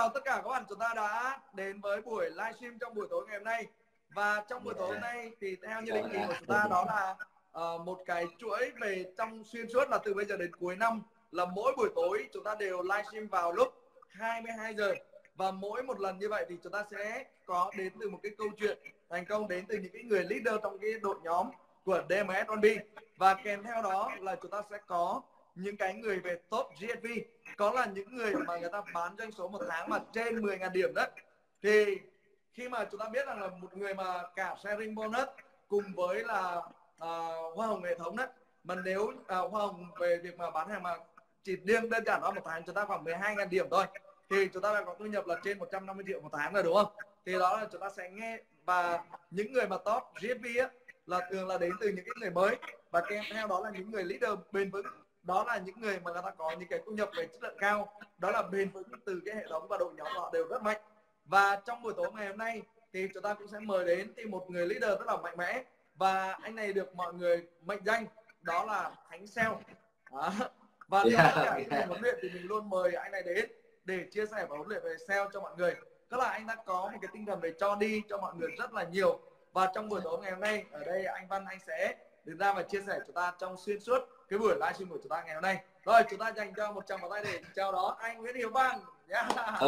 chào tất cả các bạn, chúng ta đã đến với buổi livestream trong buổi tối ngày hôm nay. Và trong buổi tối hôm nay thì theo như định kỳ của chúng ta đó là một cái chuỗi về trong xuyên suốt là từ bây giờ đến cuối năm, là mỗi buổi tối chúng ta đều livestream vào lúc 22 giờ. Và mỗi một lần như vậy thì chúng ta sẽ có đến từ một cái câu chuyện thành công đến từ những cái người leader trong cái đội nhóm của DMS ONB. Và kèm theo đó là chúng ta sẽ có những cái người về top GSV, có là những người mà người ta bán doanh số một tháng mà trên 10.000 điểm đó. Thì khi mà chúng ta biết rằng là một người mà cả sharing bonus cùng với là hoa hồng hệ thống đó, mà nếu hoa hồng về việc mà bán hàng mà chỉ riêng đơn giản đó một tháng chúng ta khoảng 12.000 điểm thôi thì chúng ta đã có thu nhập là trên 150 triệu một tháng rồi, đúng không? Thì đó là chúng ta sẽ nghe. Và những người mà top GSV á, là thường là đến từ những cái người mới, và kèm theo đó là những người leader bền vững, đó là những người mà người ta có những cái thu nhập về chất lượng cao, đó là bền vững từ cái hệ thống và đội nhóm họ đều rất mạnh. Và trong buổi tối ngày hôm nay thì chúng ta cũng sẽ mời đến thì một người leader rất là mạnh mẽ, và anh này được mọi người mệnh danh đó là Thánh Sale. Và trong tất cả những huấn luyện thì mình luôn mời anh này đến để chia sẻ và huấn luyện về sale cho mọi người. Tức là anh đã có một cái tinh thần về cho đi cho mọi người rất là nhiều. Và trong buổi tối ngày hôm nay ở đây anh Văn anh sẽ đứng ra và chia sẻ chúng ta trong xuyên suốt cái buổi livestream của chúng ta ngày hôm nay. Rồi chúng ta dành cho một tràng pháo tay để chào đón anh Nguyễn Hiếu Văn. Yeah. Ok.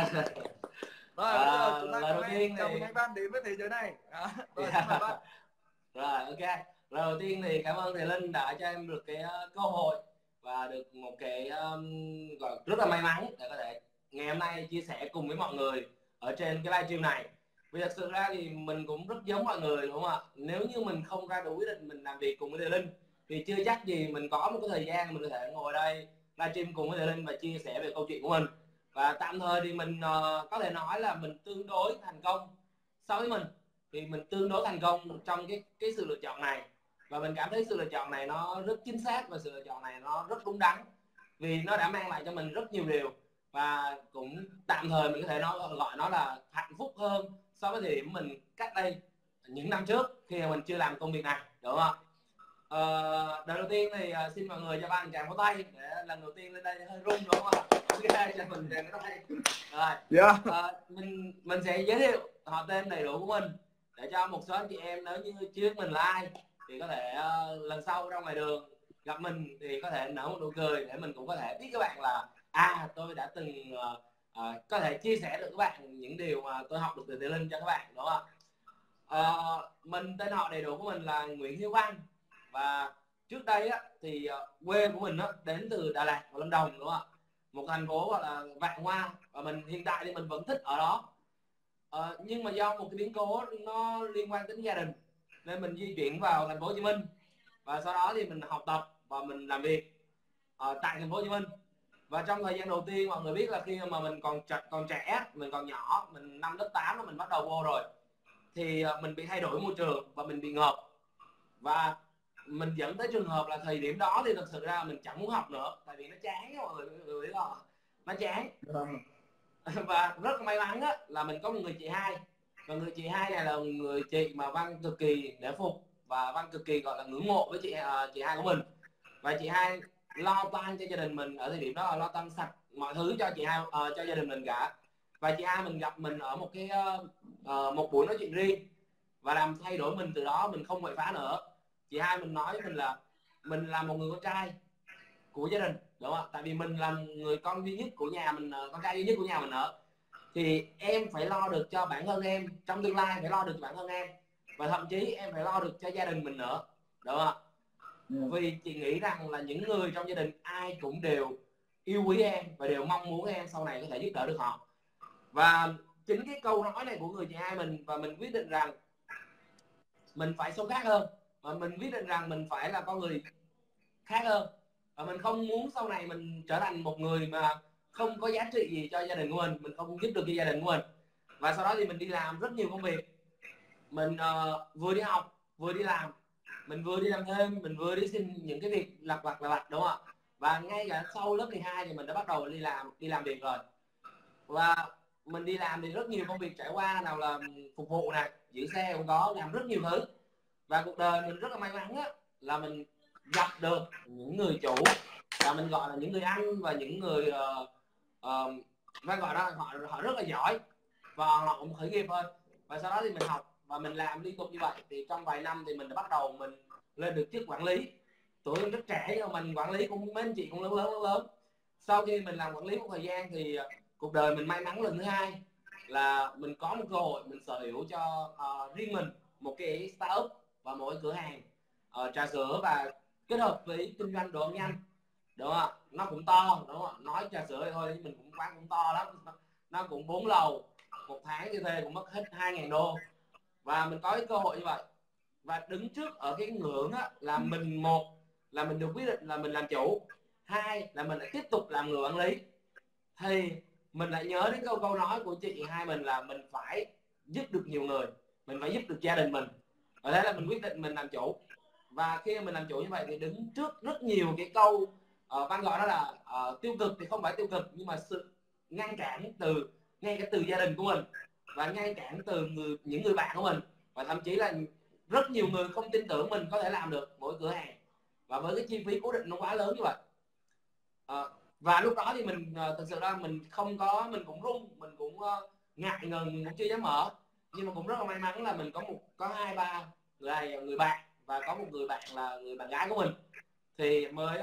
Rồi bây giờ chúng ta chào mừng anh Văn đến với thế giới này. Rồi xin mời Văn. Rồi ok. Rồi đầu tiên thì cảm ơn thầy Linh đã cho em được cái cơ hội và được một cái gọi rất là may mắn để có thể ngày hôm nay chia sẻ cùng với mọi người ở trên cái livestream này. Vì thật sự ra thì mình cũng rất giống mọi người, đúng không ạ? Nếu như mình không ra đủ quyết định mình làm việc cùng với thầy Linh thì chưa chắc gì mình có một cái thời gian mình có thể ngồi đây livestream cùng với thầy Linh và chia sẻ về câu chuyện của mình. Và tạm thời thì mình có thể nói là mình tương đối thành công. So với mình thì mình tương đối thành công trong cái sự lựa chọn này, và mình cảm thấy sự lựa chọn này nó rất chính xác và sự lựa chọn này nó rất đúng đắn, vì nó đã mang lại cho mình rất nhiều điều, và cũng tạm thời mình có thể gọi nó là hạnh phúc hơn so với thời điểm mình cách đây những năm trước khi mà mình chưa làm công việc này, đúng không ạ? Đầu tiên thì xin mọi người cho ba tràng pháo tay để lần đầu tiên lên đây hơi run, đúng không ạ? Ok, cho mình tràng pháo tay. Rồi, mình sẽ giới thiệu họ tên đầy đủ của mình để cho một số anh chị em nếu như chưa biết mình là ai thì có thể lần sau ra ngoài đường gặp mình thì có thể nở một nụ cười để mình cũng có thể biết các bạn là tôi đã từng có thể chia sẻ được các bạn những điều mà tôi học được từ thầy Linh cho các bạn, đúng không ạ? Mình tên họ đầy đủ của mình là Nguyễn Hiếu Văn, và trước đây á, thì quê của mình á, đến từ Đà Lạt và Lâm Đồng, đúng không ạ? Một thành phố gọi là vạn hoa, và mình hiện tại thì mình vẫn thích ở đó. Nhưng mà do một cái biến cố nó liên quan đến gia đình nên mình di chuyển vào thành phố Hồ Chí Minh, và sau đó thì mình học tập và mình làm việc tại thành phố Hồ Chí Minh. Và trong thời gian đầu tiên mọi người biết là khi mà mình còn trẻ, mình còn nhỏ, mình năm lớp 8 là mình bắt đầu vô rồi, thì mình bị thay đổi môi trường và mình bị ngợp, và mình dẫn tới trường hợp là thời điểm đó thì thật sự ra mình chẳng muốn học nữa, tại vì nó chán, mọi người biết không? Nó chán. Và rất may mắn á, là mình có một người chị hai, và người chị hai này là người chị mà Văn cực kỳ để phục và Văn cực kỳ gọi là ngưỡng mộ với chị hai của mình. Và chị hai lo toan cho gia đình mình ở thời điểm đó, là lo toan sạch mọi thứ cho chị hai, cho gia đình mình cả. Và chị hai mình gặp mình ở một cái một buổi nói chuyện riêng và làm thay đổi mình, từ đó mình không quậy phá nữa. Chị hai mình nói với mình là mình là một người con trai của gia đình, đúng không ạ? Tại vì mình là người con duy nhất của nhà mình, con trai duy nhất của nhà mình nữa, thì em phải lo được cho bản thân em, trong tương lai phải lo được cho bản thân em, và thậm chí em phải lo được cho gia đình mình nữa, đúng không ạ? Vì chị nghĩ rằng là những người trong gia đình ai cũng đều yêu quý em và đều mong muốn em sau này có thể giúp đỡ được họ. Và chính cái câu nói này của người chị hai mình, và mình quyết định rằng mình phải sống khác hơn, và mình quyết định rằng mình phải là con người khác hơn, và mình không muốn sau này mình trở thành một người mà không có giá trị gì cho gia đình của mình không giúp được cho gia đình của mình. Và sau đó thì mình đi làm rất nhiều công việc, mình vừa đi học vừa đi làm, mình vừa đi làm thêm, mình vừa đi xin những cái việc lặt vặt, đúng không ạ? Và ngay cả sau lớp 12 thì mình đã bắt đầu đi làm việc rồi, và mình đi làm thì rất nhiều công việc trải qua, nào là phục vụ này, giữ xe cũng có, làm rất nhiều thứ. Và cuộc đời mình rất là may mắn á, là mình gặp được những người chủ, và mình gọi là những người anh và những người và gọi đó họ rất là giỏi và họ cũng khởi nghiệp thôi. Và sau đó thì mình học và mình làm liên tục như vậy, thì trong vài năm thì mình đã bắt đầu mình lên được chức quản lý. Tuổi em rất trẻ nhưng mà mình quản lý cũng mấy anh chị cũng lớn. Sau khi mình làm quản lý một thời gian thì cuộc đời mình may mắn lần thứ hai là mình có một cơ hội mình sở hữu cho riêng mình một cái startup và một cái cửa hàng trà sữa, và kết hợp với kinh doanh đồ ăn nhanh, đúng không ạ? Nó cũng to, đúng không ạ? Nói trà sữa thôi mình cũng quán cũng to lắm, nó cũng 4 lầu, một tháng như thế cũng mất hết 2.000 đô. Và mình có cái cơ hội như vậy, và đứng trước ở cái ngưỡng á, là mình, một là mình được quyết định là mình làm chủ, hai là mình lại tiếp tục làm người quản lý, thì mình lại nhớ đến câu nói của chị hai mình là mình phải giúp được nhiều người, mình phải giúp được gia đình mình, và thế là mình quyết định mình làm chủ. Và khi mình làm chủ như vậy thì đứng trước rất nhiều cái câu Văn gọi đó là tiêu cực, thì không phải tiêu cực nhưng mà sự ngăn cản từ ngay cả từ gia đình của mình, và ngăn cản từ những người bạn của mình, và thậm chí là rất nhiều người không tin tưởng mình có thể làm được mỗi cửa hàng, và với cái chi phí cố định nó quá lớn như vậy. Và lúc đó thì mình thực sự ra mình không có, mình cũng run, mình cũng ngại ngần, mình cũng chưa dám mở. Nhưng mà cũng rất là may mắn là mình có 2-3 người bạn, và có một người bạn là người bạn gái của mình, thì mới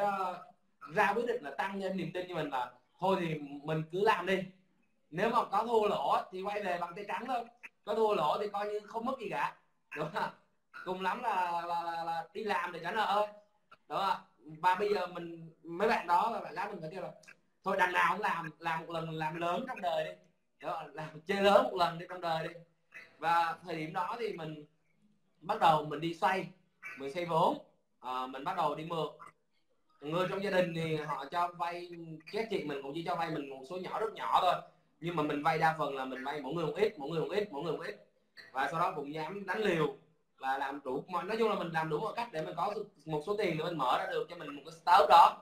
ra quyết định là tăng lên niềm tin cho mình là thôi thì mình cứ làm đi, nếu mà có thua lỗ thì quay về bằng tay trắng thôi, có thua lỗ thì coi như không mất gì cả, đúng không? Cùng lắm là đi làm để trả nợ thôi, đúng không? Và bây giờ mình, mấy bạn đó và bạn gái mình phải kêu là thôi đằng nào cũng làm một lần làm lớn trong đời đi, đó, làm chơi lớn một lần đi trong đời đi. Và thời điểm đó thì mình bắt đầu mình đi mình xoay vốn, mình bắt đầu đi mượn người trong gia đình, thì họ cho vay, các chị mình cũng chỉ cho vay mình một số nhỏ rất nhỏ thôi, nhưng mà mình vay đa phần là mình vay mỗi người một ít, và sau đó cũng dám đánh liều và làm đủ, nói chung là mình làm đủ mọi cách để mình có một số tiền để mình mở ra được cho mình một cái startup đó.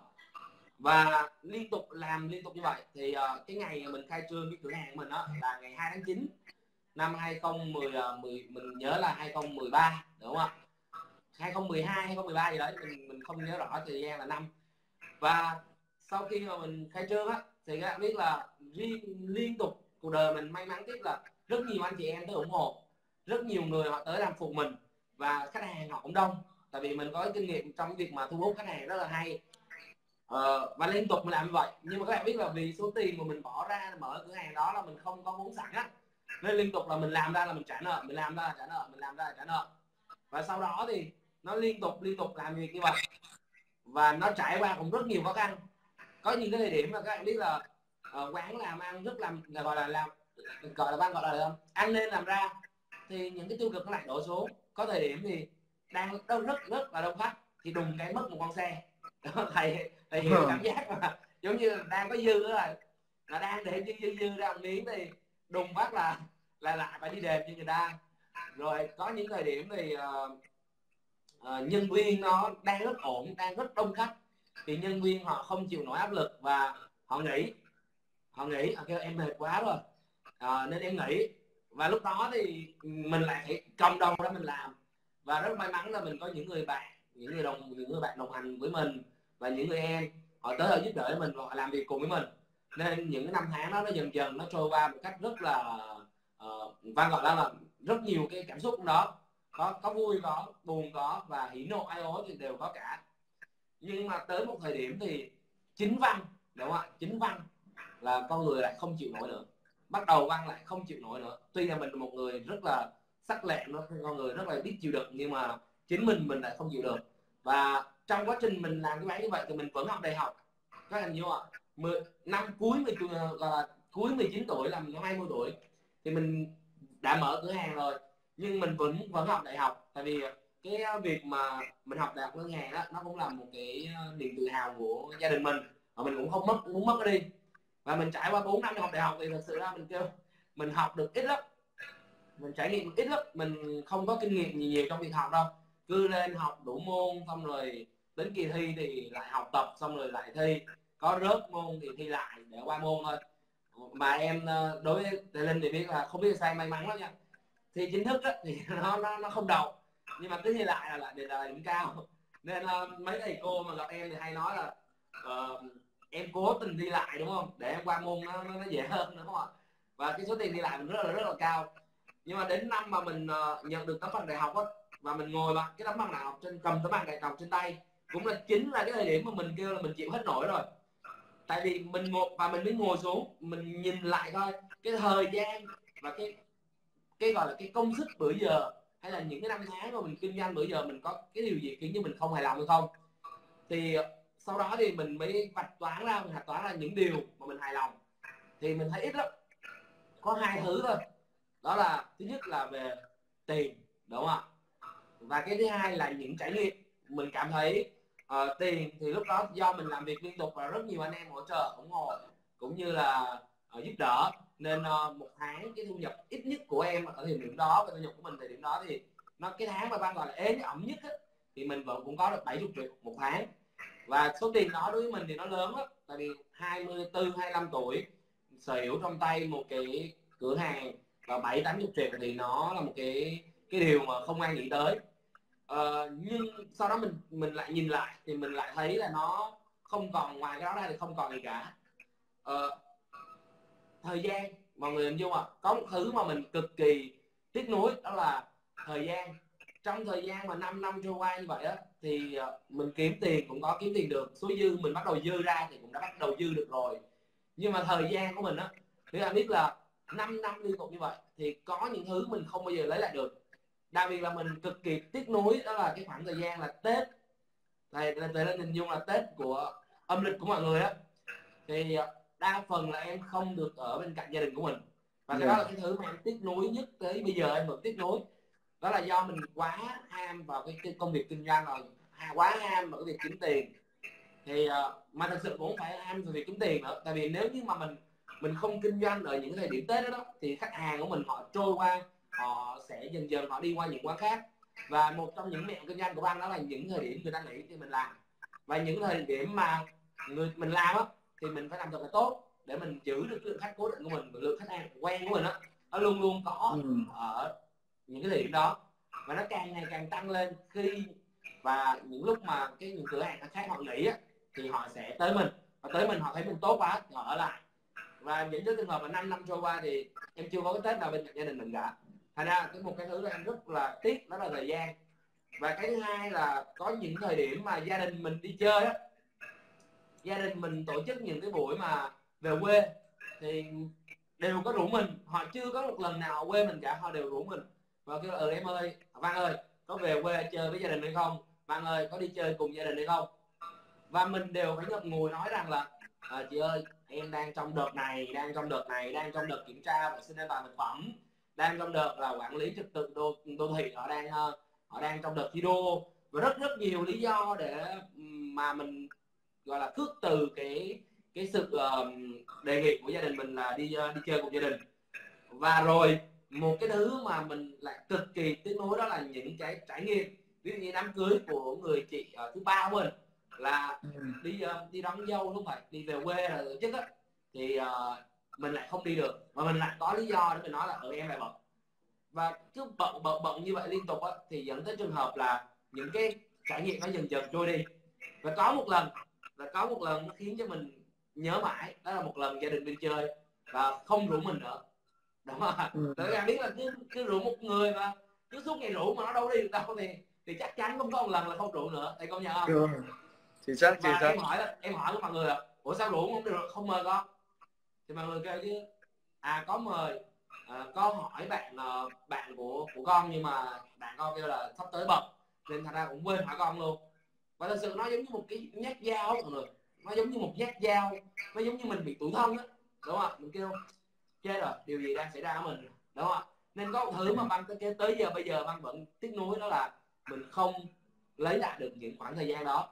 Và liên tục như vậy thì cái ngày mình khai trương cái cửa hàng của mình đó là ngày 2 tháng 9 năm 2010, mình nhớ là 2013, đúng không ạ? 2012 2013 gì đấy, mình không nhớ rõ thời gian là năm. Và sau khi mà mình khai trương á thì các bạn biết là liên tục cuộc đời mình may mắn tiếp là rất nhiều anh chị em tới ủng hộ, rất nhiều người họ tới làm phụ mình, và khách hàng họ cũng đông, tại vì mình có cái kinh nghiệm trong việc mà thu hút khách hàng rất là hay. Và liên tục mình làm như vậy, nhưng mà các bạn biết là vì số tiền mà mình bỏ ra mở cửa hàng đó là mình không có vốn sẵn á, nên liên tục là mình làm ra là mình trả nợ, mình làm ra là trả nợ, mình làm ra là trả nợ. Và sau đó thì nó liên tục làm việc như vậy, và nó trải qua cũng rất nhiều khó khăn. Có những cái thời điểm mà các bạn biết là quán làm ăn rất là gọi là ban gọi là ăn nên làm ra, thì những cái tiêu cực nó lại đổ xuống. Có thời điểm thì đang rất là đông khách thì đùng cái mất một con xe đó, thầy hiểu cảm giác mà giống như là đang có dư đó, là đang để dư ra một miếng thì đùng phát là lại phải đi đền cho người ta. Rồi có những thời điểm thì nhân viên nó đang rất ổn, đang rất đông khách, thì nhân viên họ không chịu nổi áp lực và họ nghỉ, họ kêu em mệt quá rồi nên em nghỉ. Và lúc đó thì mình lại phải cộng đồng ra mình làm, và rất may mắn là mình có những người bạn, những người bạn đồng hành với mình, và những người em họ tới họ giúp đỡ mình và họ làm việc cùng với mình, nên những cái năm tháng đó nó dần dần nó trôi qua một cách rất là Văn gọi là rất nhiều cái cảm xúc trong đó, có vui, có buồn, có và hỉ nộ ai ố thì đều có cả. Nhưng mà tới một thời điểm thì chính Văn, đúng không ạ, chính Văn là con người lại không chịu nổi nữa, bắt đầu Văn lại không chịu nổi nữa. Tuy là mình là một người rất là sắc lẹm, con người rất là biết chịu đựng, nhưng mà chính mình lại không chịu được. Và trong quá trình mình làm cái bán như vậy thì mình vẫn học đại học, các anh nhớ ạ, năm cuối 19 tuổi là mình 20 tuổi thì mình đã mở cửa hàng rồi, nhưng mình vẫn học đại học. Tại vì cái việc mà mình học đại học ngân hàng đó nó cũng là một cái niềm tự hào của gia đình mình, và mình cũng không muốn mất nó đi. Và mình trải qua 4 năm học đại học thì thật sự ra mình kêu mình học được ít lắm, mình trải nghiệm ít lắm, mình không có kinh nghiệm nhiều trong việc học đâu. Cứ lên học đủ môn, xong rồi đến kỳ thi thì lại học tập, xong rồi lại thi, có rớt môn thì thi lại để qua môn thôi. Mà em đối với Tề Linh thì biết là không biết sao may mắn lắm nha, thi chính thức thì nó không đậu, nhưng mà cứ thi lại là điểm cao. Nên mấy thầy cô mà gặp em thì hay nói là em cố tình đi lại, đúng không, để em qua môn nó dễ hơn, đúng không ạ? Và cái số tiền đi lại mình rất là cao. Nhưng mà đến năm mà mình nhận được tấm bằng đại học á, và mình ngồi bằng cái tấm bằng đại học cầm tấm bằng đại học trên tay, cũng là chính là cái thời điểm mà mình kêu là mình chịu hết nổi rồi. Tại vì mình mới ngồi xuống, mình nhìn lại coi cái thời gian và cái gọi là cái công sức bữa giờ, hay là những cái năm tháng mà mình kinh doanh bữa giờ, mình có cái điều gì khiến cho mình không hài lòng hay không. Thì sau đó thì mình mới vạch toán ra những điều mà mình hài lòng. Thì mình thấy ít lắm, có hai thứ thôi. Đó là thứ nhất là về tiền, đúng không ạ? Và cái thứ hai là những trải nghiệm. Mình cảm thấy tiền thì lúc đó do mình làm việc liên tục và rất nhiều anh em hỗ trợ ủng hộ cũng như là giúp đỡ, nên một tháng cái thu nhập ít nhất của em ở thời điểm đó, và thu nhập của mình thời điểm đó thì nó cái tháng mà ban gọi là ế ẩm nhất á, thì mình vẫn cũng có được 70 triệu một tháng. Và số tiền đó đối với mình thì nó lớn lắm, tại vì 24 25 tuổi sở hữu trong tay một cái cửa hàng và 70-80 triệu thì nó là một cái điều mà không ai nghĩ tới. Nhưng sau đó mình lại nhìn lại thì mình lại thấy là nó không còn, ngoài cái đó ra thì không còn gì cả. Thời gian, mọi người hình dung có một thứ mà mình cực kỳ tiếc nuối, đó là thời gian. Trong thời gian mà 5 năm trôi qua như vậy á, thì mình kiếm tiền cũng có kiếm tiền được, số dư mình bắt đầu dư ra thì cũng đã bắt đầu dư được rồi. Nhưng mà thời gian của mình á, thì bạn biết là 5 năm liên tục như vậy thì có những thứ mình không bao giờ lấy lại được. Đặc biệt là mình cực kỳ tiếc nuối, đó là cái khoảng thời gian là Tết này, lên hình dung là Tết của âm lịch của mọi người á, thì đa phần là em không được ở bên cạnh gia đình của mình. Và cái đó là cái thứ mà em tiếc nuối nhất tới bây giờ, em vẫn tiếc nuối. Đó là do mình quá ham vào cái công việc kinh doanh rồi, quá ham vào cái việc kiếm tiền. Thì mà thật sự cũng không phải ham vào việc kiếm tiền nữa, tại vì nếu như mà mình không kinh doanh ở những cái thời điểm Tết đó, thì khách hàng của mình họ trôi qua, họ sẽ dần dần họ đi qua những quán khác. Và một trong những mẹo kinh doanh của Băng đó là những thời điểm người ta nghỉ thì mình làm, và những thời điểm mà mình làm á thì mình phải làm thật là tốt để mình giữ được lượng khách cố định của mình, lượng khách hàng quen của mình á, nó luôn luôn có ở những cái thời điểm đó, và nó càng ngày càng tăng lên. Khi và những lúc mà những cửa hàng khác họ nghỉ á, thì họ sẽ tới mình, và tới mình họ thấy mình tốt quá thì họ ở lại. Và những cái trường hợp mà 5 năm trôi qua thì em chưa có cái Tết nào bên cạnh gia đình mình cả. Thành ra một cái thứ là em rất là tiếc, đó là thời gian. Và cái thứ hai là có những thời điểm mà gia đình mình đi chơi á, gia đình mình tổ chức những cái buổi mà về quê thì đều có rủ mình. Họ chưa có một lần nào ở quê mình cả, họ đều rủ mình và kêu em ơi, Văn ơi, có về quê chơi với gia đình hay không, Văn ơi có đi chơi cùng gia đình hay không. Và mình đều phải ngậm ngùi nói rằng là chị ơi, em đang trong đợt này, đang trong đợt kiểm tra vệ sinh an toàn thực phẩm, đang trong đợt là quản lý trật tự đô thị, họ đang trong đợt thi đua, và rất nhiều lý do để mà mình gọi là khước từ cái sự đề nghị của gia đình mình là đi chơi cùng gia đình. Và rồi một cái thứ mà mình lại cực kỳ tiếc nuối, đó là những cái trải nghiệm, ví dụ như đám cưới của người chị thứ ba của mình là đi đón dâu, lúc phải đi về quê là tổ chức á, thì mình lại không đi được, mà mình lại có lý do để mình nói là em lại bận. Và cứ bận như vậy liên tục á, thì dẫn tới trường hợp là những cái trải nghiệm nó dần dần trôi đi. Và có một lần nó khiến cho mình nhớ mãi, đó là một lần gia đình đi chơi và không rủ mình nữa, đúng không ạ? Tại vì biết là cứ rủ một người mà cứ suốt ngày rủ mà nó đâu đi được đâu, thì chắc chắn không có một lần là không rủ nữa, thầy công nhận không? Chính xác. Em hỏi với mọi người là ủa sao rủ không được, không mời con? Thì mọi người kêu chứ có mời, có hỏi bạn của con, nhưng mà bạn con kêu là sắp tới bận nên thành ra cũng quên hỏi con luôn. Và thật sự nó giống như một cái nhát dao mọi người, nó giống như một nhát dao, nó giống như mình bị tủi thân á, đúng không ạ? Mình kêu chết rồi, điều gì đang xảy ra với mình, đúng không ạ? Nên có một thứ mà Băng tới giờ bây giờ Băng vẫn tiếc nuối, đó là mình không lấy lại được những khoảng thời gian đó.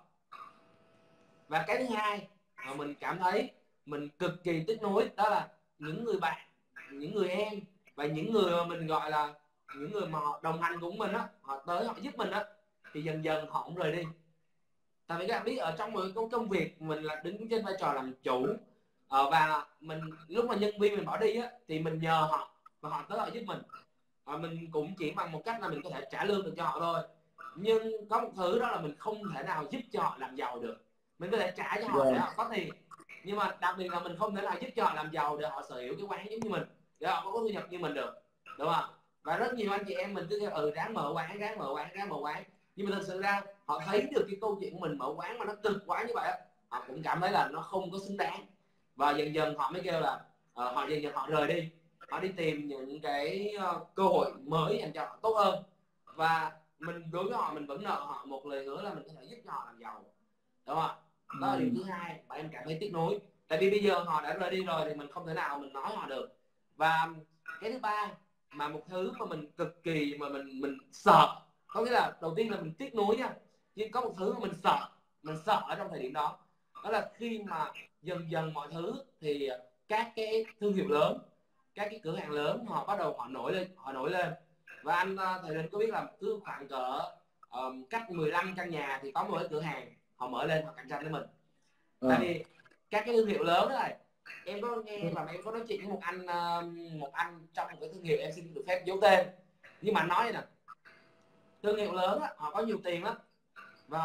Và cái thứ hai mà mình cảm thấy mình cực kỳ tiếc nuối, đó là những người bạn, những người em và những người mà mình gọi là những người mà họ đồng hành cùng mình á, họ tới họ giúp mình á, thì dần dần họ cũng rời đi. Tại vì các bạn biết ở trong một công việc mình là đứng trên vai trò làm chủ, và mình lúc mà nhân viên mình bỏ đi á, thì mình nhờ họ và họ tới họ giúp mình, và mình cũng chỉ bằng một cách là mình có thể trả lương được cho họ thôi. Nhưng có một thứ đó là mình không thể nào giúp cho họ làm giàu được. Mình có thể trả cho họ để họ có tiền, nhưng mà đặc biệt là mình không thể nào giúp cho họ làm giàu để họ sở hữu cái quán giống như mình, để họ có thu nhập như mình được, đúng không? Và rất nhiều anh chị em mình cứ kêu ráng mở quán, ráng mở quán, ráng mở quán, nhưng mà thực sự ra họ thấy được cái câu chuyện của mình mở quán mà nó cực quá như vậy, họ cũng cảm thấy là nó không có xứng đáng, và dần dần họ mới kêu là họ dần dần họ rời đi, họ đi tìm những cái cơ hội mới dành cho họ tốt hơn. Và mình đối với họ, mình vẫn nợ họ một lời hứa là mình có thể giúp cho họ làm giàu, đúng không? Đó là điều thứ hai mà em cảm thấy tiếc nuối, tại vì bây giờ họ đã rời đi rồi thì mình không thể nào mình nói họ được. Và cái thứ ba mà một thứ mà mình cực kỳ mà mình sợ, có nghĩa là đầu tiên là mình tiếc nuối nha, nhưng có một thứ mà mình sợ ở trong thời điểm đó, đó là khi mà dần dần mọi thứ thì các cái thương hiệu lớn, các cái cửa hàng lớn họ bắt đầu họ nổi lên. Và anh thầy Linh có biết là cứ khoảng cỡ cách 15 căn nhà thì có một cái cửa hàng họ mở lên, họ cạnh tranh với mình. Tại vì các cái thương hiệu lớn đó này, em có nghe và em có nói chuyện với một anh trong một cái thương hiệu, em xin được phép giấu tên, nhưng mà anh nói nè, thương hiệu lớn đó, họ có nhiều tiền lắm và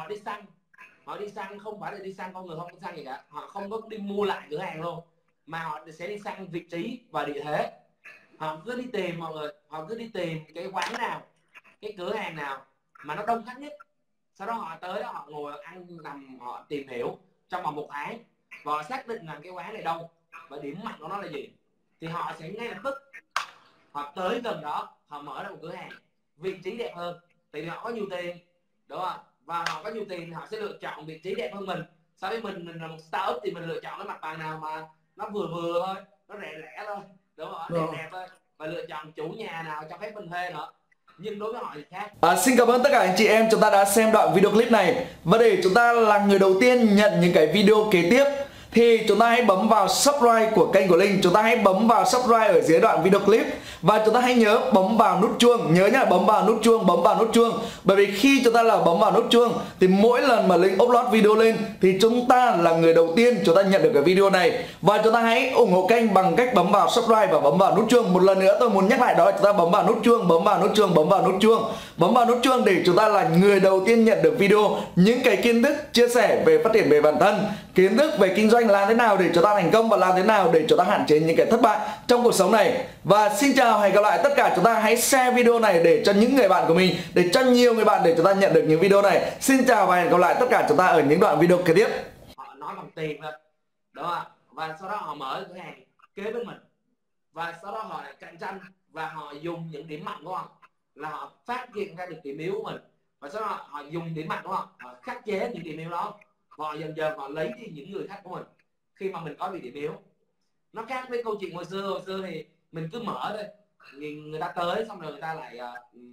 họ đi săn không phải là đi săn con người, không có săn gì cả, họ không có đi mua lại cửa hàng luôn, mà họ sẽ đi săn vị trí và địa thế. Họ cứ đi tìm, mọi người, họ cứ đi tìm cái quán nào, cái cửa hàng nào mà nó đông khách nhất, sau đó họ tới đó họ ngồi ăn nằm họ tìm hiểu trong vòng 1 tháng, và họ xác định là cái quán này đông và điểm mạnh của nó là gì, thì họ sẽ ngay lập tức họ tới gần đó, họ mở ra một cửa hàng vị trí đẹp hơn, tại vì họ có nhiều tiền, đúng không? Và họ có nhiều tiền thì họ sẽ lựa chọn vị trí đẹp hơn mình. So với mình là một startup thì mình lựa chọn cái mặt bằng nào mà nó vừa vừa thôi, nó rẻ rẻ thôi, đúng không? Đẹp đẹp thôi, và lựa chọn chủ nhà nào cho phép mình thuê nữa. Nhưng đối với họ thì khác. Xin cảm ơn tất cả anh chị em chúng ta đã xem đoạn video clip này. Và để chúng ta là người đầu tiên nhận những cái video kế tiếp thì chúng ta hãy bấm vào subscribe của kênh của Linh. Chúng ta hãy bấm vào subscribe ở dưới đoạn video clip. Và chúng ta hãy nhớ bấm vào nút chuông. Nhớ nhá, bấm vào nút chuông, bấm vào nút chuông. Bởi vì khi chúng ta là bấm vào nút chuông thì mỗi lần mà Linh upload video lên thì chúng ta là người đầu tiên chúng ta nhận được cái video này. Và chúng ta hãy ủng hộ kênh bằng cách bấm vào subscribe và bấm vào nút chuông. Một lần nữa tôi muốn nhắc lại đó là chúng ta bấm vào nút chuông, bấm vào nút chuông, bấm vào nút chuông. Bấm vào nút chuông để chúng ta là người đầu tiên nhận được video, những cái kiến thức chia sẻ về phát triển về bản thân, kiến thức về kinh doanh làm thế nào để chúng ta thành công và làm thế nào để chúng ta hạn chế những cái thất bại trong cuộc sống này. Và xin chào, hẹn gặp lại tất cả chúng ta. Hãy share video này để cho những người bạn của mình, để cho nhiều người bạn để chúng ta nhận được những video này. Xin chào và hẹn gặp lại tất cả chúng ta ở những đoạn video kế tiếp. Họ nói bằng tiền thôi, đúng không? Và sau đó họ mở cửa hàng kế bên mình, và sau đó họ lại cạnh tranh và họ dùng những điểm mạnh của họ là họ phát hiện ra được điểm yếu của mình, và sau đó họ dùng điểm mạnh của họ, họ khắc chế những điểm yếu đó, và họ dần dần họ lấy đi những người khách của mình khi mà mình có bị điểm yếu. Nó khác với câu chuyện hồi xưa thì mình cứ mở thôi, người ta tới xong rồi người ta lại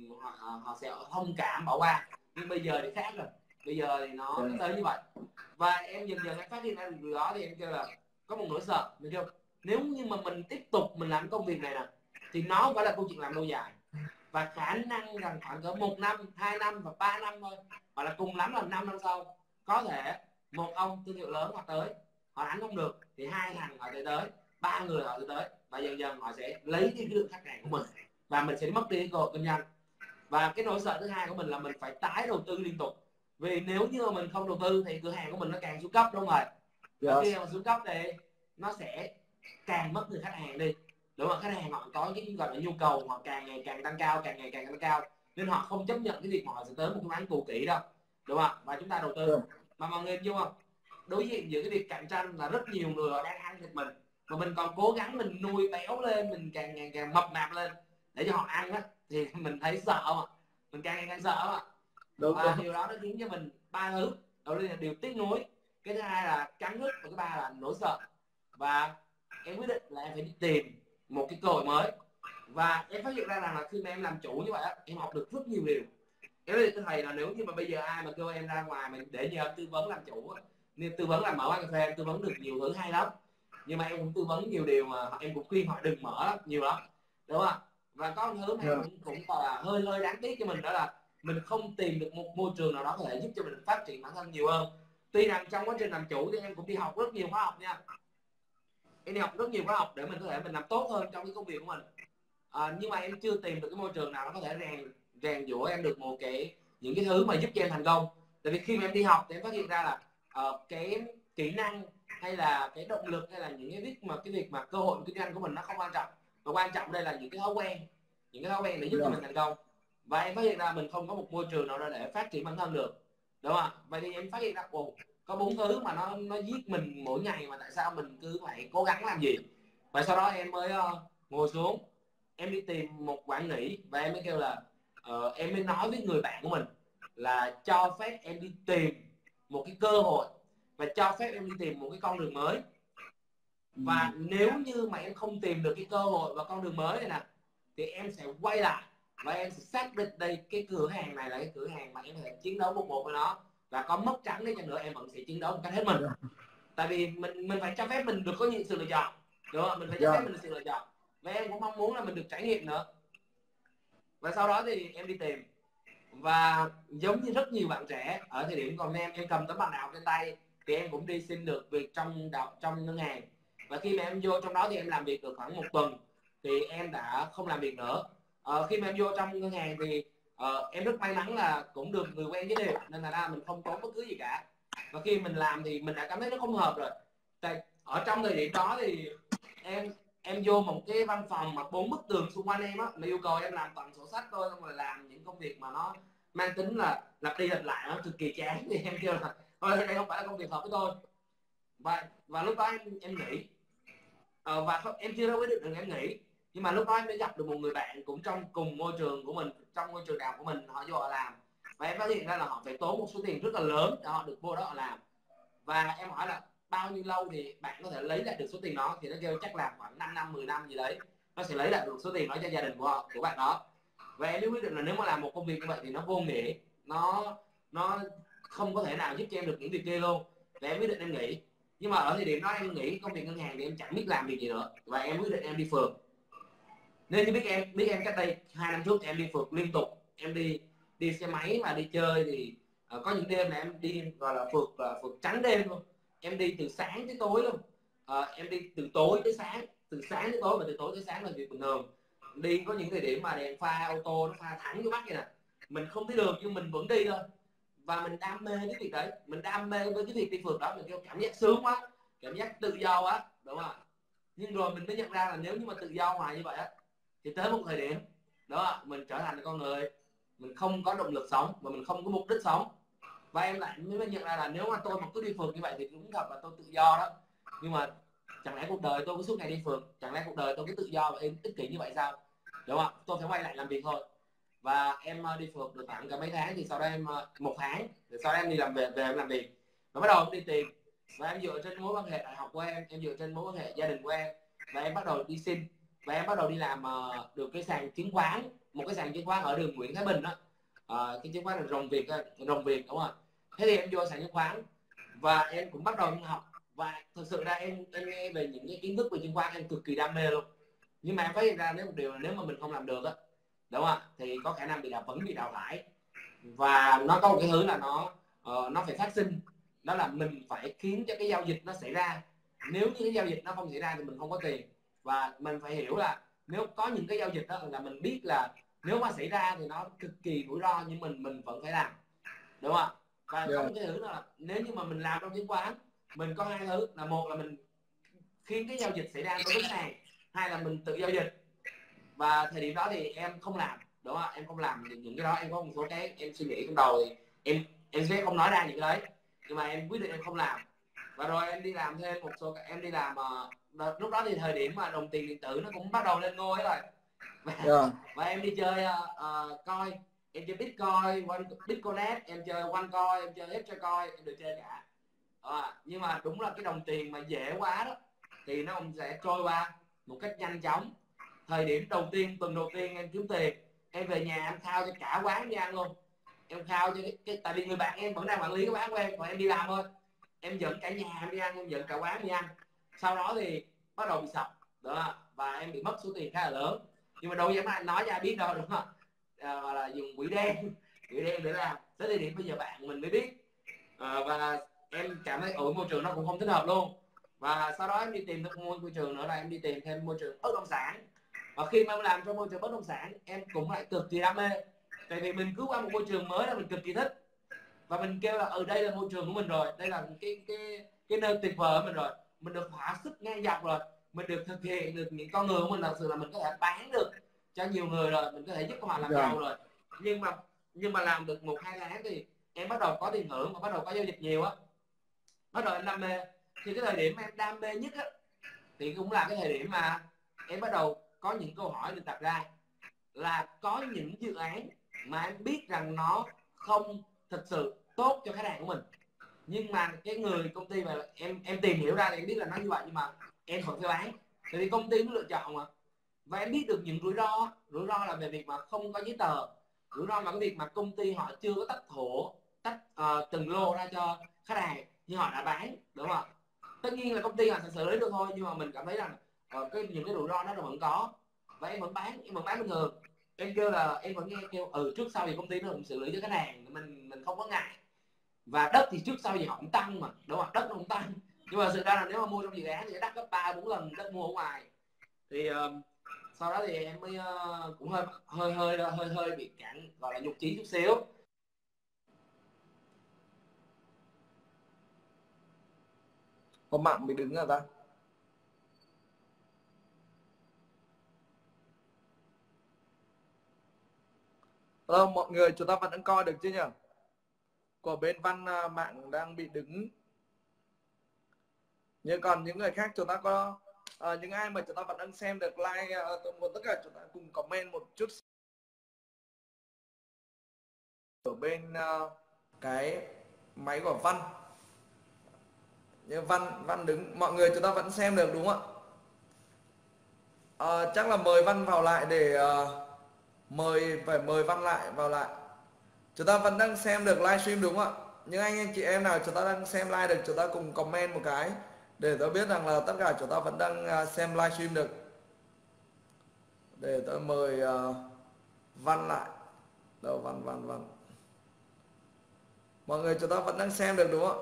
họ sẽ thông cảm bỏ qua. Nhưng bây giờ thì khác rồi, bây giờ thì nó tới như vậy. Và em dần dần em phát hiện ra điều đó thì em kêu là có một nỗi sợ, mình kêu nếu như mà mình tiếp tục mình làm công việc này nè thì nó không phải là câu chuyện làm lâu dài, và khả năng rằng khoảng cỡ 1 năm, 2 năm và 3 năm thôi, hoặc là cùng lắm là 5 năm sau có thể một ông thương hiệu lớn họ tới, họ đánh không được thì 2 thằng họ sẽ tới, 3 người họ sẽ tới, và dần dần họ sẽ lấy đi cái lượng khách hàng của mình và mình sẽ mất đi cái cơ hội kinh doanh. Và cái nỗi sợ thứ hai của mình là mình phải tái đầu tư liên tục, vì nếu như mà mình không đầu tư thì cửa hàng của mình nó càng xuống cấp, đúng không? Và khi mà xuống cấp thì nó sẽ càng mất người khách hàng đi, đúng không? Khách hàng họ có cái gọi là nhu cầu họ càng ngày càng tăng cao, càng ngày càng tăng cao, nên họ không chấp nhận cái việc mà họ sẽ tới một cái quán cũ kỹ đâu, đúng không? Và chúng ta đầu tư mà mọi người hiểu không? Đối diện giữa cái việc cạnh tranh là rất nhiều người họ đang ăn thịt mình, mà mình còn cố gắng mình nuôi béo lên, mình càng ngày càng mập mạp lên để cho họ ăn á, thì mình thấy sợ mà, mình càng ngày càng sợ mà. Và điều đó nó khiến cho mình 3 thứ. Đầu tiên là điều tiếc nuối, cái thứ hai là cắn rứt, và cái ba là nỗi sợ. Và em quyết định là em phải đi tìm một cái cơ hội mới. Và em phát hiện ra rằng là khi mà em làm chủ như vậy á, em học được rất nhiều điều. Em nói với thầy là nếu như mà bây giờ ai mà kêu em ra ngoài mình để nhờ tư vấn làm chủ, nên tư vấn là mở quán cà phê, em tư vấn được nhiều thứ hay lắm, nhưng mà em cũng tư vấn nhiều điều mà em cũng khuyên họ đừng mở nhiều lắm, đúng không? Và có một thứ mà em cũng là hơi đáng tiếc cho mình, đó là mình không tìm được một môi trường nào đó có thể giúp cho mình phát triển bản thân nhiều hơn. Tuy rằng trong quá trình làm chủ thì em cũng đi học rất nhiều khóa học nha, em đi học rất nhiều khóa học để mình có thể mình làm tốt hơn trong cái công việc của mình, nhưng mà em chưa tìm được cái môi trường nào nó có thể rèn giũa em được những cái thứ mà giúp cho em thành công. Tại vì khi mà em đi học thì em phát hiện ra là cái kỹ năng hay là cái động lực hay là những cái việc mà cơ hội kinh doanh của mình nó không quan trọng, và quan trọng đây là những cái thói quen, để giúp cho mình thành công. Và em phát hiện ra mình không có một môi trường nào đó để phát triển bản thân được, đúng không ạ? Vậy thì em phát hiện ra có 4 thứ mà nó giết mình mỗi ngày, mà tại sao mình cứ phải cố gắng làm gì? Và sau đó em mới ngồi xuống, em đi tìm một quán nghỉ, và em mới kêu là em mới nói với người bạn của mình là cho phép em đi tìm một cái cơ hội, và cho phép em đi tìm một cái con đường mới. Và nếu như mà em không tìm được cái cơ hội và con đường mới này nè, thì em sẽ quay lại và em sẽ xác định đây, cái cửa hàng này là cái cửa hàng mà em có thể chiến đấu một với nó, và có mất trắng đi chăng nữa em vẫn sẽ chiến đấu một cách hết mình. Tại vì mình phải cho phép mình được có những sự lựa chọn, đúng không? Mình phải cho phép mình được sự lựa chọn, và em cũng mong muốn là mình được trải nghiệm nữa. Và sau đó thì em đi tìm, và giống như rất nhiều bạn trẻ ở thời điểm còn em cầm tấm bằng đại học trên tay, thì em cũng đi xin được việc trong ngân hàng. Và khi mà em vô trong đó thì em làm việc được khoảng 1 tuần thì em đã không làm việc nữa. Khi mà em vô trong ngân hàng thì em rất may mắn là cũng được người quen giới thiệu, nên là mình không tốn bất cứ gì cả. Và khi mình làm thì mình đã cảm thấy nó không hợp rồi. Tại ở trong thời điểm đó thì em vô một cái văn phòng mà 4 bức tường xung quanh em á, mà yêu cầu em làm toàn sổ sách thôi, xong rồi làm những công việc mà nó mang tính là lặp đi lặp lại, nó cực kỳ chán. Thì em kêu là thôi đây không phải là công việc hợp với tôi. Và lúc đó em nghỉ. Và em chưa đâu quyết định được em nghỉ, nhưng mà lúc đó em đã gặp được một người bạn cũng trong cùng môi trường của mình, trong môi trường đại học của mình, họ vô họ làm, và em phát hiện ra là họ phải tốn một số tiền rất là lớn để họ được vô đó họ làm. Và em hỏi là bao nhiêu lâu thì bạn có thể lấy lại được số tiền đó, thì nó kêu chắc là khoảng 5 năm 10 năm gì đấy nó sẽ lấy lại được số tiền đó cho gia đình của bạn đó. Và em quyết định là nếu mà làm một công việc như vậy thì nó vô nghĩa, nó không có thể nào giúp cho em được những việc kia luôn. Và em quyết định em nghỉ. Nhưng mà ở thời điểm đó em nghỉ công việc ngân hàng thì em chẳng biết làm việc gì nữa, và em quyết định em đi phượt. Nếu như biết em cách đây 2 năm trước em đi phượt liên tục, em đi xe máy và đi chơi. Thì có những đêm là em đi gọi là phượt trắng đêm luôn, em đi từ sáng tới tối luôn. Em đi từ tối tới sáng, từ sáng tới tối, và từ tối tới sáng là việc bình thường. Đi có những thời điểm mà đèn pha ô tô nó pha thẳng vô mắt vậy nè, mình không thấy đường nhưng mình vẫn đi thôi. Và mình đam mê cái việc đấy, mình đam mê với cái việc đi phượt đó, mình kêu cảm giác sướng quá, cảm giác tự do quá, đúng không ạ? Nhưng rồi mình mới nhận ra là nếu như mà tự do hoài như vậy á, thì tới một thời điểm đó mình trở thành con người mình không có động lực sống và mình không có mục đích sống. Và em lại mới nhận ra là nếu mà tôi mà cứ đi phượt như vậy thì đúng thật là tôi tự do đó. Nhưng mà chẳng lẽ cuộc đời tôi cứ suốt ngày đi phượt, chẳng lẽ cuộc đời tôi cứ tự do và ích kỷ như vậy sao, đúng không? Tôi phải quay lại làm việc thôi. Và em đi phượt được khoảng cả mấy tháng, thì sau đó em 1 tháng, thì sau đó em đi về em làm việc, và bắt đầu em đi tìm. Và em dựa trên mối quan hệ đại học của em dựa trên mối quan hệ gia đình của em, và em bắt đầu đi xin, và em bắt đầu đi làm được cái sàn chứng khoán, một cái sàn chứng khoán ở đường Nguyễn Thái Bình đó. Cái chứng khoán là Rồng Việt đúng không? Thế thì em vô sàn chứng khoán và em cũng bắt đầu học. Và thực sự ra em nghe về những cái kiến thức về chứng khoán em cực kỳ đam mê luôn. Nhưng mà em phát hiện ra một điều là nếu mà mình không làm được á, đúng không, thì có khả năng vẫn bị đào thải. Và nó có một cái thứ là nó phải phát sinh, đó là mình phải khiến cho cái giao dịch nó xảy ra. Nếu như cái giao dịch nó không xảy ra thì mình không có tiền. Và mình phải hiểu là nếu có những cái giao dịch đó là mình biết là nếu mà xảy ra thì nó cực kỳ rủi ro, nhưng mình vẫn phải làm, đúng không? Và có một cái thứ là nếu như mà mình làm trong chứng khoán, mình có 2 thứ, là một là mình khiến cái giao dịch xảy ra đối với sàn, 2 là mình tự giao dịch. Và thời điểm đó thì em không làm, đúng không? Em không làm những cái đó. Em có một số cái em suy nghĩ trong đầu thì em sẽ không nói ra những cái đấy, nhưng mà em quyết định em không làm. Và rồi em đi làm thêm một số, em đi làm lúc đó thì thời điểm mà đồng tiền điện tử nó cũng bắt đầu lên ngôi rồi. Và em đi chơi coin, em chơi Bitcoin, Bitcoin, em chơi OneCoin, em chơi Ethercoin, em được chơi cả. Nhưng mà đúng là cái đồng tiền mà dễ quá đó thì nó cũng sẽ trôi qua một cách nhanh chóng. Thời điểm đầu tiên, tuần đầu tiên em kiếm tiền, em về nhà em khao cho cả quán đi ăn luôn. Em khao cho tại vì người bạn em vẫn đang quản lý cái quán của em, còn em đi làm thôi. Em dẫn cả nhà em đi ăn, em dẫn cả quán đi ăn. Sau đó thì bắt đầu bị sập đó, và em bị mất số tiền khá là lớn. Nhưng mà đâu dám nói cho ai biết đâu, đúng không? Gọi là dùng quỹ đen để làm. Tới thời điểm bây giờ bạn mình mới biết. Và em cảm thấy ở môi trường nó cũng không thích hợp luôn. Và sau đó em đi tìm thêm môi trường nữa, là em đi tìm thêm môi trường bất động sản. Và khi mà em làm trong môi trường bất động sản, em cũng lại cực kỳ đam mê. Tại vì mình cứ qua một môi trường mới là mình cực kỳ thích, và mình kêu là đây là môi trường của mình rồi, đây là cái nơi tuyệt vời của mình rồi, mình được thỏa sức ngang dọc rồi, mình được thực hiện được những con người của mình, thật sự là mình có thể bán được cho nhiều người rồi, mình có thể giúp các bạn làm giàu rồi. Nhưng mà làm được 1-2 tháng thì em bắt đầu có tiền thưởng và bắt đầu có giao dịch nhiều á, bắt đầu em đam mê. Thì cái thời điểm em đam mê nhất á thì cũng là cái thời điểm mà em bắt đầu có những câu hỏi được đặt ra, là có những dự án mà em biết rằng nó không thực sự tốt cho khách hàng của mình, nhưng mà cái người công ty mà em tìm hiểu ra thì em biết là nó như vậy, nhưng mà em vẫn phải bán, tại vì công ty nó lựa chọn mà. Và em biết được những rủi ro là về việc mà không có giấy tờ, rủi ro là cái việc mà công ty họ chưa có tách thổ, tách từng lô ra cho khách hàng nhưng họ đã bán, đúng không ạ? Tất nhiên là công ty họ sẽ xử lý được thôi, nhưng mà mình cảm thấy rằng những cái rủi ro nó vẫn có, và em vẫn bán bình thường. Em kêu là em vẫn nghe kêu trước sau thì công ty nó cũng xử lý cho khách hàng, mình không có ngại. Và đất thì trước sau gì họ cũng tăng mà, đúng không? Đất nó cũng tăng, nhưng mà thực ra là nếu mà mua trong dự án thì đắt gấp 3-4 lần đất mua ở ngoài. Thì sau đó thì em mới cũng hơi bị cản, gọi là nhục chí chút xíu. Có mạng bị đứng ra ta. Hello mọi người, chúng ta vẫn đang coi được chứ nhỉ? Của bên Văn mạng đang bị đứng. Nhưng còn những người khác chúng ta có những ai mà chúng ta vẫn đang xem được like, tôi muốn tất cả chúng ta cùng comment một chút ở bên cái máy của Văn. Nhưng Văn đứng, mọi người chúng ta vẫn xem được đúng không ạ? Chắc là mời Văn vào lại để phải mời Văn vào lại. Chúng ta vẫn đang xem được livestream đúng không ạ? Những anh chị em nào chúng ta đang xem live được, chúng ta cùng comment một cái để tôi biết rằng là tất cả chúng ta vẫn đang xem livestream được. Để tôi mời Văn lại. Đâu Văn. Mọi người chúng ta vẫn đang xem được đúng không ạ?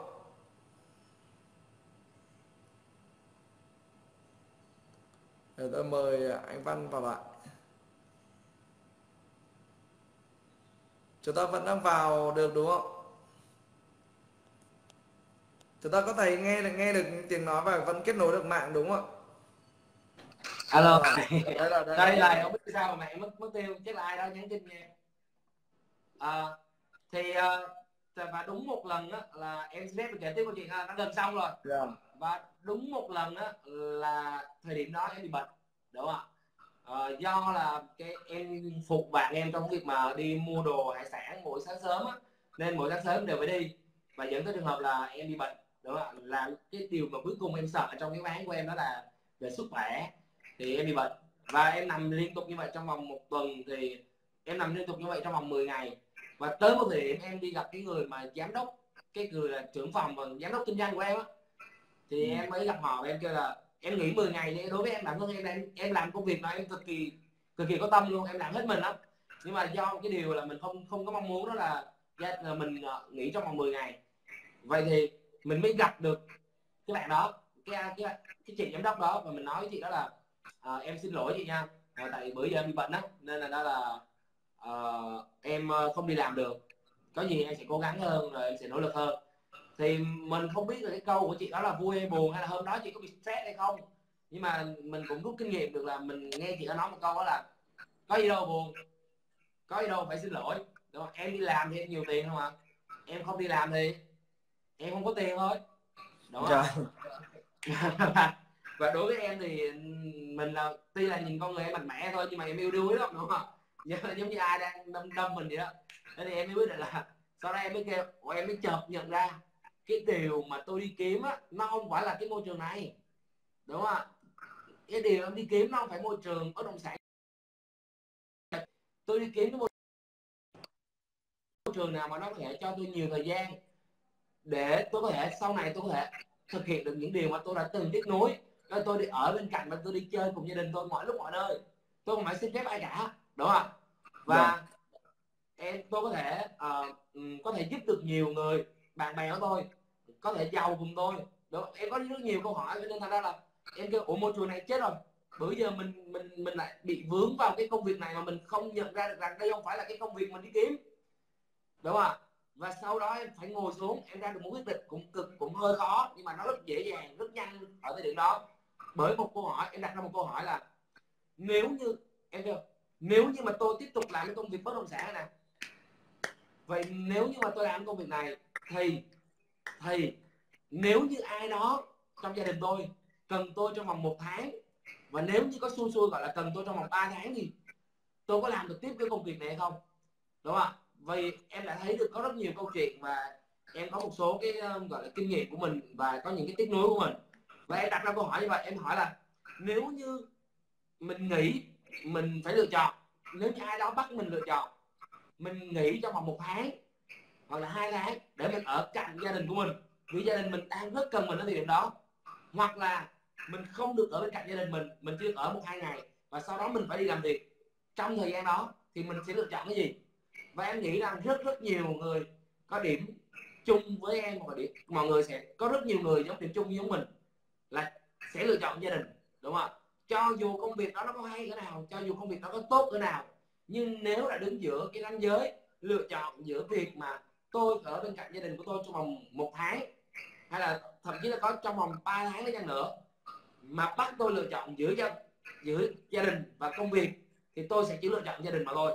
Để tôi mời anh Văn vào lại. Chúng ta vẫn đang vào được đúng không? Chúng ta có thể nghe được tiếng nói và vẫn kết nối được mạng đúng không ạ? Alo. Đây là không biết sao mà mẹ mất tiêu, chắc là ai đó nhắn tin nha. Thì và đúng một lần đó là em sẽ kể tiếp câu chuyện nó gần xong rồi. Và đúng một lần đó là thời điểm đó em bị bệnh, đúng không ạ? Do là em phục bạn em trong việc mà đi mua đồ hải sản mỗi sáng sớm á, nên mỗi sáng sớm đều phải đi, và dẫn tới trường hợp là em bị bệnh, đúng không ạ? Là cái điều mà cuối cùng em sợ trong cái bán của em đó là về sức khỏe. Thì em bị bệnh và em nằm liên tục như vậy trong vòng 1 tuần, thì em nằm liên tục như vậy trong vòng 10 ngày. Và tới một thời điểm em đi gặp cái người mà giám đốc, cái người là trưởng phòng và giám đốc kinh doanh của em á, thì em mới gặp họ và em kêu là em nghỉ 10 ngày đi. Đối với em bản thân em làm công việc mà em cực kỳ có tâm luôn, em làm hết mình lắm, nhưng mà do cái điều là mình không có mong muốn đó là mình nghỉ trong vòng 10 ngày. Vậy thì mình mới gặp được cái bạn đó, cái chị giám đốc đó, và mình nói với chị đó là em xin lỗi chị nha, tại bữa giờ em bị bệnh đó, nên là em không đi làm được, có gì em sẽ cố gắng hơn rồi em sẽ nỗ lực hơn. Thì mình không biết là cái câu của chị đó là vui hay buồn, hay là hôm đó chị có bị stress hay không, nhưng mà mình cũng rút kinh nghiệm được là mình nghe chị đó nói một câu đó là có gì đâu buồn, có gì đâu phải xin lỗi, đúng không? Em đi làm thì em nhiều tiền không ạ, em không đi làm thì em không có tiền thôi, đúng không? Và đối với em thì mình là tuy là nhìn con người em mạnh mẽ thôi, nhưng mà em yêu đuối lắm, đúng không? Giống như ai đang đâm mình vậy đó. Thế thì em mới biết được là sau đó em mới kêu, em mới chợt nhận ra cái điều mà tôi đi kiếm á, nó không phải là cái môi trường này, đúng không ạ? Cái điều em đi kiếm nó không phải môi trường bất động sản, tôi đi kiếm cái môi trường nào mà nó có thể cho tôi nhiều thời gian để tôi có thể sau này tôi có thể thực hiện được những điều mà tôi đã từng tiếc nuối. Rồi tôi đi ở bên cạnh và tôi đi chơi cùng gia đình tôi mọi lúc mọi nơi, tôi không phải xin phép ai cả, đúng không? Và tôi có thể giúp được nhiều người, bạn bè của tôi có thể giàu cùng tôi, đúng không? Em có rất nhiều câu hỏi, nên thành ra là em kêu ủa môi trường này chết rồi, bữa giờ mình lại bị vướng vào cái công việc này mà mình không nhận ra được rằng đây không phải là cái công việc mình đi kiếm, đúng không ạ? và sau đó em phải ngồi xuống em ra được một quyết định cũng hơi khó, nhưng mà nó rất dễ dàng, rất nhanh ở thời điểm đó. Bởi một câu hỏi, em đặt ra một câu hỏi là nếu như em kêu nếu như mà tôi tiếp tục làm cái công việc bất động sản này nè, vậy nếu như mà tôi làm công việc này thì nếu như ai đó trong gia đình tôi cần tôi trong vòng 1 tháng, và nếu như có xui xui gọi là cần tôi trong vòng 3 tháng, thì tôi có làm được tiếp cái công việc này hay không, đúng không ạ? Vì em đã thấy được có rất nhiều câu chuyện, và em có một số cái gọi là kinh nghiệm của mình và có những cái tiếc nuối của mình, và em đặt ra câu hỏi như vậy. Em hỏi là nếu như mình nghĩ mình phải lựa chọn, nếu như ai đó bắt mình lựa chọn, mình nghỉ trong vòng 1 tháng hoặc là 2 tháng để mình ở cạnh gia đình của mình, vì gia đình mình đang rất cần mình ở thời điểm đó, hoặc là mình không được ở bên cạnh gia đình mình chỉ được ở 1-2 ngày, và sau đó mình phải đi làm việc trong thời gian đó, thì mình sẽ lựa chọn cái gì? Và em nghĩ rằng rất nhiều người có điểm chung với em, và mọi người sẽ có rất nhiều người giống điểm chung giống mình là sẽ lựa chọn gia đình, đúng không ạ? Cho dù công việc đó nó có hay cỡ nào, cho dù công việc đó có tốt cỡ nào, nhưng nếu đã đứng giữa cái ranh giới lựa chọn giữa việc mà tôi ở bên cạnh gia đình của tôi trong vòng 1 tháng, hay là thậm chí là có trong vòng 3 tháng nữa chăng nữa, mà bắt tôi lựa chọn giữa gia đình và công việc, thì tôi sẽ chỉ lựa chọn gia đình mà thôi.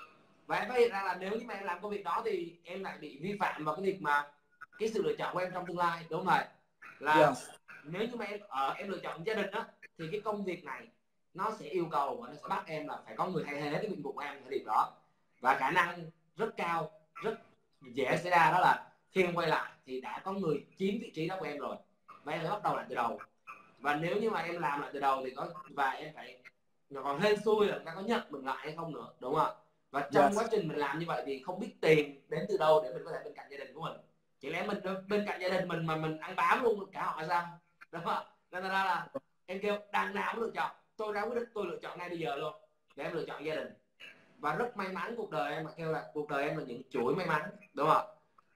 Và em phát hiện ra là nếu như mà em làm công việc đó thì em lại bị vi phạm vào cái việc mà cái sự lựa chọn của em trong tương lai, đúng không thầy? Là nếu như mà em lựa chọn gia đình á, thì cái công việc này nó sẽ yêu cầu và nó sẽ bắt em là phải có người thay thế cái nhiệm vụ của em ở thời điểm đó, và khả năng rất cao, rất dễ xảy ra đó là khi em quay lại thì đã có người chiếm vị trí đó của em rồi, và em phải bắt đầu lại từ đầu. Và nếu như mà em làm lại từ đầu thì và em phải còn hên xui là người ta có nhận mình lại hay không nữa, đúng không ạ? Và trong quá trình mình làm như vậy thì không biết tiền đến từ đâu để mình có thể bên cạnh gia đình của mình. Chỉ lẽ mình bên cạnh gia đình mình mà mình ăn bám luôn cả họ sao, đúng không ạ? Nên là em kêu đằng nào cũng lựa chọn, tôi ra quyết định tôi lựa chọn ngay bây giờ luôn để em lựa chọn gia đình. Và rất may mắn cuộc đời em, mà kêu là cuộc đời em là những chuỗi may mắn, đúng không ạ?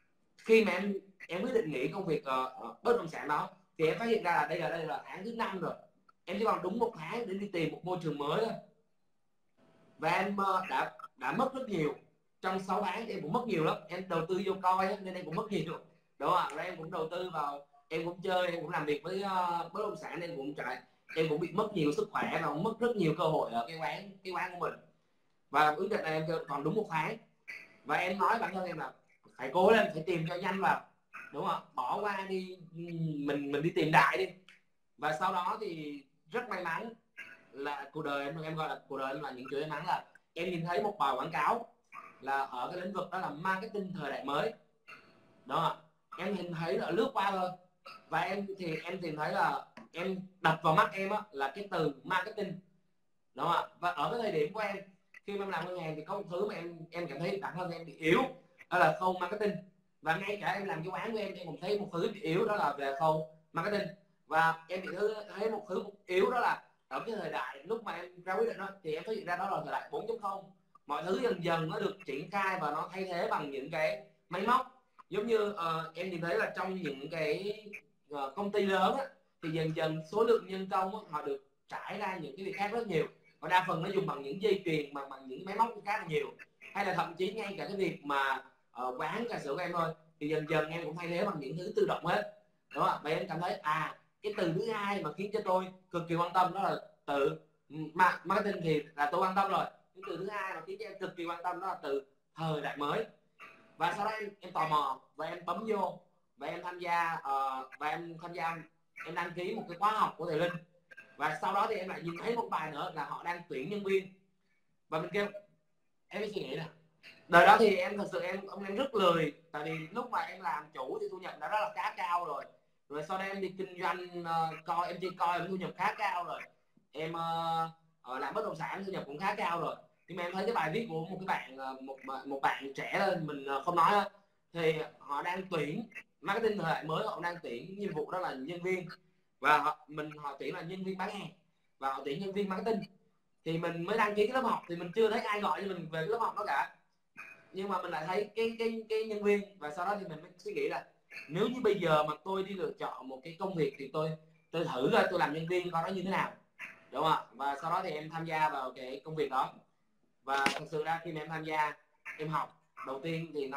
Khi mà em quyết định nghỉ công việc bất động sản đó, thì em phát hiện ra là đây là tháng thứ 5 rồi, em chỉ còn đúng 1 tháng để đi tìm một môi trường mới thôi. Và em đã mất rất nhiều. Trong 6 tháng thì em cũng mất nhiều lắm, em đầu tư vô coi nên em cũng mất nhiều, đúng không ạ? Và em cũng đầu tư vào, em cũng chơi, em cũng làm việc với bất động sản, nên em cũng bị mất nhiều sức khỏe và mất rất nhiều cơ hội ở cái quán của mình. Và quyết định này em còn đúng 1 tháng, và em nói bản thân em là phải cố lên, phải tìm cho nhanh vào, đúng không ạ? Bỏ qua đi, mình đi tìm đại đi. Và sau đó thì rất may mắn là cuộc đời em gọi là cuộc đời em là những chuỗi may mắn, là em nhìn thấy một bài quảng cáo là ở cái lĩnh vực đó là marketing thời đại mới đó. Em nhìn thấy là lướt qua thôi, và em tìm thấy là em đập vào mắt em á là cái từ marketing đó. Và ở cái thời điểm của em khi mà em làm ngân hàng thì có một thứ mà em cảm thấy bản thân em bị yếu, đó là khâu marketing. Và ngay cả em làm cái quán của em cũng thấy một thứ bị yếu, đó là về khâu marketing. Và em bị thấy một thứ yếu, đó là ở cái thời đại lúc mà em ra quyết định đó, thì em phát hiện ra đó là thời đại 4.0. Mọi thứ dần dần nó được triển khai và nó thay thế bằng những cái máy móc. Giống như em nhìn thấy là trong những cái công ty lớn á, thì dần dần số lượng nhân công á, họ được trải ra những cái việc khác rất nhiều, và đa phần nó dùng bằng những dây chuyền bằng những máy móc khá là nhiều. Hay là thậm chí ngay cả cái việc mà quán trà sữa của em thôi, thì dần dần em cũng thay thế bằng những thứ tự động hết, đúng không? Và em cảm thấy cái từ thứ hai mà khiến cho tôi cực kỳ quan tâm, đó là từ marketing, thì là tôi quan tâm rồi. Cái từ thứ hai mà khiến cho em cực kỳ quan tâm, đó là từ thời đại mới. Và sau đó em tò mò và em bấm vô và em tham gia em đăng ký một cái khóa học của thầy Linh. Và sau đó thì em lại nhìn thấy một bài nữa là họ đang tuyển nhân viên, và mình kêu em mới suy nghĩ nè, đời đó thì em thật sự em rất lười, tại vì lúc mà em làm chủ thì thu nhập đã rất là khá cao rồi. Rồi sau đó em đi kinh doanh em chỉ coi em thu nhập khá cao rồi, em làm bất động sản thu nhập cũng khá cao rồi. Nhưng mà em thấy cái bài viết của một cái bạn một bạn trẻ lên, mình không nói đó, thì họ đang tuyển marketing thời đại mới, họ đang tuyển nhiệm vụ đó là nhân viên, và họ tuyển là nhân viên bán hàng, và họ tuyển nhân viên marketing. Thì mình mới đăng ký cái lớp học, thì mình chưa thấy ai gọi cho mình về cái lớp học đó cả, nhưng mà mình lại thấy cái nhân viên. Và sau đó thì mình mới suy nghĩ là nếu như bây giờ mà tôi đi lựa chọn một cái công việc thì tôi thử rồi tôi làm nhân viên coi nó như thế nào, đúng không ạ? Và sau đó thì em tham gia vào cái công việc đó. Và thật sự ra khi mà em tham gia, em học đầu tiên thì nó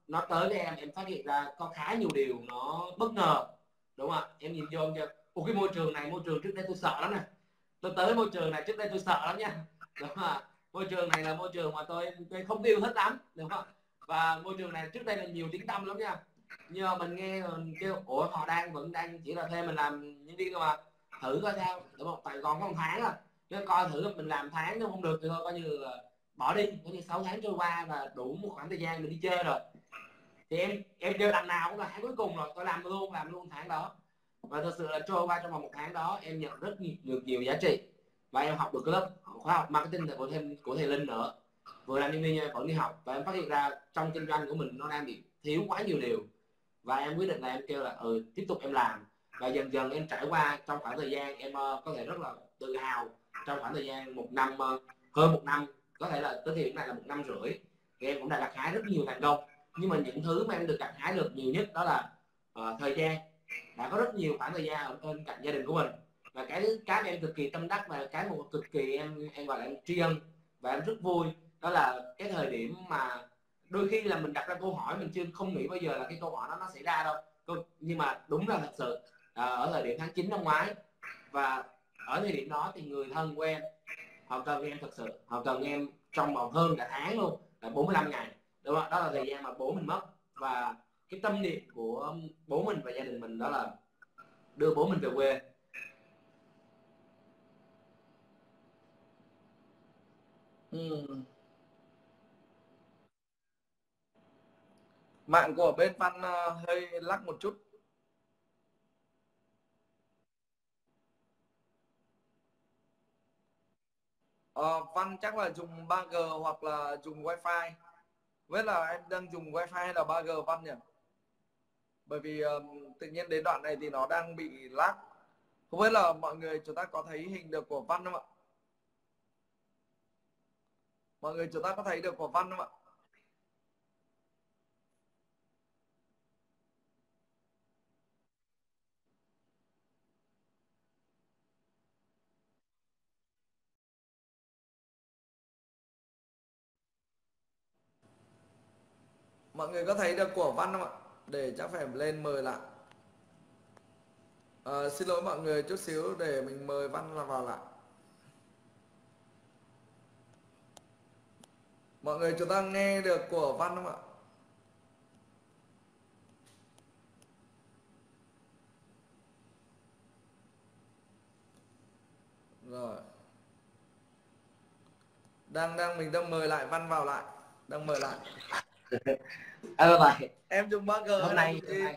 nó tới với em phát hiện ra có khá nhiều điều nó bất ngờ, đúng không ạ? Em nhìn vô em kêu cái môi trường này, môi trường trước đây tôi sợ lắm nè, tôi tới môi trường này trước đây tôi sợ lắm nha, đúng không ạ? Môi trường này là môi trường mà tôi không yêu thích lắm, đúng không? Và môi trường này trước đây là nhiều tiếng tăm lắm nha, nhưng mà mình nghe mình kêu ủa họ vẫn đang chỉ là thuê mình làm nhân viên thôi mà, thử coi sao, đúng không? Tại còn có 1 tháng à, nếu coi thử mình làm tháng nếu không được thì thôi coi như là bỏ đi, coi như 6 tháng trôi qua và đủ một khoảng thời gian mình đi chơi rồi. Thì em kêu đằng nào cũng là tháng cuối cùng rồi, tôi làm luôn tháng đó. Và thật sự là trôi qua trong vòng 1 tháng đó em nhận rất nhiều giá trị, và em học được cái lớp khóa học marketing của thầy Linh nữa, vừa làm nhân viên nhưng em vẫn đi học. Và em phát hiện ra trong kinh doanh của mình nó đang bị thiếu quá nhiều điều, và em quyết định là em kêu là tiếp tục em làm. Và dần dần em trải qua trong khoảng thời gian em có thể rất là tự hào, trong khoảng thời gian 1 năm, hơn 1 năm, có thể là tới thời điểm này là 1 năm rưỡi, thì em cũng đã gặt hái rất nhiều thành công. Nhưng mà những thứ mà em được gặt hái được nhiều nhất đó là thời gian. Đã có rất nhiều khoảng thời gian ở bên cạnh gia đình của mình, và cái mà em cực kỳ tâm đắc và cái một cực kỳ em gọi là em tri ân và em rất vui, đó là cái thời điểm mà đôi khi là mình đặt ra câu hỏi mình chưa không nghĩ bao giờ là cái câu hỏi nó xảy ra đâu, nhưng mà đúng là thật sự ở thời điểm tháng 9 năm ngoái, và ở thời điểm đó thì người thân của em họ cần em, thật sự họ cần em trong vòng hơn cả tháng luôn, là 45 ngày, đúng không? Đó là thời gian mà bố mình mất, và cái tâm niệm của bố mình và gia đình mình đó là đưa bố mình về quê. Mạng của bên Văn hơi lắc một chút. Văn chắc là dùng 3G hoặc là dùng wifi. Với là em đang dùng wifi hay là 3G Văn nhỉ? Bởi vì tự nhiên đến đoạn này thì nó đang bị lag. Không biết là mọi người chúng ta có thấy hình được của Văn không ạ? Mọi người chúng ta có thấy được của Văn không ạ? Mọi người có thấy được của Văn không ạ? Để chắc phải lên mời lại. Xin lỗi mọi người chút xíu để mình mời Văn là vào lại. Mọi người chúng ta nghe được của Văn không ạ? Rồi. Mình đang mời lại Văn vào lại. Đang mời lại. Vậy Em dùng 3G hôm hay là nay dùng gì?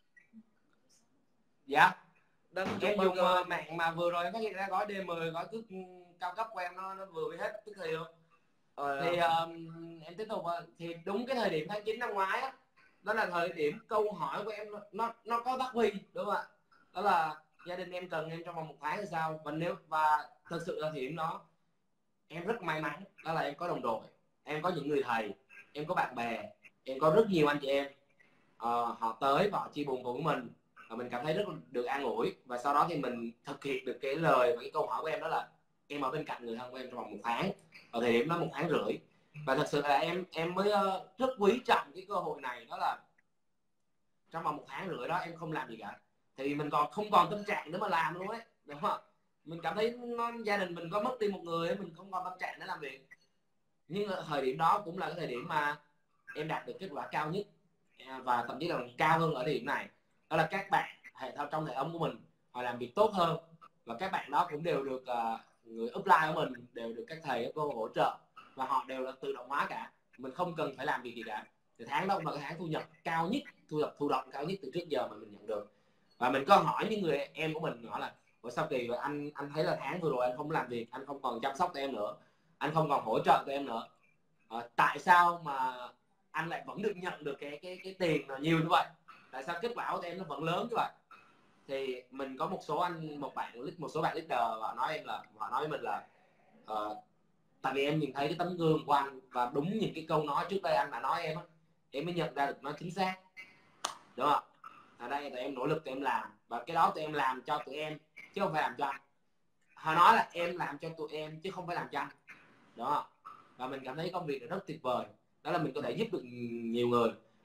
dạ Đang em 3G dùng hay mạng mà vừa rồi em phát hiện ra gói D10, gói cước cao cấp của em nó vừa bị hết tức thì luôn. Thì em tiếp tục thì đúng cái thời điểm tháng 9 năm ngoái á, đó là thời điểm câu hỏi của em nó có bắt huy, đúng không ạ? Đó là gia đình em cần em trong vòng 1 tháng thì sao, và thật sự là thời điểm đó em rất may mắn, đó là em có đồng đội, em có những người thầy, em có bạn bè, em có rất nhiều anh chị em họ tới và họ chia buồn cùng với mình, và mình cảm thấy rất được an ủi. Và sau đó thì mình thực hiện được cái lời và cái câu hỏi của em, đó là em ở bên cạnh người thân của em trong vòng 1 tháng, ở thời điểm đó 1 tháng rưỡi. Và thật sự là em mới rất quý trọng cái cơ hội này, đó là trong vòng 1 tháng rưỡi đó em không làm gì cả, thì mình không còn tâm trạng để mà làm luôn ấy, đúng không? Mình cảm thấy gia đình mình có mất đi một người ấy, mình không còn tâm trạng để làm việc. Nhưng ở thời điểm đó cũng là cái thời điểm mà em đạt được kết quả cao nhất, và thậm chí là cao hơn ở thời điểm này, đó là các bạn trong hệ thống của mình họ làm việc tốt hơn, và các bạn đó cũng đều được người upline của mình đều được các thầy các cô hỗ trợ, và họ đều là tự động hóa cả, mình không cần phải làm việc gì cả. Thì tháng đó cũng là cái tháng thu nhập cao nhất, thụ động cao nhất từ trước giờ mà mình nhận được. Và mình có hỏi những người em của mình, hỏi là ủa sao kỳ rồi anh thấy là tháng vừa rồi anh không làm việc, anh không còn chăm sóc tụi em nữa, anh không còn hỗ trợ tụi em nữa, tại sao mà anh lại vẫn được nhận được cái tiền là nhiều như vậy, tại sao kết quả của tụi em nó vẫn lớn như vậy? Thì mình có một số bạn leader, họ nói em là họ nói với mình là tại vì em nhìn thấy cái tấm gương của anh, và đúng những cái câu nói trước đây anh đã nói em mới nhận ra được nó chính xác, đúng không? Ở đây tụi em nỗ lực tụi em làm, và cái đó tụi em làm cho tụi em chứ không phải làm cho anh. Họ nói là em làm cho tụi em chứ không phải làm cho anh, đúng không? Và mình cảm thấy công việc này rất tuyệt vời, đó là mình có thể giúp được nhiều người.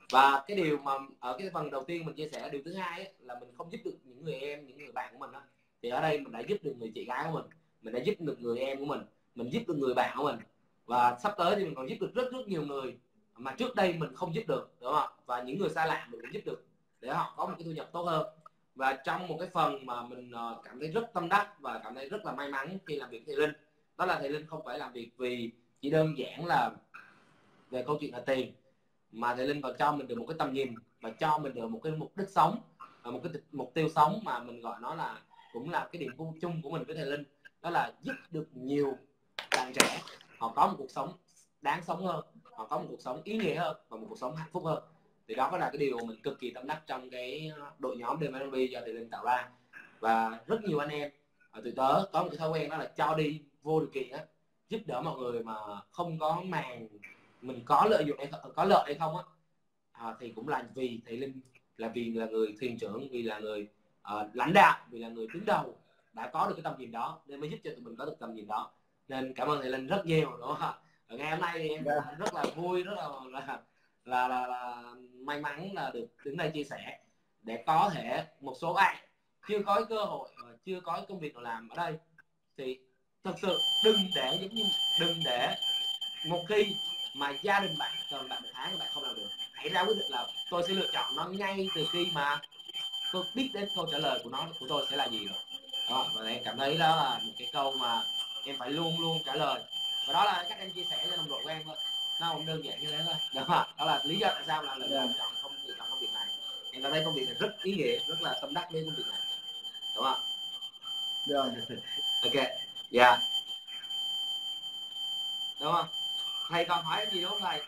Và cái điều mà ở cái phần đầu tiên mình chia sẻ, điều thứ hai ấy, là mình không giúp được những người em, những người bạn của mình đó. Thì ở đây mình đã giúp được người chị gái của mình đã giúp được người em của mình giúp được người bạn của mình, và sắp tới thì mình còn giúp được rất rất nhiều người mà trước đây mình không giúp được, đúng không? Và những người xa lạ mình cũng giúp được để họ có một cái thu nhập tốt hơn. Và trong một cái phần mà mình cảm thấy rất tâm đắc và cảm thấy rất là may mắn khi làm việc với thầy Linh, đó là thầy Linh không phải làm việc vì chỉ đơn giản là về câu chuyện là tiền, mà thầy Linh còn cho mình được một cái tầm nhìn và cho mình được một cái mục đích sống và một cái mục tiêu sống mà mình gọi nó là cũng là cái điểm chung của mình với thầy Linh, đó là giúp được nhiều bạn trẻ họ có một cuộc sống đáng sống hơn, họ có một cuộc sống ý nghĩa hơn và một cuộc sống hạnh phúc hơn. Thì đó là cái điều mình cực kỳ tâm đắc trong cái đội nhóm DMB do thầy Linh tạo ra. Và rất nhiều anh em ở tụi tớ có một cái thói quen, đó là cho đi vô điều kiện á, giúp đỡ mọi người mà không có màng mình có lợi dụng hay có lợi hay không á, thì cũng là vì thầy Linh, là vì là người thuyền trưởng, vì là người lãnh đạo, vì là người đứng đầu đã có được cái tầm nhìn đó nên mới giúp cho tụi mình có được tầm nhìn đó. Nên cảm ơn thầy Linh rất nhiều, đúng không? Và ngày hôm nay thì em cũng rất là vui, rất là may mắn là được đứng đây chia sẻ để có thể một số bạn chưa có cơ hội, chưa có công việc nào làm ở đây, thì thật sự đừng để một khi mà gia đình bạn cần bạn một tháng các bạn không làm được, hãy ra quyết định là tôi sẽ lựa chọn nó ngay từ khi mà tôi biết đến câu trả lời của tôi sẽ là gì rồi đó. Và em cảm thấy đó là một cái câu mà em phải luôn luôn trả lời, và đó là cách em chia sẻ cho đồng đội của em thôi, nó không đơn giản như thế thôi đó là lý do tại sao là lựa chọn công việc này. Em cảm thấy công việc này rất ý nghĩa, rất là tâm đắc với công việc này, đúng không? Ok, dạ, đúng không? Thầy còn hỏi em gì đúng không thầy?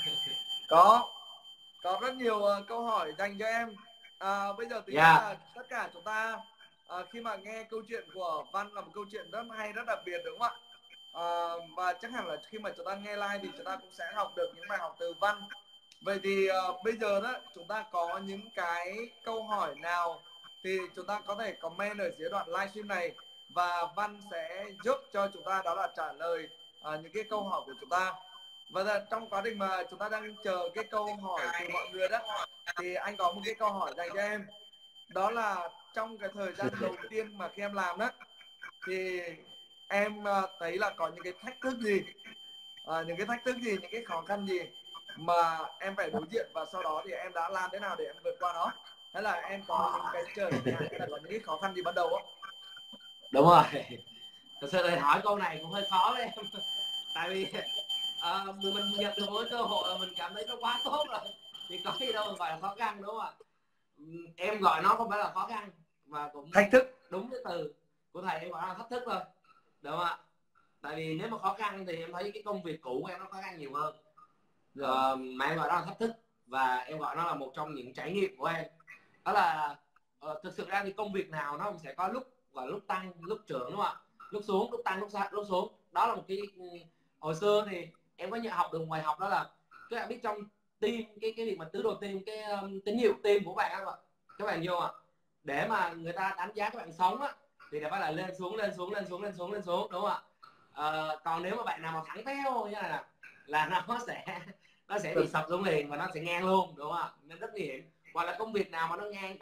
Có rất nhiều câu hỏi dành cho em. Bây giờ tính Yeah. là tất cả chúng ta khi mà nghe câu chuyện của Văn là một câu chuyện rất hay, rất đặc biệt, đúng không ạ? Và chắc hẳn là khi mà chúng ta nghe live thì chúng ta cũng sẽ học được những bài học từ Văn. Vậy thì bây giờ đó chúng ta có những cái câu hỏi nào thì chúng ta có thể comment ở dưới đoạn livestream này, và Văn sẽ giúp cho chúng ta đó là trả lời những cái câu hỏi của chúng ta. Và trong quá trình mà chúng ta đang chờ cái câu hỏi từ mọi người đó, thì anh có một cái câu hỏi dành cho em, đó là trong cái thời gian đầu tiên mà khi em làm đó thì em thấy là có những cái thách thức gì, những cái khó khăn gì mà em phải đối diện, và sau đó thì em đã làm thế nào để em vượt qua nó, hay là em có những cái trở ngại hay là có những cái khó khăn gì ban đầu không? Đúng rồi, thật sự thì hỏi câu này cũng hơi khó đấy em, tại vì mình nhận được một cái cơ hội là mình cảm thấy nó quá tốt rồi thì có gì đâu mà gọi là khó khăn, đúng không ạ? Em gọi nó không phải là khó khăn, và cũng Thách thức. đúng cái từ của thầy, em gọi nó là thách thức thôi, đúng không ạ? Tại vì nếu mà khó khăn thì em thấy cái công việc cũ của em nó khó khăn nhiều hơn. Mà em gọi nó là thách thức, và em gọi nó là một trong những trải nghiệm của em. Đó là thực sự ra thì công việc nào nó cũng sẽ có lúc và lúc tăng lúc trưởng, đúng không ạ? Lúc xuống lúc tăng lúc xuống, đó là một cái hồi xưa thì em có nhận học được một bài học, đó là các bạn biết trong team cái việc mà tứ đồ team, cái tín hiệu team của bạn không ạ? Các bạn vô ạ, để mà người ta đánh giá các bạn sống á thì phải là lên xuống đúng không ạ? Còn nếu mà bạn nào mà thẳng teo như này là nó sẽ bị sập xuống liền và nó sẽ ngang luôn, đúng không ạ? Nên rất nguy hiểm. Hoặc là công việc nào mà nó ngang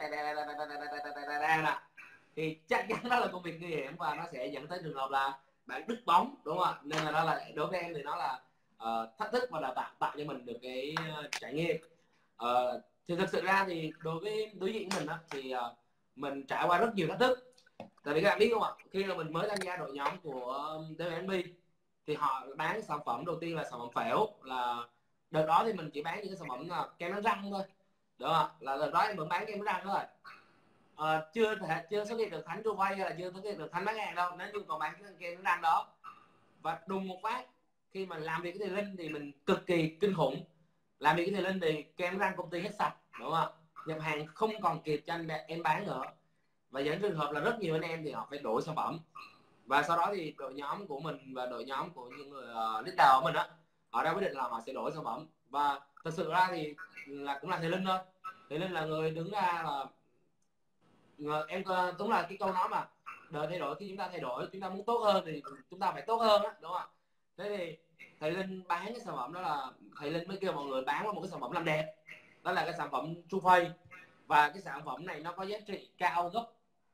thì chắc chắn đó là công việc nguy hiểm và nó sẽ dẫn tới trường hợp là bạn đứt bóng, đúng không ạ? Nên là đó là đối với em thì nó là thách thức và là tạo cho mình được cái trải nghiệm. Thì thực sự ra thì đối diện mình đó, thì mình trải qua rất nhiều thách thức. Tại vì các bạn biết không ạ, khi mà mình mới tham gia đội nhóm của DMB thì họ bán sản phẩm đầu tiên là sản phẩm phễu, là đợt đó thì mình chỉ bán những cái sản phẩm là kem đánh răng thôi, đúng không ạ? Là đợt đó em vẫn bán kem đánh răng thôi. Chưa xuất hiện được Thánh Tru Vay hay là chưa xuất hiện được Thánh Bán Hàng đâu, nếu như còn bán cái kem đánh răng đó. Và đùng một phát khi mà làm việc với thầy Linh thì mình cực kỳ kinh khủng. Làm việc với thầy Linh thì kem đánh răng công ty hết sạch, đúng không ạ? Nhập hàng không còn kịp cho em bán nữa, và dẫn trường hợp là rất nhiều anh em thì họ phải đổi sản phẩm. Và sau đó thì đội nhóm của mình và đội nhóm của những người leader của mình á, họ đã quyết định là họ sẽ đổi sản phẩm. Và thật sự ra thì cũng là thầy Linh thôi. Thầy Linh là người đứng ra là em đúng là cái câu nói mà đời thay đổi, khi chúng ta thay đổi, chúng ta muốn tốt hơn thì chúng ta phải tốt hơn á, đúng không ạ? Thế thì thầy Linh bán cái sản phẩm đó là thầy Linh mới kêu mọi người bán một cái sản phẩm làm đẹp, đó là cái sản phẩm True Face. Và cái sản phẩm này nó có giá trị cao gấp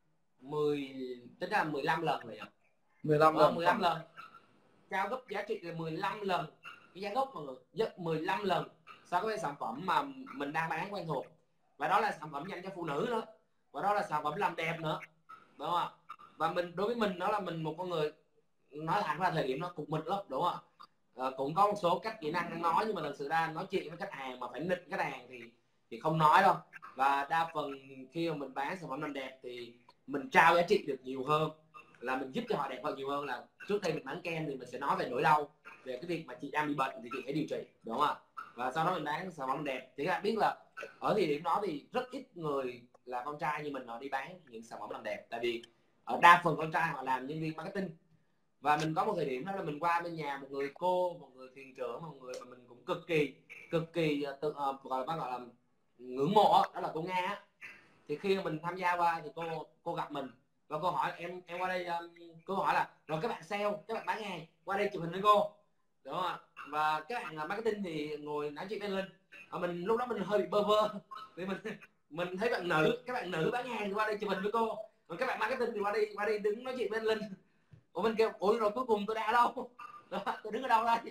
tính ra 15 lần rồi nhỉ? 15 lần. 15 lần. Cao gấp giá trị là 15 lần cái giá gốc mọi người, gấp 15 lần so với sản phẩm mà mình đang bán quen thuộc. Và đó là sản phẩm dành cho phụ nữ nữa, và đó là sản phẩm làm đẹp nữa, đúng không ạ? Và đối với mình đó là mình một con người nói thẳng là thời điểm nó cục mịch lắm, đúng không ạ? Cũng có một số cách kỹ năng nói, nhưng mà thực sự ra nói chuyện với khách hàng mà phải nịnh khách hàng thì không nói đâu. Và đa phần khi mà mình bán sản phẩm làm đẹp thì mình trao giá trị được nhiều hơn, là mình giúp cho họ đẹp hơn nhiều hơn là trước đây mình bán kem thì mình sẽ nói về nỗi đau, về cái việc mà chị đang bị bệnh thì chị phải điều trị, đúng không ạ? Và sau đó mình bán sản phẩm đẹp. Thì các bạn biết là ở thời điểm đó thì rất ít người là con trai như mình họ đi bán những sản phẩm làm đẹp, tại vì ở đa phần con trai họ làm nhân viên marketing. Và mình có một thời điểm đó là mình qua bên nhà một người cô, một người thuyền trưởng, một người mà mình cũng cực kỳ gọi là ngưỡng mộ, đó là cô Nga. Thì khi mình tham gia qua thì cô gặp mình và cô hỏi em qua đây, cô hỏi là rồi các bạn sale, các bạn bán hàng qua đây chụp hình với cô, đúng không ạ? Và các bạn marketing thì ngồi nói chuyện với Linh. Mình lúc đó mình hơi bị bơ vơ vì mình thấy các bạn nữ bán hàng thì qua đây chụp hình với cô, còn các bạn marketing thì qua đây đứng nói chuyện với Linh. Mình kêu ủa rồi cuối cùng tôi đã ở đâu? Đó, tôi đứng ở đâu đây?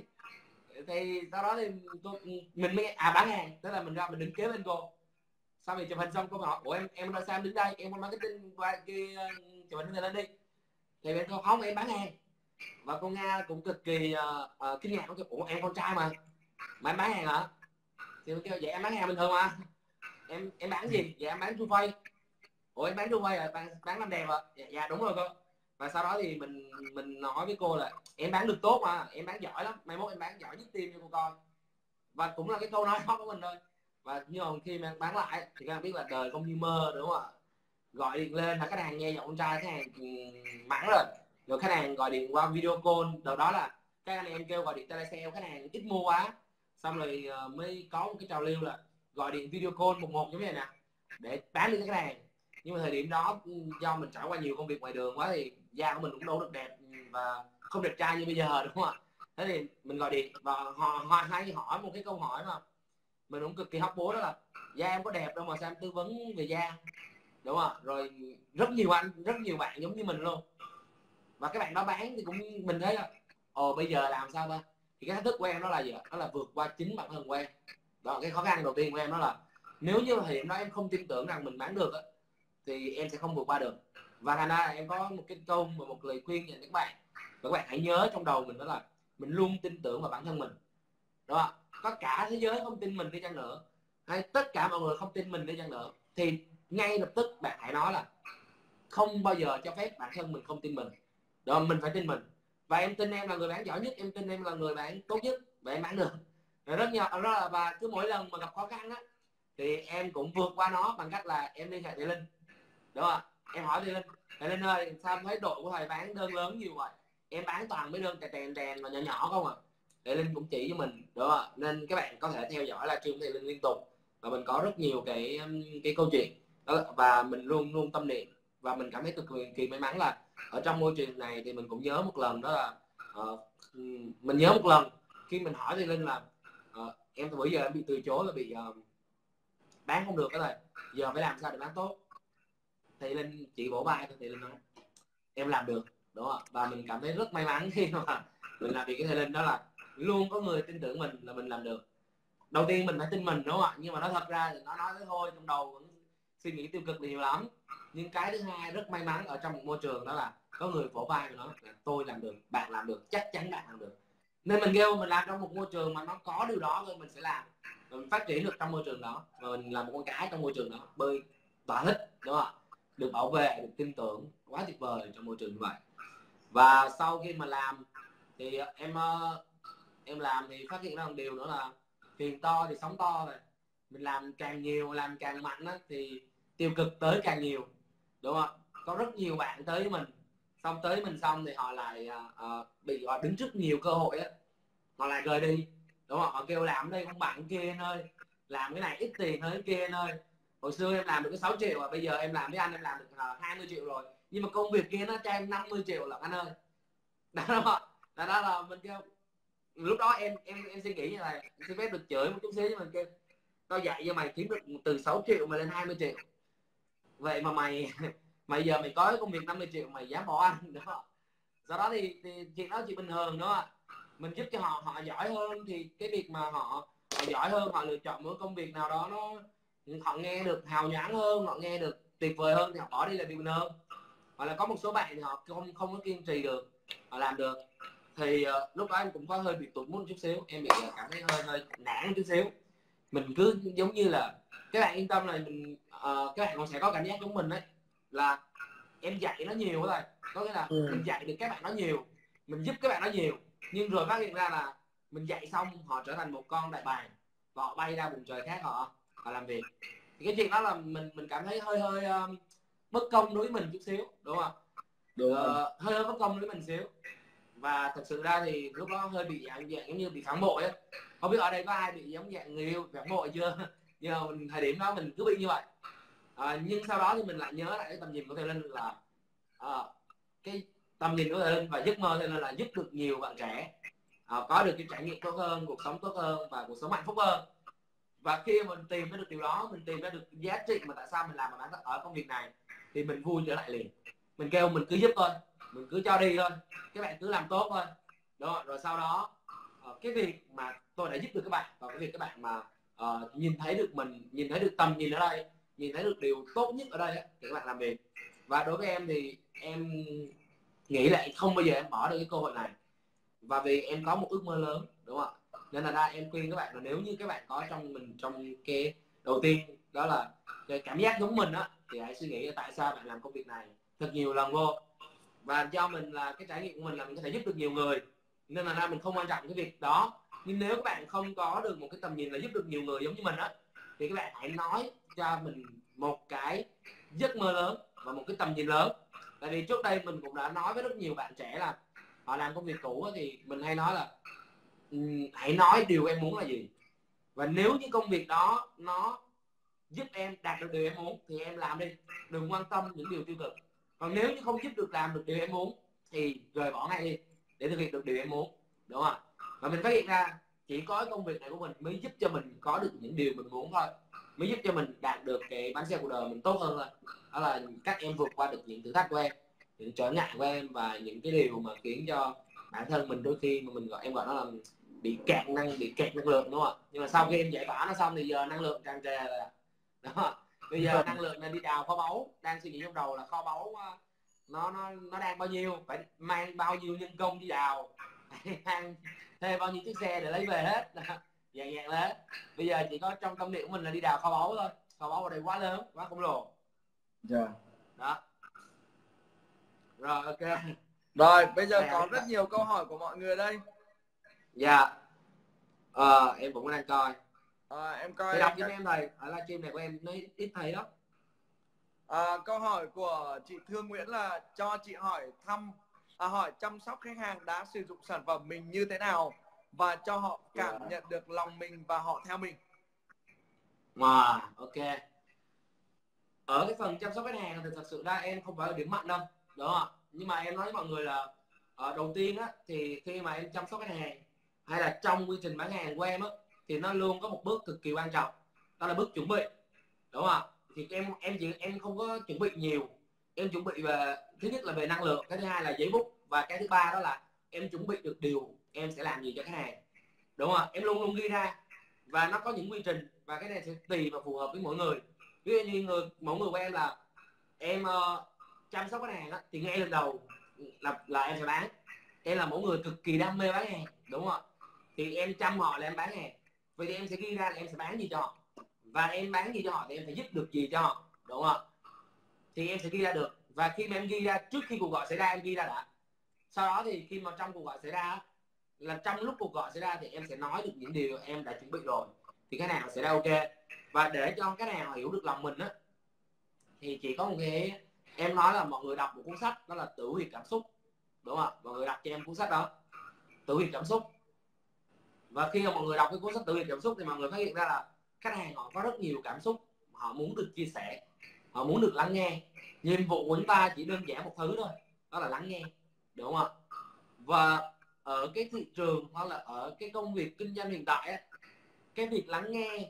Thì sau đó thì mình mới bán hàng, tức là mình ra mình đứng kế bên cô. Sau khi chụp hình xong cô hỏi ủa em là sao em đứng đây, em con marketing qua kia chụp hình lên đi. Thì bên cô không, em bán hàng. Và cô Nga cũng cực kỳ kinh ngạc, kêu ủa em con trai mà em bán hàng hả? Thì tôi kêu vậy em bán hàng bình thường mà. Em bán gì? Dạ em bán True Face. Ủa em bán True Face à? Bán làm đẹp à? Dạ đúng rồi cô. Và sau đó thì mình nói với cô là em bán được tốt mà, em bán giỏi lắm, mai mốt em bán giỏi nhất team cho cô coi. Và cũng là cái câu nói đó của mình thôi. Và nhưng khi mà bán lại thì các bạn biết là đời không như mơ, đúng không ạ? Gọi điện lên là khách hàng nghe giọng con trai, khách hàng mắng rồi khách hàng gọi điện qua video call. Đầu đó là các anh em kêu gọi điện telesale, khách hàng ít mua quá, xong rồi mới có một cái trào lưu là gọi điện video call một giống như này nè để bán đi cho khách hàng. Nhưng mà thời điểm đó do mình trải qua nhiều công việc ngoài đường quá thì da của mình cũng đâu được đẹp và không đẹp trai như bây giờ, đúng không ạ? Thế thì mình gọi điện và họ hay hỏi một cái câu hỏi mà mình cũng cực kỳ hóc búa, đó là da em có đẹp đâu mà sao em tư vấn về da, đúng không ạ? Rồi rất nhiều bạn giống như mình luôn. Và các bạn đó bán thì cũng mình thấy là bây giờ làm sao ta? Thì cái thách thức của em đó là gì ạ? Đó là vượt qua chính bản thân của em. Đó, cái khó khăn đầu tiên của em đó là nếu như thời điểm đó em không tin tưởng rằng mình bán được thì em sẽ không vượt qua được. Và thành ra là em có một cái câu và một lời khuyên dành cho các bạn, và các bạn hãy nhớ trong đầu mình đó là mình luôn tin tưởng vào bản thân mình, đúng không? Có cả thế giới không tin mình đi chăng nữa, hay tất cả mọi người không tin mình đi chăng nữa, thì ngay lập tức bạn hãy nói là không bao giờ cho phép bản thân mình không tin mình. Đó, mình phải tin mình. Và em tin em là người bán giỏi nhất, em tin em là người bán tốt nhất và em bán được. Rất nhiều đó là, và cứ mỗi lần mà gặp khó khăn thì em cũng vượt qua nó bằng cách là em liên hệ thầy Linh, đúng không? Em hỏi thầy Linh ơi sao thấy đội của thầy bán đơn lớn nhiều vậy, em bán toàn mấy đơn tèn mà nhỏ nhỏ không à? Thầy Linh cũng chỉ cho mình, đúng không? Nên các bạn có thể theo dõi livestream thầy Linh liên tục, và mình có rất nhiều cái câu chuyện đó, và mình luôn luôn tâm niệm. Và mình cảm thấy cực kỳ may mắn là ở trong môi trường này thì mình cũng nhớ một lần đó là mình nhớ một lần khi mình hỏi thầy Linh là em từ bữa giờ em bị từ chối và bị bán không được cái này, giờ phải làm sao để bán tốt. Thầy Linh chỉ vỗ vai thôi, thầy Linh nói em làm được, đúng không? Và mình cảm thấy rất may mắn khi mà mình làm việc với thầy Linh, đó là luôn có người tin tưởng mình là mình làm được. Đầu tiên mình phải tin mình, đúng không ạ? Nhưng mà nó thật ra thì nó nói thế thôi, trong đầu vẫn suy nghĩ tiêu cực nhiều lắm. Nhưng cái thứ hai rất may mắn ở trong một môi trường đó là có người vỗ vai của nó là tôi làm được, bạn làm được, chắc chắn bạn làm được. Nên mình kêu mình làm trong một môi trường mà nó có điều đó thôi mình sẽ làm, mình phát triển được trong môi trường đó, và mình là một con cá trong môi trường đó bơi tỏa thích, đúng không ạ? Được bảo vệ, được tin tưởng, quá tuyệt vời trong môi trường như vậy. Và sau khi mà làm thì em làm thì phát hiện ra một điều nữa là thuyền to thì sóng to rồi. Mình làm càng nhiều, làm càng mạnh thì tiêu cực tới càng nhiều, đúng không? Có rất nhiều bạn tới với mình xong thì họ lại bị họ đứng trước nhiều cơ hội họ lại rời đi, đúng không? Họ kêu làm ở đây không bạn kia anh ơi, làm cái này ít tiền hơn cái kia anh ơi, hồi xưa em làm được cái 6 triệu bây giờ em làm với anh em làm được 20 triệu rồi, nhưng mà công việc kia nó cho em 50 triệu là anh ơi. Đó là mình kêu lúc đó em suy nghĩ như này, xin phép được chửi một chút xíu, nhưng mình kêu tao dạy cho mày kiếm được từ 6 triệu mà lên 20 triệu, vậy mà mày mày giờ mày có cái công việc 50 triệu mày dám bỏ ăn đó. Do đó thì chuyện đó chỉ bình thường đúng không ạ? Mình giúp cho họ giỏi hơn, thì cái việc mà họ giỏi hơn, họ lựa chọn một công việc nào đó họ nghe được hào nhoáng hơn, họ nghe được tuyệt vời hơn thì họ bỏ đi là điều bình thường. Hoặc là có một số bạn thì họ không có kiên trì được, họ làm được thì lúc đó em cũng có hơi bị tụt mood một chút xíu, em bị cảm thấy hơi nản một chút xíu. Mình cứ giống như là các bạn yên tâm là mình các bạn cũng sẽ có cảm giác giống mình đấy, là em dạy nó nhiều rồi, có nghĩa là mình dạy được các bạn nó nhiều, mình giúp các bạn nó nhiều, nhưng rồi phát hiện ra là mình dạy xong họ trở thành một con đại bàng và họ bay ra vùng trời khác, họ làm việc. Thì cái chuyện đó là mình cảm thấy hơi bất công đối với mình chút xíu, đúng không? Hơi bất công đối với mình xíu. Và thật sự ra thì lúc đó hơi bị dạng giống như bị phản bội ấy. Không biết ở đây có ai bị giống dạng người yêu phản bội chưa? Nhưng mà thời điểm đó mình cứ bị như vậy. Nhưng sau đó thì mình lại nhớ lại cái tầm nhìn của thầy Linh là cái tầm nhìn của thầy Linh và giấc mơ thầy Linh là giúp được nhiều bạn trẻ có được cái trải nghiệm tốt hơn, cuộc sống tốt hơn và cuộc sống hạnh phúc hơn. Và khi mình tìm ra được điều đó, mình tìm ra được giá trị mà tại sao mình làm ở công việc này, thì mình vui trở lại liền. Mình kêu mình cứ giúp thôi, mình cứ cho đi thôi, các bạn cứ làm tốt thôi đó. Rồi sau đó cái việc mà tôi đã giúp được các bạn, và cái việc các bạn mà nhìn thấy được mình, nhìn thấy được tầm nhìn ở đây, nhìn thấy được điều tốt nhất ở đây thì các bạn làm việc. Và đối với em thì em nghĩ là không bao giờ em bỏ được cái cơ hội này, và vì em có một ước mơ lớn, đúng không ạ? Nên là ra em khuyên các bạn là nếu như các bạn có trong cái đầu tiên đó là cái cảm giác giống mình á, thì hãy suy nghĩ tại sao bạn làm công việc này thật nhiều lần vô. Và do mình là cái trải nghiệm của mình là mình có thể giúp được nhiều người, nên là ra mình không quan trọng cái việc đó. Nhưng nếu các bạn không có được một cái tầm nhìn là giúp được nhiều người giống như mình á, thì các bạn hãy nói cho mình một cái giấc mơ lớn và một cái tầm nhìn lớn. Tại vì trước đây mình cũng đã nói với rất nhiều bạn trẻ là họ làm công việc cũ thì mình hay nói là hãy nói điều em muốn là gì, và nếu như công việc đó nó giúp em đạt được điều em muốn thì em làm đi, đừng quan tâm những điều tiêu cực. Còn nếu như không giúp được làm được điều em muốn thì rời bỏ ngay đi để thực hiện được điều em muốn, đúng không? Và mình phát hiện ra chỉ có công việc này của mình mới giúp cho mình có được những điều mình muốn thôi, mới giúp cho mình đạt được cái bánh xe cuộc đời mình tốt hơn thôi. Đó là các em vượt qua được những thử thách của em, những trở ngại của em, và những cái điều mà khiến cho bản thân mình đôi khi mà em gọi nó là bị kẹt năng lượng, đúng không ạ? Nhưng mà sau khi em giải tỏa nó xong thì giờ năng lượng tràn trề rồi đó. Bây giờ năng lượng là đi đào kho báu, đang suy nghĩ trong đầu là kho báu nó đang bao nhiêu, phải mang bao nhiêu nhân công đi đào, mang thuê bao nhiêu chiếc xe để lấy về hết, dạng thế. Bây giờ chỉ có trong tâm niệm của mình là đi đào kho báu thôi. Kho báu ở đây quá lớn, quá khổng lồ. Đó. Rồi, ok. Rồi, bây giờ có rất nhiều câu hỏi của mọi người đây. Dạ. Em cũng đang coi. Em coi. Thầy đọc cho em thầy, ở livestream này của em nó ít thầy đó. Câu hỏi của chị Thương Nguyễn là cho chị hỏi hỏi chăm sóc khách hàng đã sử dụng sản phẩm mình như thế nào và cho họ cảm nhận được lòng mình và họ theo mình. Ok. Ở cái phần chăm sóc khách hàng thì thật sự ra em không phải là điểm mạnh đâu, đúng không? Nhưng mà em nói với mọi người là đầu tiên á, thì khi mà em chăm sóc khách hàng hay là trong quy trình bán hàng của em á, thì nó luôn có một bước cực kỳ quan trọng, đó là bước chuẩn bị, đúng không? Thì em không có chuẩn bị nhiều. Em chuẩn bị về, thứ nhất là về năng lượng, cái thứ hai là giấy bút, và cái thứ ba đó là em chuẩn bị được điều em sẽ làm gì cho khách hàng, đúng không? Em luôn luôn ghi ra, và nó có những quy trình, và cái này sẽ tùy và phù hợp với mỗi người. Ví dụ như mỗi người của em là em chăm sóc khách hàng á, thì ngay lần đầu là em sẽ bán. Em là mỗi người cực kỳ đam mê bán hàng, đúng không? Thì em chăm họ là em bán hàng, vậy thì em sẽ ghi ra là em sẽ bán gì cho họ, và em bán gì cho họ thì em phải giúp được gì cho họ, đúng không? Thì em sẽ ghi ra được, và khi mà em ghi ra trước khi cuộc gọi xảy ra em ghi ra đã. Sau đó thì khi mà trong cuộc gọi xảy ra, là trong lúc cuộc gọi xảy ra thì em sẽ nói được những điều em đã chuẩn bị rồi, thì cái nào sẽ ra ok. Và để cho cái nào hiểu được lòng mình á, thì chỉ có một cái, em nói là mọi người đọc một cuốn sách, đó là Tử huyệt cảm xúc, đúng không? Mọi người đọc cho em cuốn sách đó, Tử huyệt cảm xúc. Và khi mà mọi người đọc cái cuốn sách Tử huyệt cảm xúc thì mọi người phát hiện ra là khách hàng họ có rất nhiều cảm xúc, họ muốn được chia sẻ, họ muốn được lắng nghe. Nhiệm vụ của chúng ta chỉ đơn giản một thứ thôi, đó là lắng nghe, đúng không ạ? Và ở cái thị trường hoặc là ở cái công việc kinh doanh hiện tại á, cái việc lắng nghe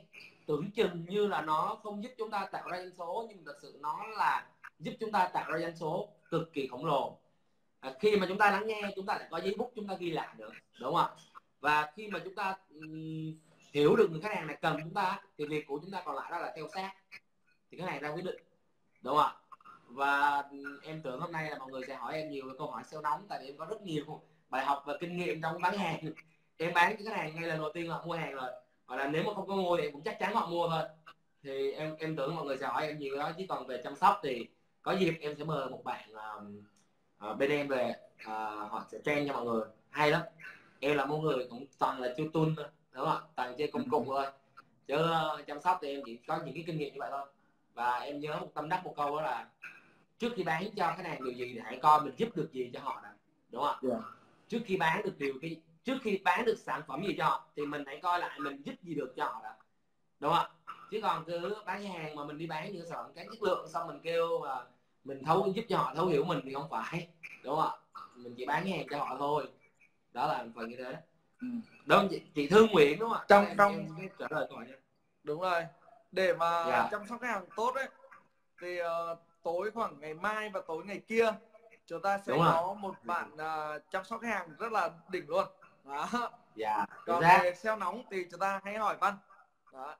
tưởng chừng như là nó không giúp chúng ta tạo ra doanh số, nhưng thật sự nó là giúp chúng ta tạo ra doanh số cực kỳ khổng lồ. Khi mà chúng ta lắng nghe, chúng ta lại có giấy bút chúng ta ghi lại nữa, đúng không ạ? Và khi mà chúng ta hiểu được người khách hàng này cần chúng ta, thì việc của chúng ta còn lại đó là theo sát, thì khách hàng ra quyết định, đúng không ạ? Và em tưởng hôm nay là mọi người sẽ hỏi em nhiều câu hỏi sale nóng, tại vì em có rất nhiều bài học và kinh nghiệm trong bán hàng. Em bán cho khách hàng ngay lần đầu tiên là mua hàng rồi, hoặc là nếu mà không có mua thì em cũng chắc chắn họ mua thôi. Thì em tưởng mọi người sẽ hỏi em nhiều đó, chứ còn về chăm sóc thì có dịp em sẽ mời một bạn bên em về, họ sẽ train cho mọi người hay lắm. Em là một người cũng toàn là chiêu tun thôi, đúng không ạ? Toàn chơi công cụ thôi, chứ chăm sóc thì em chỉ có những cái kinh nghiệm như vậy thôi. Và em nhớ một tâm đắc một câu đó là trước khi bán cho khách hàng điều gì thì hãy coi mình giúp được gì cho họ đã, đúng không ạ? Trước khi bán được trước khi bán được sản phẩm gì cho họ thì mình hãy coi lại mình giúp gì được cho họ đã, đúng không ạ? Chứ còn cứ bán hàng mà mình đi bán những sản phẩm kém chất lượng xong mình kêu mà mình giúp cho họ thấu hiểu mình thì không phải, đúng không ạ? Mình chỉ bán hàng cho họ thôi, đó là phần như thế. Đúng, chị Thương Nguyễn đúng không ạ? Trong em trả lời câu hỏi nha. Đúng rồi, để mà chăm sóc khách hàng tốt ấy thì tối khoảng ngày mai và tối ngày kia chúng ta sẽ có một bạn chăm sóc khách hàng rất là đỉnh luôn đó. Còn về sale nóng thì chúng ta hãy hỏi Văn đó.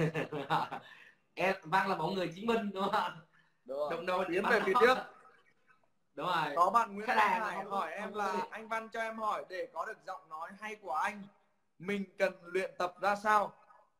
Em Văn là một người chứng minh, đúng không ạ? Đồng đầu tiến về phía trước. Đúng rồi. Có bạn Nguyễn Văn Hải hỏi em là anh Văn cho em hỏi để có được giọng nói hay của anh mình cần luyện tập ra sao?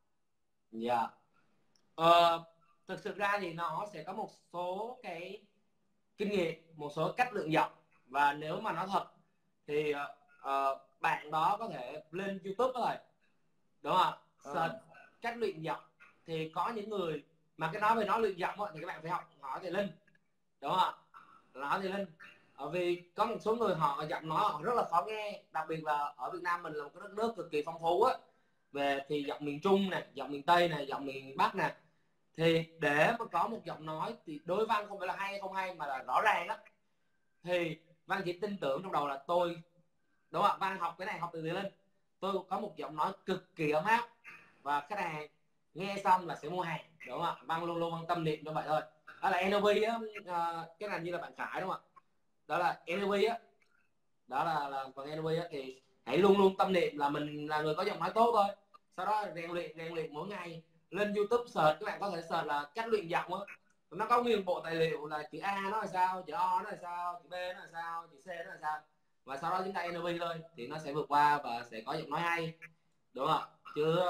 Thực sự ra thì nó sẽ có một số cái kinh nghiệm, một số cách luyện giọng. Và nếu mà nói thật thì bạn đó có thể lên YouTube rồi, đúng không? Search cách luyện giọng. Thì có những người mà cái nói về nói luyện giọng thì các bạn phải hỏi thầy Linh, đúng không? Hỏi thầy Linh, vì có một số người họ giọng nói họ rất là khó nghe, đặc biệt là ở Việt Nam mình là một cái đất nước cực kỳ phong phú á, về thì giọng miền Trung nè, giọng miền Tây nè, giọng miền Bắc nè. Thì để mà có một giọng nói thì đối Văn không phải là hay hay không hay mà là rõ ràng đó, thì Văn chỉ tin tưởng trong đầu là tôi, đúng không? Văn học cái này học từ thầy Linh, tôi có một giọng nói cực kỳ ấm áp và khách hàng nghe xong là sẽ mua hàng, đúng không ạ? Văn luôn luôn tâm niệm như vậy thôi. Đó là NLP á, cái này như là bạn Khải, đúng không ạ? Đó là NLP á, đó là phần NLP á, thì hãy luôn luôn tâm niệm là mình là người có giọng nói tốt thôi. Sau đó rèn luyện mỗi ngày. Lên YouTube search, các bạn có thể search là cách luyện giọng á, nó có nguyên bộ tài liệu là chữ A nó là sao, chữ O nó là sao, chữ B nó là sao, chữ C nó là sao, và sau đó chúng ta NLP thôi thì nó sẽ vượt qua và sẽ có giọng nói hay, đúng không ạ? Chứ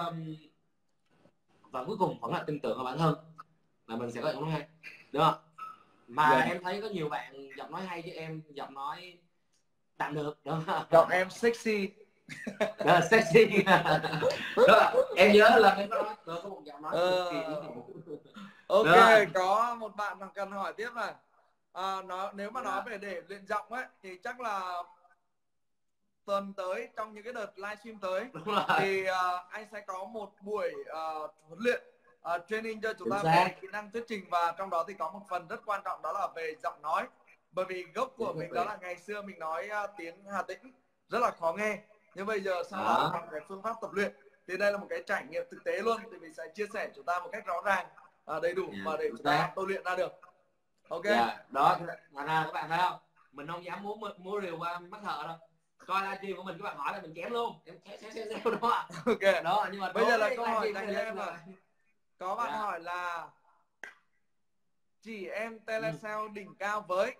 và cuối cùng vẫn là tin tưởng vào bản thân là mình sẽ có giọng nói hay, đúng không? Mà em thấy có nhiều bạn giọng nói hay chứ em giọng nói tạm được, đúng không? Giọng em sexy. Đó là sexy. Đó, em nhớ là em có một giọng nói cực kỳ ok. Có một bạn cần hỏi tiếp này, nếu mà nói về để luyện giọng ấy thì chắc là tuần tới trong những cái đợt livestream tới thì anh sẽ có một buổi huấn luyện training cho chúng ta về kỹ năng thuyết trình, và trong đó thì có một phần rất quan trọng đó là về giọng nói, bởi vì gốc của mình đó là ngày xưa mình nói tiếng Hà Tĩnh rất là khó nghe, nhưng bây giờ sau đó bằng cái phương pháp tập luyện thì đây là một cái trải nghiệm thực tế luôn, thì mình sẽ chia sẻ chúng ta một cách rõ ràng đầy đủ mà để chúng ta tôi luyện ra được. Ok. Đó mà ra các bạn thấy không, mình không dám mua rìu qua mắt thợ đâu, coi livestream của mình các bạn hỏi là mình chém luôn, em xéo đúng không ạ? Ok. Đó, nhưng mà bây giờ là câu hỏi dành cho em rồi. Có bạn hỏi là chỉ em telesale đỉnh cao với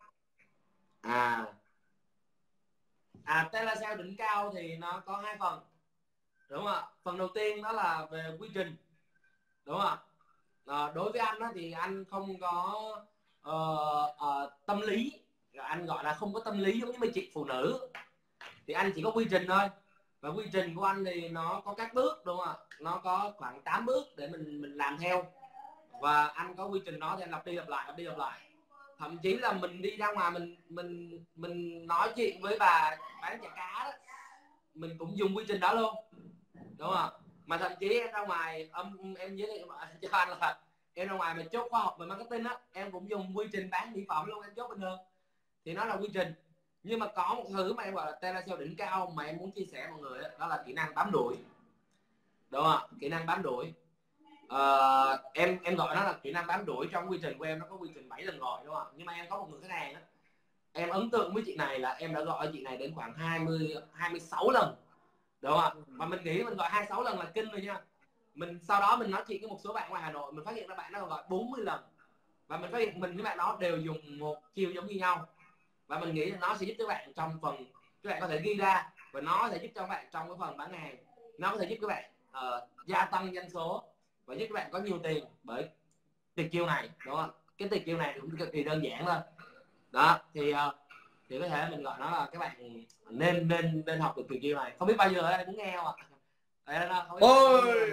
telesale đỉnh cao thì nó có hai phần, đúng không ạ? Phần đầu tiên đó là về quy trình, đúng không ạ? Đối với anh đó thì anh không có tâm lý, anh gọi là không có tâm lý giống như mấy chị phụ nữ, thì anh chỉ có quy trình thôi. Và quy trình của anh thì nó có các bước, đúng không ạ? Nó có khoảng 8 bước để mình làm theo, và anh có quy trình đó thì anh lặp đi lặp lại. Thậm chí là mình đi ra ngoài mình nói chuyện với bà bán chả cá đó, mình cũng dùng quy trình đó luôn, đúng không ạ? Mà thậm chí em ra ngoài em giới thiệu cho anh là em ra ngoài mà chốt khoa học về marketing á, em cũng dùng quy trình bán mỹ phẩm luôn, em chốt bình thường, thì nó là quy trình. Nhưng mà có một thứ mà em gọi là telesale đỉnh cao mà em muốn chia sẻ mọi người đó là kỹ năng bám đuổi, đúng không ạ? Kỹ năng bám đuổi em gọi nó là kỹ năng bám đuổi. Trong quy trình của em nó có quy trình 7 lần gọi đúng không ạ? Nhưng mà em có một người khách hàng á, em ấn tượng với chị này là em đã gọi chị này đến khoảng 26 lần đúng không ạ? Và mình nghĩ mình gọi 26 lần là kinh rồi nha. Sau đó mình nói chuyện với một số bạn ngoài Hà Nội, mình phát hiện ra bạn nó gọi 40 lần, và mình phát hiện mình với bạn đó đều dùng một chiều giống như nhau. Và mình nghĩ là nó sẽ giúp các bạn trong phần các bạn có thể ghi ra, và nó sẽ giúp cho các bạn trong cái phần bán hàng, nó có thể giúp các bạn gia tăng doanh số và giúp các bạn có nhiều tiền bởi tuyệt chiêu này đúng không? Cái tuyệt chiêu này cũng cực kỳ đơn giản thôi đó. Thì có thể mình gọi nó là các bạn nên học được tuyệt chiêu này. Không biết bao giờ ở đây muốn nghe không ạ? Không biết Ôi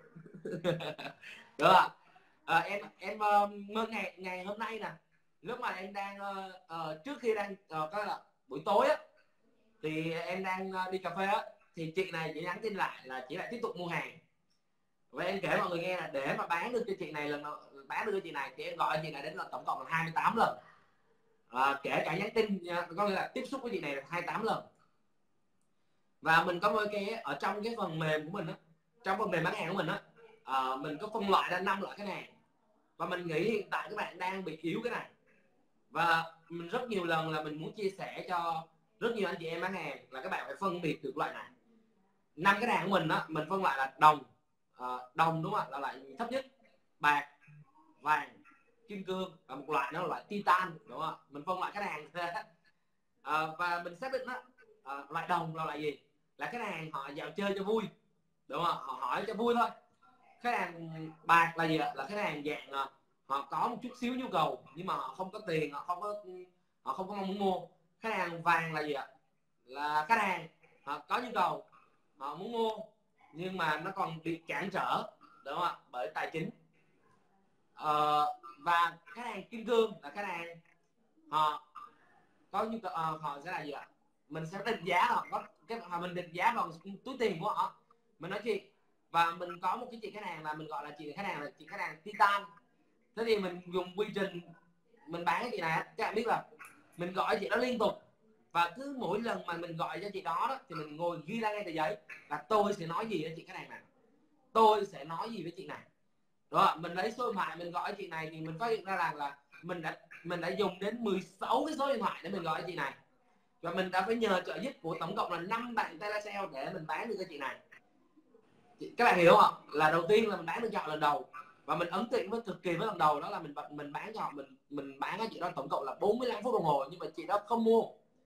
đúng ạ. Em ngày hôm nay nè, lúc mà em đang trước khi đang có là buổi tối á, thì em đang đi cà phê á, thì chị này chị nhắn tin lại là chị lại tiếp tục mua hàng. Và em kể mọi người nghe là để mà bán được cho chị này bán được cho chị này thì em gọi chị này đến là tổng cộng là 28 lần. Kể cả nhắn tin có nghĩa là tiếp xúc với chị này là 28 lần. Và mình có một cái ở trong cái phần mềm của mình á, trong phần mềm bán hàng của mình á, mình có phân loại ra 5 loại khách hàng. Và mình nghĩ hiện tại các bạn đang bị yếu cái này. Và mình rất nhiều lần là mình muốn chia sẻ cho rất nhiều anh chị em bán hàng là các bạn phải phân biệt được loại này. 5 khách hàng của mình á, mình phân loại là đồng, đồng đúng không ạ, là loại thấp nhất, bạc, vàng, kim cương, và một loại nó là loại titan đúng không ạ. Mình phân loại khách hàng và mình xác định đó, loại đồng là loại gì, là khách hàng họ dạo chơi cho vui đúng không, họ hỏi cho vui thôi. Khách hàng bạc là gì ạ, là khách hàng dạng họ có một chút xíu nhu cầu nhưng mà họ không có tiền, họ không có mong muốn mua. Khách hàng vàng là gì ạ, là khách hàng họ có nhu cầu, họ muốn mua nhưng mà nó còn bị cản trở đúng không ạ, bởi tài chính. Và khách hàng kim cương là khách hàng họ có nhu cầu, họ sẽ là gì ạ, mình sẽ định giá họ có cái mình định giá vào túi tiền của họ. Mình nói chị, và mình có một cái chị khách hàng là mình gọi là chị khách hàng titan. Thế thì mình dùng quy trình mình bán cái chị này, các bạn biết là mình gọi chị đó liên tục, và cứ mỗi lần mà mình gọi cho chị đó, thì mình ngồi ghi ra ngay tờ giấy là tôi sẽ nói gì với chị khách hàng này, tôi sẽ nói gì với chị này đó. Mình lấy số điện thoại mình gọi chị này thì mình phát hiện ra rằng là mình đã dùng đến 16 cái số điện thoại để mình gọi chị này, và mình đã phải nhờ trợ giúp của tổng cộng là 5 bạn telesale để mình bán được cho chị này. Các bạn hiểu không? Là đầu tiên là mình bán được cho họ lần đầu, và mình ấn tượng với cực kỳ với lần đầu đó là mình bán cho họ, mình bán cho chị đó tổng cộng là 45 phút đồng hồ, nhưng mà chị đó không mua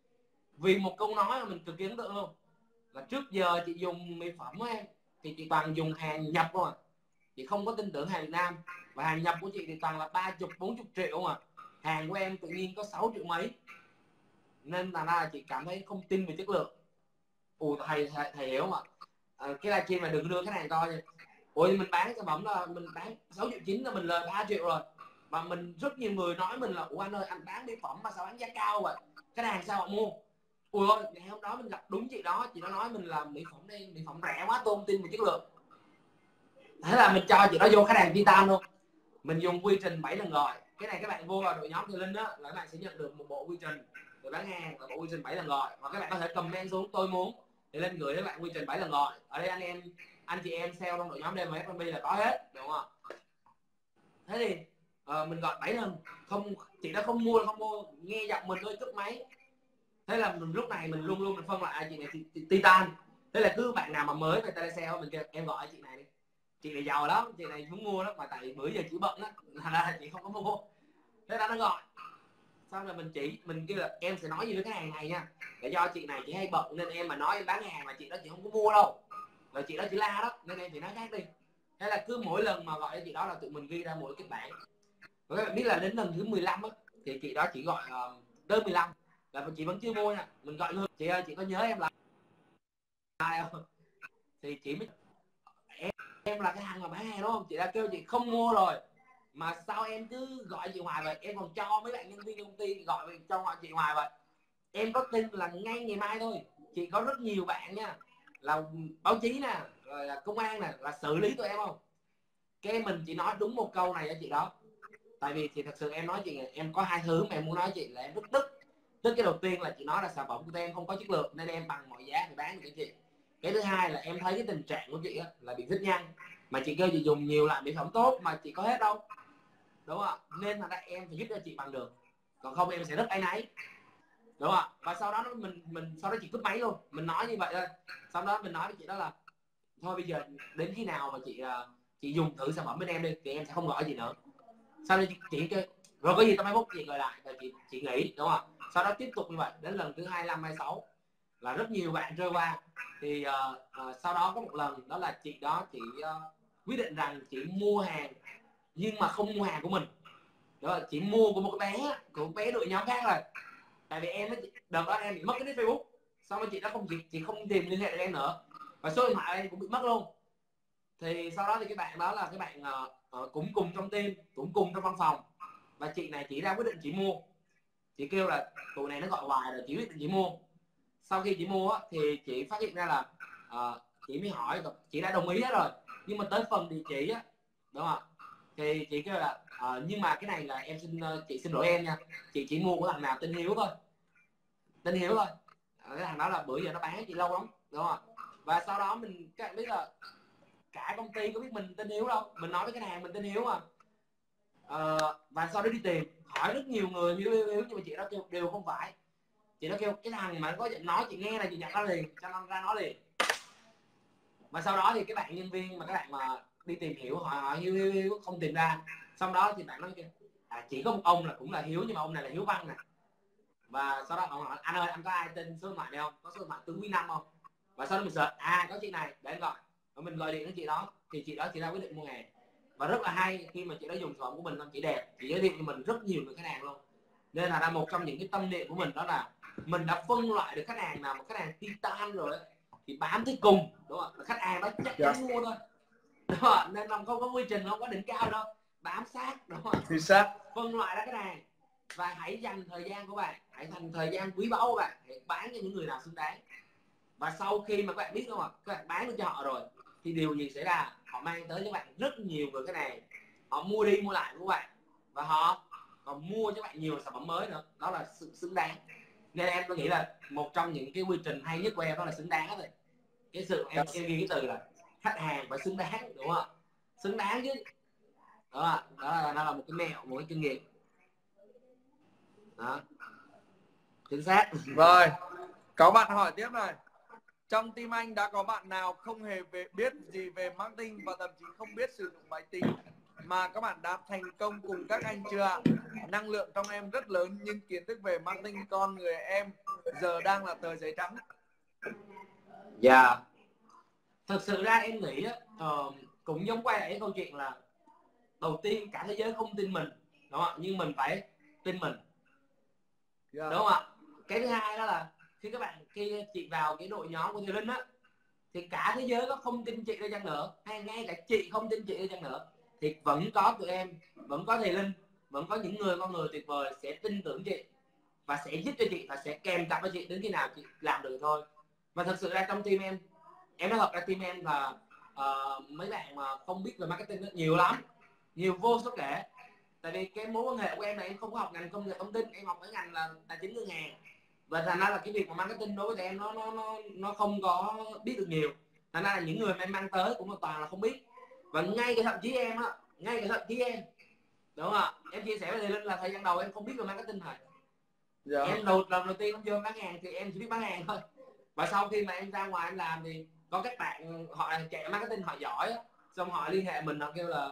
vì một câu nói mà mình cực kỳ ấn tượng luôn, là trước giờ chị dùng mỹ phẩm của em thì chị toàn dùng hàng nhập không à, chị không có tin tưởng hàng Việt Nam, và hàng nhập của chị thì toàn là 30-40 triệu mà hàng của em tự nhiên có 6 triệu mấy, nên là chị cảm thấy không tin về chất lượng. Ủa thầy hiểu không ạ? Cái livestream mà đừng đưa khách hàng coi nha. Ủa mình bán sản phẩm là mình bán 6 triệu 9 là mình lời 3 triệu rồi, và mình rất nhiều người nói mình là ủa anh ơi anh bán mỹ phẩm mà sao bán giá cao vậy, khách hàng sao họ mua. Ui ơi, ngày hôm đó mình gặp đúng chị đó nói mình là mỹ phẩm đây, mỹ phẩm rẻ quá tôi không tin về chất lượng. Thế là mình cho chị đó vô khách hàng titan luôn. Mình dùng quy trình 7 lần gọi. Cái này các bạn vô vào đội nhóm Thùy Linh đó là các bạn sẽ nhận được một bộ quy trình để bán hàng, là bộ quy trình 7 lần gọi, và các bạn có thể comment xuống tôi muốn thì Linh gửi các bạn quy trình 7 lần gọi. Ở đây anh chị em sale trong đội nhóm DMFB là có hết đúng không ạ? Thế thì mình gọi 7 lần không, chị đó không mua nghe giọng mình thôi cúp máy. Thế là lúc này mình luôn luôn mình phân loại chị này titan. Thế là cứ bạn nào mà mới về telesale mình kêu em gọi chị này đi, chị này giàu lắm, chị này muốn mua đó, mà tại bữa giờ chị bận á là chị không có mua. Thế đó nó gọi xong rồi mình kêu là em sẽ nói gì với cái hàng này nha, để do chị này chị hay bận nên em mà nói em bán hàng mà chị đó chị không có mua đâu, rồi chị đó chị la đó nên em chị nói khác đi. Thế là cứ mỗi lần mà gọi cho chị đó là tụi mình ghi ra mỗi cái bảng. Và các bạn biết là đến lần thứ 15 á thì chị đó chỉ gọi đơn 15 là chị vẫn chưa mua nha. Mình gọi luôn chị ơi chị có nhớ em là ai không, thì chị mới em là cái hàng mà bán hàng đúng không, chị đã kêu chị không mua rồi mà sao em cứ gọi chị hoài vậy, em còn cho mấy bạn nhân viên công ty gọi cho họ chị hoài vậy. Em có tin là ngay ngày mai thôi chị có rất nhiều bạn nha, là báo chí nè rồi là công an nè là xử lý tụi em không. Cái mình chỉ nói đúng một câu này cho chị đó, tại vì thì thật sự em nói chị em có hai thứ mà em muốn nói chị là em rất tức. Cái đầu tiên là chị nói là sản phẩm của em không có chất lượng nên em bằng mọi giá để bán được cho chị. Cái thứ hai là em thấy cái tình trạng của chị là bị vết nhăn, mà chị kêu chị dùng nhiều loại mỹ phẩm tốt mà chị có hết đâu, đúng không ạ? Nên là em phải giúp cho chị bằng được, còn không em sẽ rất áy náy, đúng không ạ? Và sau đó mình sau đó chị cúp máy luôn, mình nói như vậy thôi. Sau đó mình nói với chị đó là thôi bây giờ đến khi nào mà chị dùng thử sản phẩm bên em đi thì em sẽ không gọi chị nữa. Sau đó chị kêu rồi có gì tao mai mốt chị gọi lại, và chị nghỉ, đúng không ạ? Sau đó tiếp tục như vậy đến lần thứ 25, 26 là rất nhiều bạn rơi qua. Thì sau đó có một lần đó là chị đó chị quyết định rằng chị mua hàng nhưng mà không mua hàng của mình, đó là chị mua của một bé đội nhóm khác rồi. Tại vì em đợt đó em bị mất cái nick Facebook, xong rồi chị đó chị không tìm liên hệ được em nữa, và số điện thoại em cũng bị mất luôn. Thì sau đó thì cái bạn đó là cái bạn cũng cùng trong team, cũng cùng trong văn phòng, và chị này chỉ ra quyết định chị mua. Chị kêu là tụi này nó gọi hoài rồi, chị quyết định chị mua. Sau khi chị mua thì chị phát hiện ra là chị mới hỏi, chị đã đồng ý hết rồi, nhưng mà tới phần địa chỉ á, đúng không ạ, thì chị kêu là nhưng mà cái này là em chị xin lỗi em nha, chị chỉ mua của thằng nào tên Hiếu thôi, tên Hiếu thôi. Cái thằng đó là bữa giờ nó bán chị lâu lắm, đúng không ạ? Và sau đó các bạn biết là cả công ty có biết mình tên Hiếu đâu, mình nói với cái hàng mình tên Hiếu mà. Và sau đó đi tìm hỏi rất nhiều người Hiếu nhưng mà chị đó kêu đều không phải. Chị nó kêu cái thằng mà có nói chị nghe là chị nhận ra liền, cho nó ra nói liền. Và sau đó thì cái bạn nhân viên mà các bạn mà đi tìm hiểu hỏi Hiếu không tìm ra. Xong đó thì bạn nói kêu chỉ có một ông là cũng là Hiếu, nhưng mà ông này là Hiếu Văn nè. Và sau đó ông hỏi anh ơi anh có ai tên số điện thoại này không, có số điện thoại Tướng Quý Năm không? Và sau đó mình search có chị này để anh gọi, và mình gọi điện đến chị đó, thì chị đó chị ra quyết định mua hàng. Và rất là hay khi mà chị đã dùng sản phẩm của mình, chị đẹp, chị giới thiệu cho mình rất nhiều người khách hàng luôn. Nên là một trong những cái tâm niệm của mình đó là mình đã phân loại được khách hàng nào mà khách hàng titan rồi thì bám tới cùng, đúng không? Khách hàng đó chắc chắn mua thôi, đúng không? Nên là không có quy trình, không có đỉnh cao đâu, bám sát, đúng không? Chính xác. Phân loại ra khách hàng và hãy dành thời gian của bạn, hãy dành thời gian quý báu của bạn, hãy bán cho những người nào xứng đáng. Và sau khi mà các bạn biết, đúng không, các bạn bán được cho họ rồi thì điều gì xảy ra? Họ mang tới cho bạn rất nhiều người khách hàng, họ mua đi mua lại của bạn, và họ còn mua cho bạn nhiều sản phẩm mới nữa. Đó là sự xứng đáng. Nên tôi nghĩ là một trong những cái quy trình hay nhất của em đó là xứng đáng thôi. Cái sự em ghi cái từ là khách hàng phải xứng đáng, đúng không ạ? Xứng đáng chứ. Đó là một cái mẹo, một cái kinh nghiệm đó. Chính xác. Rồi, có bạn hỏi tiếp này, trong team anh đã có bạn nào không hề biết gì về marketing và thậm chí không biết sử dụng máy tính mà các bạn đã thành công cùng các anh chưa ạ? Năng lượng trong em rất lớn nhưng kiến thức về marketing con người em giờ đang là tờ giấy trắng. Dạ, thực sự ra em nghĩ cũng giống quay lại cái câu chuyện là đầu tiên cả thế giới không tin mình, đúng không ạ? Nhưng mình phải tin mình, đúng không ạ? Cái thứ hai đó là khi chị vào cái đội nhóm của Thùy Linh á, thì cả thế giới có không tin chị đi chăng nữa, hay ngay cả chị không tin chị đi chăng nữa, thì vẫn có tụi em, vẫn có Thùy Linh, vẫn có những con người tuyệt vời sẽ tin tưởng chị và sẽ giúp cho chị và sẽ kèm cặp với chị đến khi nào chị làm được thôi. Và thật sự ra trong team em nói thật ra team em là mấy bạn mà không biết về marketing đó, nhiều lắm, nhiều vô số kể. Tại vì cái mối quan hệ của em là em không có học ngành công nghệ thông tin, em học cái ngành là tài chính ngân hàng, và thành ra là cái việc mà marketing đối với em nó không có biết được nhiều. Thành ra là những người mà em mang tới cũng toàn là không biết. Và ngay cái thậm chí em á, đúng không ạ, em chia sẻ với Thùy Linh là thời gian đầu em không biết về marketing thôi. Em lần đầu tiên em vô bán hàng thì em chỉ biết bán hàng thôi. Và sau khi mà em ra ngoài em làm thì có các bạn họ chạy marketing họ giỏi á, xong họ liên hệ mình, họ kêu là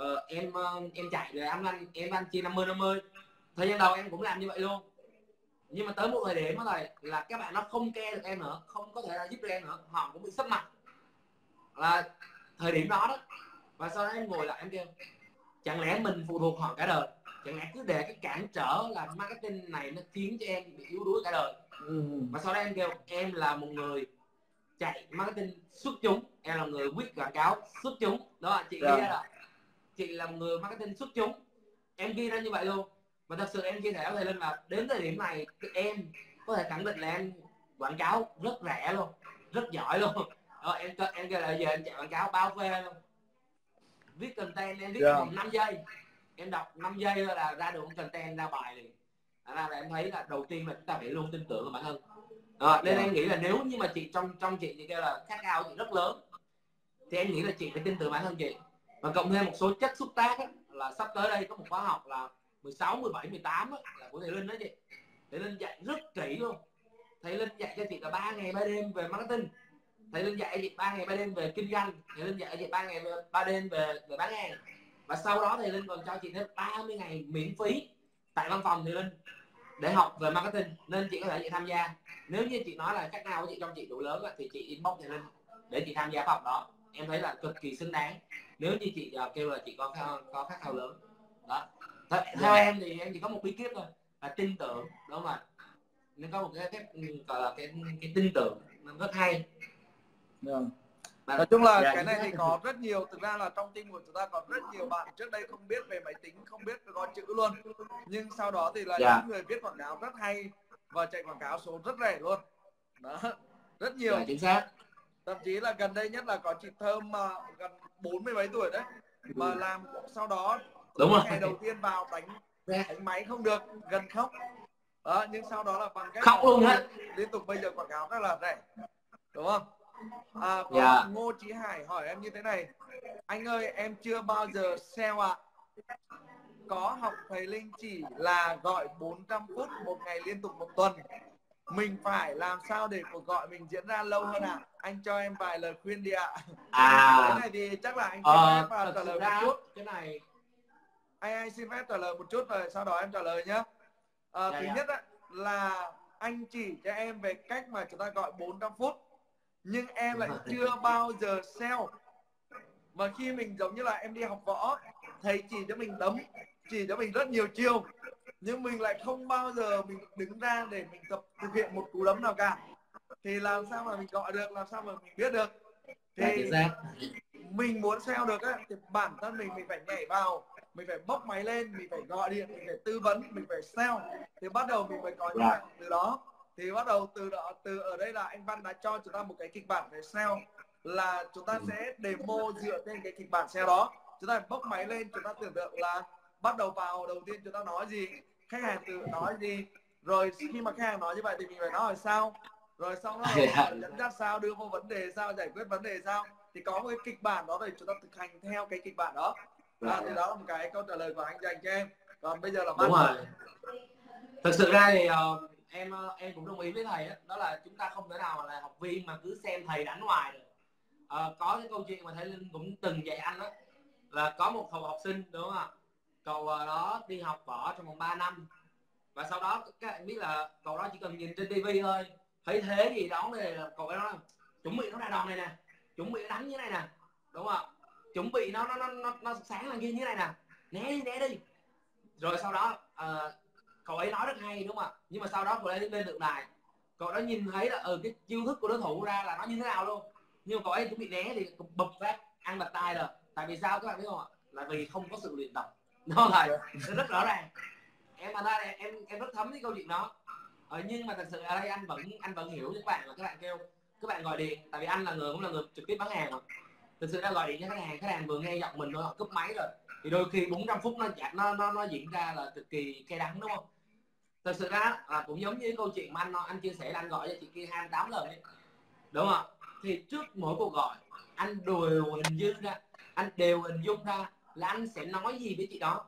em chạy rồi em chia 50-50. Thời gian đầu em cũng làm như vậy luôn, nhưng mà tới một thời điểm đó là các bạn nó không care được em nữa, không có thể là giúp được em nữa, họ cũng bị sấp mặt là thời điểm đó. Và sau đó em ngồi lại em kêu chẳng lẽ mình phụ thuộc họ cả đời, chẳng lẽ cứ để cái cản trở là marketing này nó khiến cho em bị yếu đuối cả đời. Và sau đó em kêu em là một người chạy marketing xuất chúng, em là người viết quảng cáo xuất chúng, đó chị ghi ra là chị là một người marketing xuất chúng, em ghi ra như vậy luôn. Và thật sự em chia sẻ với thầy Linh là đến thời điểm này em có thể khẳng định là em quảng cáo rất rẻ luôn, rất giỏi luôn. Em kêu là giờ em chạy quảng cáo bao phê luôn, viết content em viết vòng 5 giây, em đọc 5 giây thôi là ra được content ra bài liền. Đó là em thấy là đầu tiên là chúng ta phải luôn tin tưởng vào bản thân. Nên em nghĩ là nếu như mà chị trong chị kêu là khát khao chị rất lớn thì em nghĩ là chị phải tin tưởng bản thân chị, và cộng thêm một số chất xúc tác á, là sắp tới đây có một khóa học là 16, 17, 18 á, là của thầy Linh đó chị. Thầy Linh dạy rất kỹ luôn. Thầy Linh dạy cho chị là 3 ngày 3 đêm về marketing, thầy Linh dạy cho chị 3 ngày 3 đêm về kinh doanh, thầy Linh dạy cho chị 3 ngày 3 đêm về bán hàng, và sau đó thầy Linh còn cho chị thêm 30 ngày miễn phí tại văn phòng thầy Linh để học về marketing. Nên chị có thể chị tham gia. Nếu như chị nói là khách nào của chị trong chị đủ lớn thì chị inbox thầy Linh để chị tham gia khóa học đó. Em thấy là cực kỳ xứng đáng nếu như chị kêu là chị có khách hàng lớn đó. Theo em thì em chỉ có một bí kíp thôi là tin tưởng, đúng không ạ? Nên có một cái gọi là cái tin tưởng nó rất hay. Nói chung là cái này thì có rất nhiều, thực ra là trong team của chúng ta có rất nhiều bạn trước đây không biết về máy tính, không biết về con chữ luôn, nhưng sau đó thì là những người viết quảng cáo rất hay và chạy quảng cáo số rất rẻ luôn đó, rất nhiều. Chính xác. Thậm chí là gần đây nhất là có chị Thơm mà gần 40 mấy tuổi đấy mà làm, sau đó đúng rồi, ngày đầu tiên vào đánh máy không được, gần khóc đó, nhưng sau đó là bằng cách khóc luôn á, liên tục bây giờ quảng cáo rất là rẻ, đúng không? Có Ngô Chí Hải hỏi em như thế này: anh ơi em chưa bao giờ sale ạ. Có học thầy Linh chỉ là gọi 400 phút một ngày liên tục một tuần. Mình phải làm sao để cuộc gọi mình diễn ra lâu hơn ạ? Anh cho em vài lời khuyên đi ạ. Cái này thì chắc là anh xin phép trả lời một chút. Cái này anh xin phép trả lời một chút rồi sau đó em trả lời nhé. Thứ nhất là anh chỉ cho em về cách mà chúng ta gọi 400 phút. Nhưng em lại chưa bao giờ sell. Mà khi mình giống như là em đi học võ, thầy chỉ cho mình đấm, chỉ cho mình rất nhiều chiêu, nhưng mình lại không bao giờ mình đứng ra để mình thực hiện một cú đấm nào cả, thì làm sao mà mình gọi được, làm sao mà mình biết được? Thì mình muốn sell được ấy, thì bản thân mình phải nhảy vào, mình phải bốc máy lên, mình phải gọi điện, mình phải tư vấn, mình phải sell, thì bắt đầu mình phải có những bạn từ đó. Thì bắt đầu từ ở đây là anh Văn đã cho chúng ta một cái kịch bản về sell, là chúng ta sẽ demo dựa trên cái kịch bản sell đó. Chúng ta bốc máy lên, chúng ta tưởng tượng là bắt đầu vào đầu tiên chúng ta nói gì, khách hàng tự nói gì, rồi khi mà khách hàng nói như vậy thì mình phải nói sao, rồi xong đó dẫn dắt sao, đưa vô vấn đề sao, giải quyết vấn đề sao, thì có một cái kịch bản đó để chúng ta thực hành theo cái kịch bản đó. Thì đó là một cái câu trả lời của anh dành cho em. Còn bây giờ là đúng rồi. Thực sự ra thì em cũng đồng ý với thầy đó là chúng ta không thể nào là học viên mà cứ xem thầy đánh hoài được. Có cái câu chuyện mà thầy Linh cũng từng dạy anh đó, là có một cậu học sinh, đúng không ạ? Cậu đó đi học võ trong vòng 3 năm, và sau đó các bạn biết là cậu đó chỉ cần nhìn trên tivi thôi, thấy thế gì đó thì cậu ấy nói chuẩn bị nó ra đòn này nè, chuẩn bị nó đánh như này nè, đúng không ạ? Chuẩn bị nó sáng lên kia như này nè, né đi. Rồi sau đó cậu ấy nói rất hay, đúng không ạ? Nhưng mà sau đó cậu ấy lên tượng đài, cậu đó nhìn thấy là cái chiêu thức của đối thủ ra là nó như thế nào luôn, nhưng mà cậu ấy chuẩn bị né thì bụp phát ăn bạch tai rồi. Tại vì sao các bạn biết không ạ? Là vì không có sự luyện tập. Nó là rất rõ ràng. Em rất thấm cái câu chuyện đó. Nhưng mà thật sự ở đây anh vẫn hiểu các bạn là các bạn kêu các bạn gọi điện, tại vì anh là người cũng là người trực tiếp bán hàng mà. Thực sự đã gọi điện cho khách hàng vừa nghe giọng mình thôi, họ cúp máy rồi, thì đôi khi 400 phút nó diễn ra là cực kỳ cay đắng, đúng không? Thật sự ra là cũng giống như cái câu chuyện mà anh chia sẻ là anh gọi cho chị kia 28 lần ấy, đúng không? Thì trước mỗi cuộc gọi anh đều hình dung ra là anh sẽ nói gì với chị đó.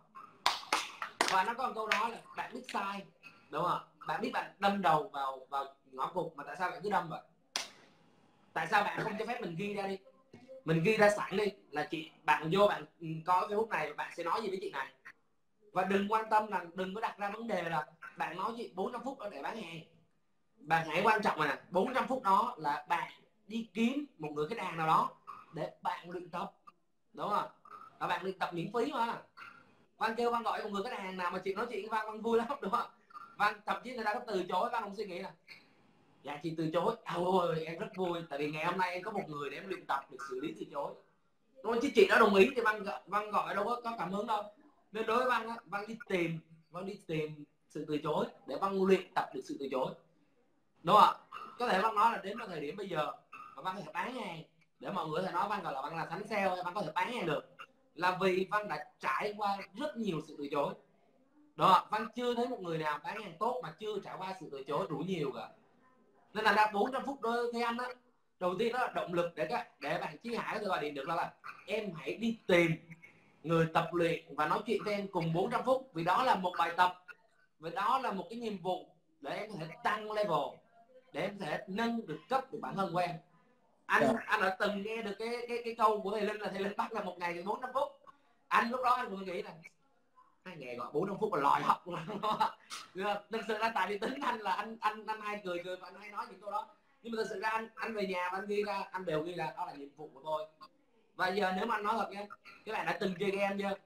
Và nó có một câu nói là bạn biết sai, đúng không? Bạn biết bạn đâm đầu vào ngõ cụt mà tại sao bạn cứ đâm vậy? Tại sao bạn không cho phép mình ghi ra đi? Mình ghi ra sẵn đi là bạn vô bạn có cái phút này bạn sẽ nói gì với chị này. Và đừng quan tâm là đừng có đặt ra vấn đề là bạn nói chị 400 phút đó để bán hàng. Bạn hãy quan trọng là 400 phút đó là bạn đi kiếm một người khách hàng nào đó để bạn luyện tập, đúng không? Và bạn luyện tập miễn phí mà. Văn kêu Văn gọi một người khách hàng nào mà chị nói chuyện với Văn vui lắm, đúng không? Văn thậm chí người ta có từ chối, Văn không suy nghĩ là dạ chị từ chối, ôi em rất vui tại vì ngày hôm nay em có một người để em luyện tập được xử lý từ chối, đúng không? Chứ chị đã đồng ý thì Văn gọi đâu có cảm hứng đâu. Nên đối với Văn á, Văn đi tìm sự từ chối để Văn luyện tập được sự từ chối, đúng không? Có thể Văn nói là đến thời điểm bây giờ mà Văn có thể bán hàng để mọi người có thể nói Văn gọi là Văn là thánh sale, Văn có thể bán hàng được là vì Văn đã trải qua rất nhiều sự từ chối. Đó, Văn chưa thấy một người nào bán hàng tốt mà chưa trải qua sự từ chối đủ nhiều cả. Nên là 400 phút đối với anh á đầu tiên đó là động lực để bạn Chí Hải có thể gọi điện được là em hãy đi tìm người tập luyện và nói chuyện với em cùng 400 phút, vì đó là một bài tập, vì đó là một cái nhiệm vụ để em có thể tăng level, để em có thể nâng được cấp của bản thân của em. Anh đã từng nghe được cái câu của thầy Linh là thầy Linh bắt là một ngày 400 phút. Anh lúc đó anh cũng nghĩ là hai ngày gọi 400 phút là lòi học luôn. Thực sự là tại vì tính anh là anh hay cười và anh hay nói những câu đó, nhưng mà thực sự ra anh về nhà và anh ghi ra, anh đều ghi là đó là nhiệm vụ của tôi. Và giờ nếu mà anh nói thật nha, các bạn đã từng chơi game chưa?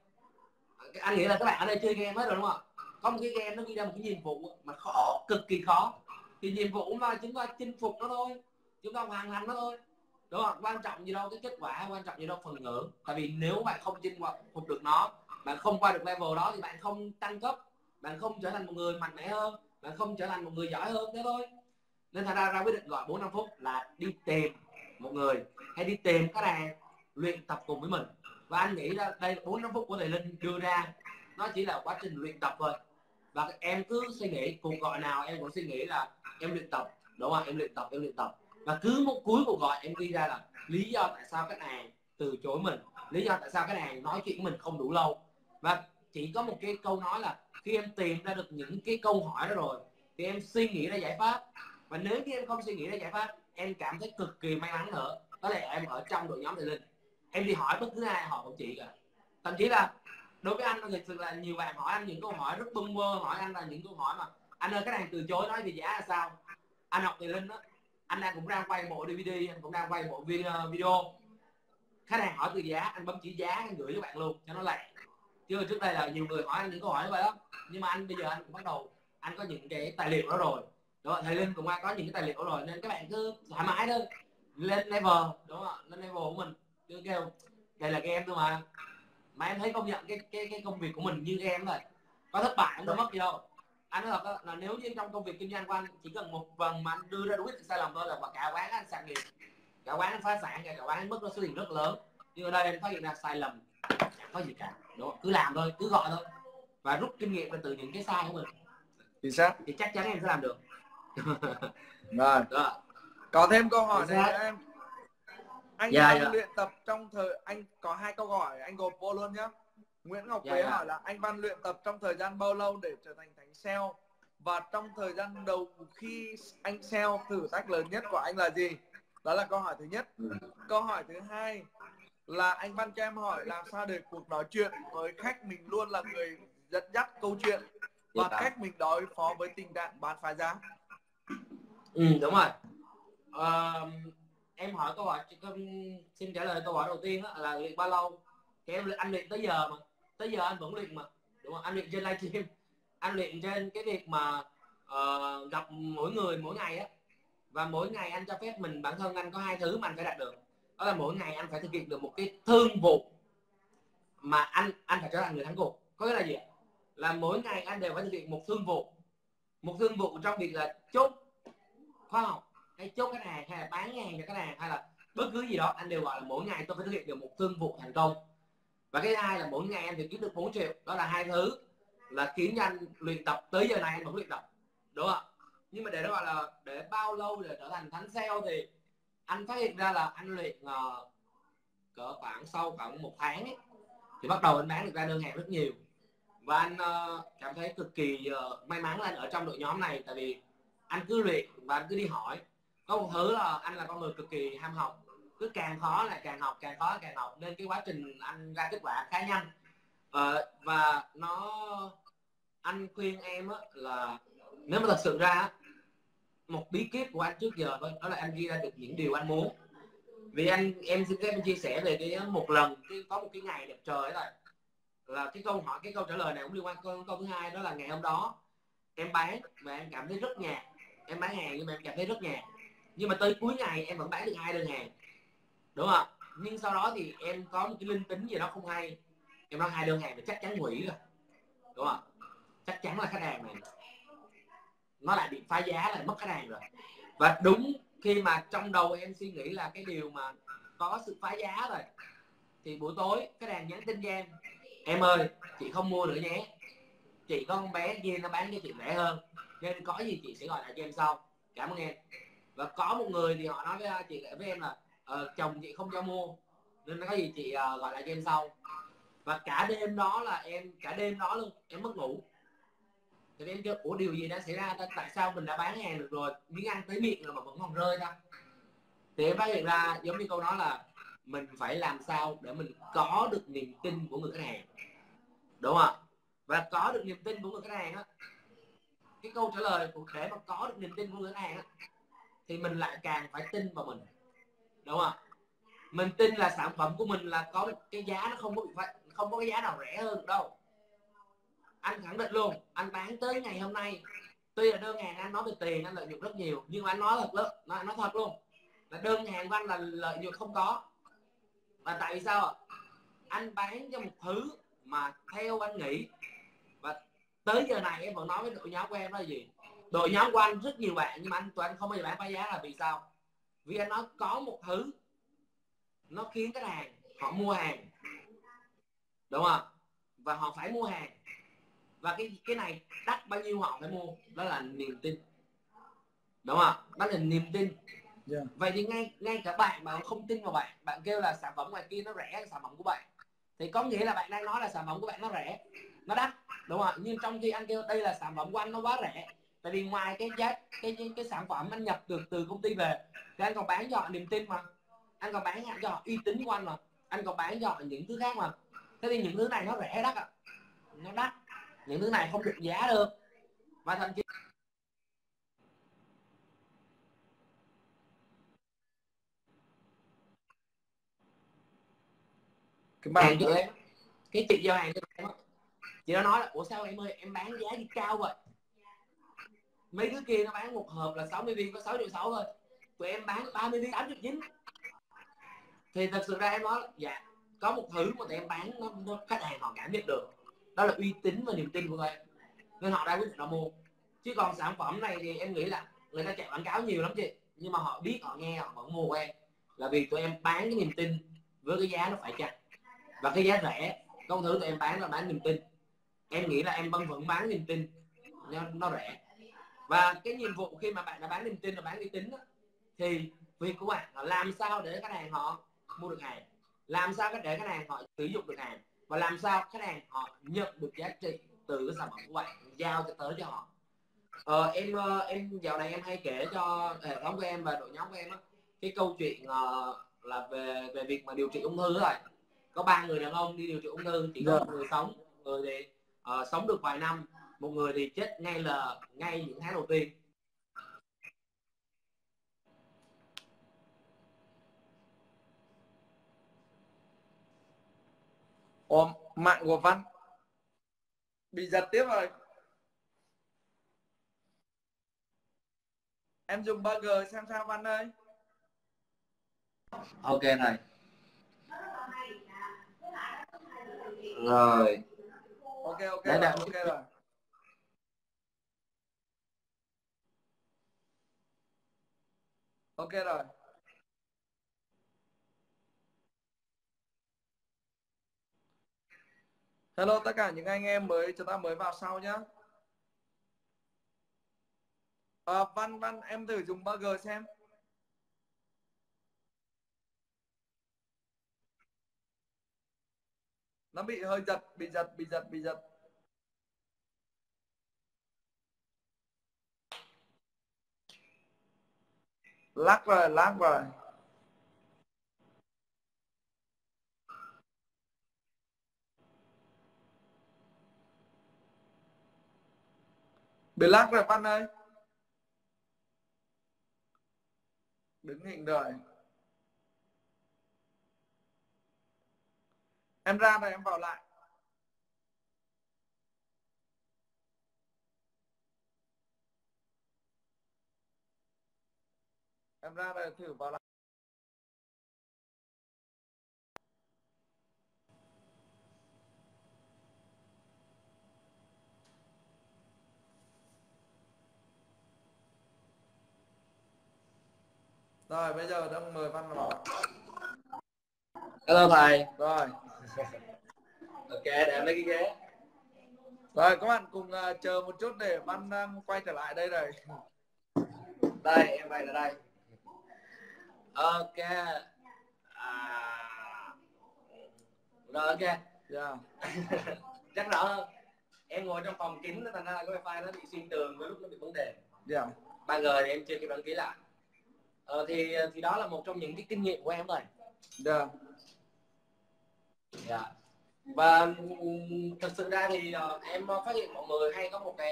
Anh nghĩ là các bạn ở đây chơi game hết rồi đúng không? Có một cái game nó ghi ra một cái nhiệm vụ mà khó, cực kỳ khó, thì nhiệm vụ mà chúng ta chinh phục nó thôi, chúng ta hoàn thành nó thôi, đúng không? Quan trọng gì đâu cái kết quả, quan trọng gì đâu phần thưởng. Tại vì nếu bạn không chinh phục được nó, bạn không qua được level đó thì bạn không tăng cấp, bạn không trở thành một người mạnh mẽ hơn, bạn không trở thành một người giỏi hơn, thế thôi. Nên thành ra quyết định gọi 4-5 phút là đi tìm một người hay đi tìm các đàn luyện tập cùng với mình. Và anh nghĩ ra đây 4-5 phút của thầy Linh đưa ra nó chỉ là quá trình luyện tập thôi. Và em cứ suy nghĩ cuộc gọi nào em cũng suy nghĩ là em luyện tập, đúng không? Em luyện tập. Và cứ một cuối cuộc gọi em ghi ra là lý do tại sao các nàng từ chối mình, lý do tại sao các nàng nói chuyện với mình không đủ lâu. Và chỉ có một cái câu nói là khi em tìm ra được những cái câu hỏi đó rồi thì em suy nghĩ ra giải pháp. Và nếu như em không suy nghĩ ra giải pháp, em cảm thấy cực kỳ may mắn nữa, đó là em ở trong đội nhóm thầy Linh, em đi hỏi bất cứ ai họ cũng chỉ cả. Thậm chí là đối với anh thực sự là nhiều bạn hỏi anh những câu hỏi rất bâng quơ, hỏi anh là những câu hỏi mà anh ơi cái này từ chối nói về giá là sao. Anh học thầy Linh đó, anh đang cũng đang quay bộ DVD, anh cũng đang quay bộ video, khách hàng hỏi từ giá, anh bấm chỉ giá, anh gửi cho bạn luôn cho nó lẹ. Chứ trước đây là nhiều người hỏi anh những câu hỏi như vậy đó, nhưng mà anh bây giờ anh cũng bắt đầu, anh có những cái tài liệu đó rồi, đúng không? Thầy Linh cũng có những cái tài liệu đó rồi, nên các bạn cứ thoải mái thôi, lên level, đúng không? Lên level của mình, cứ kêu đây là game thôi mà em thấy công nhận cái công việc của mình như game rồi, có thất bại không có mất gì đâu. Anh nói thật là nếu như trong công việc kinh doanh của anh chỉ cần một lần mà anh đưa ra quyết định sai lầm thôi là cả quán anh sạc nghiệp, cả quán anh phá sản, cả quán anh mất ra số tiền rất lớn. Nhưng ở đây em phát hiện ra sai lầm chẳng có gì cả, đúng không? Cứ làm thôi, cứ gọi thôi và rút kinh nghiệm từ những cái sai của mình thì chắc chắn em sẽ làm được. Rồi. Có thêm câu hỏi này cho em. Anh Văn luyện tập trong anh có 2 câu hỏi, anh gộp vô luôn nhé. Nguyễn Ngọc Quế hỏi là anh Văn luyện tập trong thời gian bao lâu để trở thành thánh sale, và trong thời gian đầu khi anh sale thử thách lớn nhất của anh là gì? Đó là câu hỏi thứ nhất. Câu hỏi thứ hai là anh Văn cho em hỏi làm sao để cuộc nói chuyện với khách mình luôn là người dẫn dắt câu chuyện và cách mình đối phó với tình trạng bán phá giá. Đúng rồi. Em hỏi câu hỏi, xin trả lời câu hỏi đầu tiên đó, là luyện bao lâu thì anh luyện tới giờ mà, tới giờ anh vẫn luyện mà, đúng không? Anh luyện trên livestream, anh luyện trên cái việc mà gặp mỗi người mỗi ngày á, và mỗi ngày anh cho phép mình, bản thân anh có 2 thứ mà anh phải đạt được, đó là mỗi ngày anh phải thực hiện được một cái thương vụ mà anh phải trở thành người thắng cuộc. Có nghĩa là gì? Là mỗi ngày anh đều phải thực hiện một thương vụ trong việc là chốt khoa học hay chốt khách hàng hay là bán hàng cho khách hàng hay là bất cứ gì đó, anh đều gọi là mỗi ngày tôi phải thực hiện được một thương vụ thành công. Và cái thứ hai là mỗi ngày em phải kiếm được 4 triệu. Đó là 2 thứ là khiến cho anh luyện tập tới giờ này anh vẫn luyện tập, đúng không? Nhưng mà để nó gọi là để bao lâu để trở thành thánh sale thì anh phát hiện ra là anh luyện cỡ sau khoảng 1 tháng ấy, thì bắt đầu anh bán được ra đơn hàng rất nhiều. Và anh cảm thấy cực kỳ may mắn là anh ở trong đội nhóm này, tại vì anh cứ luyện và anh cứ đi hỏi. Có một thứ là anh là con người cực kỳ ham học, cứ càng khó là càng học, càng khó là càng học, nên cái quá trình anh ra kết quả khá nhanh. Và anh khuyên em là nếu mà thật sự ra một bí kíp của anh trước giờ thôi, đó là anh ghi ra được những điều anh muốn. Vì em xin phép chia sẻ về cái một lần có một cái ngày đẹp trời ấy, là cái câu trả lời này cũng liên quan câu thứ hai, đó là ngày hôm đó em bán và em cảm thấy rất nhạt, em bán hàng nhưng mà em cảm thấy rất nhạt, nhưng mà tới cuối ngày em vẫn bán được 2 đơn hàng, đúng không? Nhưng sau đó thì em có một cái linh tính gì đó không hay, em nói 2 đơn hàng thì chắc chắn hủy rồi, đúng không? Chắc chắn là khách hàng này nó lại bị phá giá, lại mất khách hàng rồi. Và đúng khi mà trong đầu em suy nghĩ là cái điều mà có sự phá giá rồi, thì buổi tối khách hàng nhắn tin cho em ơi chị không mua nữa nhé, chị có con bé kia nó bán cho chị rẻ hơn, nên có gì chị sẽ gọi lại cho em sau, cảm ơn em. Và có một người thì họ nói với chị với em là chồng chị không cho mua nên có gì chị gọi lại cho em sau. Và cả đêm đó luôn em mất ngủ. Thì em kêu ủa điều gì đã xảy ra, tại sao mình đã bán hàng được rồi, miếng ăn tới miệng rồi mà vẫn còn rơi ta. Thì em phát hiện ra giống như câu nói là mình phải làm sao để mình có được niềm tin của người khách hàng, đúng không ạ? Và có được niềm tin của người khách hàng á, cái câu trả lời để mà có được niềm tin của người khách hàng á, thì mình lại càng phải tin vào mình, đúng không ạ? Mình tin là sản phẩm của mình là có cái giá nó không có cái giá nào rẻ hơn được đâu. Anh khẳng định luôn, anh bán tới ngày hôm nay, tuy là đơn hàng anh nói về tiền anh lợi nhuận rất nhiều, nhưng mà anh nói thật luôn là đơn hàng của anh là lợi nhuận không có. Và tại vì sao ạ? Anh bán cho một thứ mà theo anh nghĩ, và tới giờ này em vẫn nói với đội nhóm của em là gì, đội nhóm của anh rất nhiều bạn nhưng mà tụi anh không bao giờ bán phá giá là vì sao? Vì anh nói có một thứ nó khiến khách hàng họ mua hàng, đúng không? Và họ phải mua hàng, và cái này đắt bao nhiêu họ phải mua, đó là niềm tin, đúng không? Đó là niềm tin. Yeah. Vậy thì ngay cả bạn mà không tin vào bạn kêu là sản phẩm ngoài kia nó rẻ hơn sản phẩm của bạn, thì có nghĩa là bạn đang nói là sản phẩm của bạn nó rẻ, nó đắt, đúng không? Nhưng trong khi anh kêu đây là sản phẩm của anh nó quá rẻ, tại vì ngoài cái giá cái sản phẩm anh nhập được từ công ty về thì anh còn bán cho họ niềm tin mà, anh còn bán cho họ uy tín của anh mà, anh còn bán cho họ những thứ khác mà. Thế thì những thứ này nó rẻ đắt ạ, nó đắt, những thứ này không được giá được. Và thậm chí Cái bạn hàng cho em, cái chị giao hàng cho em á, chị nó nói là ủa sao em ơi em bán giá gì cao vậy, mấy đứa kia nó bán một hộp là 60 viên có 6,6 triệu thôi, tụi em bán 30 viên 8,9 triệu. Thì thật sự ra em nói dạ có một thứ mà tụi em bán nó khách hàng họ cảm nhận được, đó là uy tín và niềm tin của tụi em, nên họ đã quyết định họ mua. Chứ còn sản phẩm này thì em nghĩ là người ta chạy quảng cáo nhiều lắm chị, nhưng mà họ biết họ nghe họ vẫn mua của em, là vì tụi em bán cái niềm tin với cái giá nó phải chăng, và cái giá rẻ con thứ tụi em bán là bán niềm tin. Em nghĩ là em vẫn bán niềm tin nó rẻ. Và cái nhiệm vụ khi mà bạn đã bán niềm tin và bán uy tín đó, thì việc của bạn là làm sao để khách hàng họ mua được hàng, làm sao để khách hàng họ sử dụng được hàng, và làm sao khách hàng họ nhận được giá trị từ cái sản phẩm của bạn giao tới cho họ. Em dạo này em hay kể cho hệ thống của em và đội nhóm của em á, cái câu chuyện là về việc mà điều trị ung thư rồi. Có 3 người đàn ông đi điều trị ung thư, chỉ có một người sống, một người thì sống được vài năm, một người thì chết ngay những tháng đầu tiên. Ồ, mạng của Văn bị giật tiếp rồi. Em dùng burger xem sao Văn ơi. Ok thầy. Rồi. Ok ok Để rồi, đợi ok rồi. Ok rồi. Hello tất cả những anh em chúng ta mới vào sau nhá. Văn em thử dùng burger xem. Nó bị hơi giật, bị giật. Lắc rồi. Bị lắc rồi Văn ơi. Đứng hình rồi. Em ra rồi em vào lại. Em ra rồi thử vào lại. Rồi bây giờ đang mời Văn vào. Hello thầy. Rồi. Ok, để lấy cái ghế. Rồi các bạn cùng chờ một chút để Văn quay trở lại đây rồi. Đây, em đây là đây. Ok. Rồi ok. Yeah. Chắc rõ hơn. Em ngồi trong phòng kín thành ra là cái wifi nó bị xuyên tường, với lúc nó bị vấn đề. Yeah. 3G thì em chưa kịp đăng ký lại. Thì đó là một trong những cái kinh nghiệm của em rồi. Yeah. Yeah. Và thực sự ra thì em phát hiện mọi người hay có một cái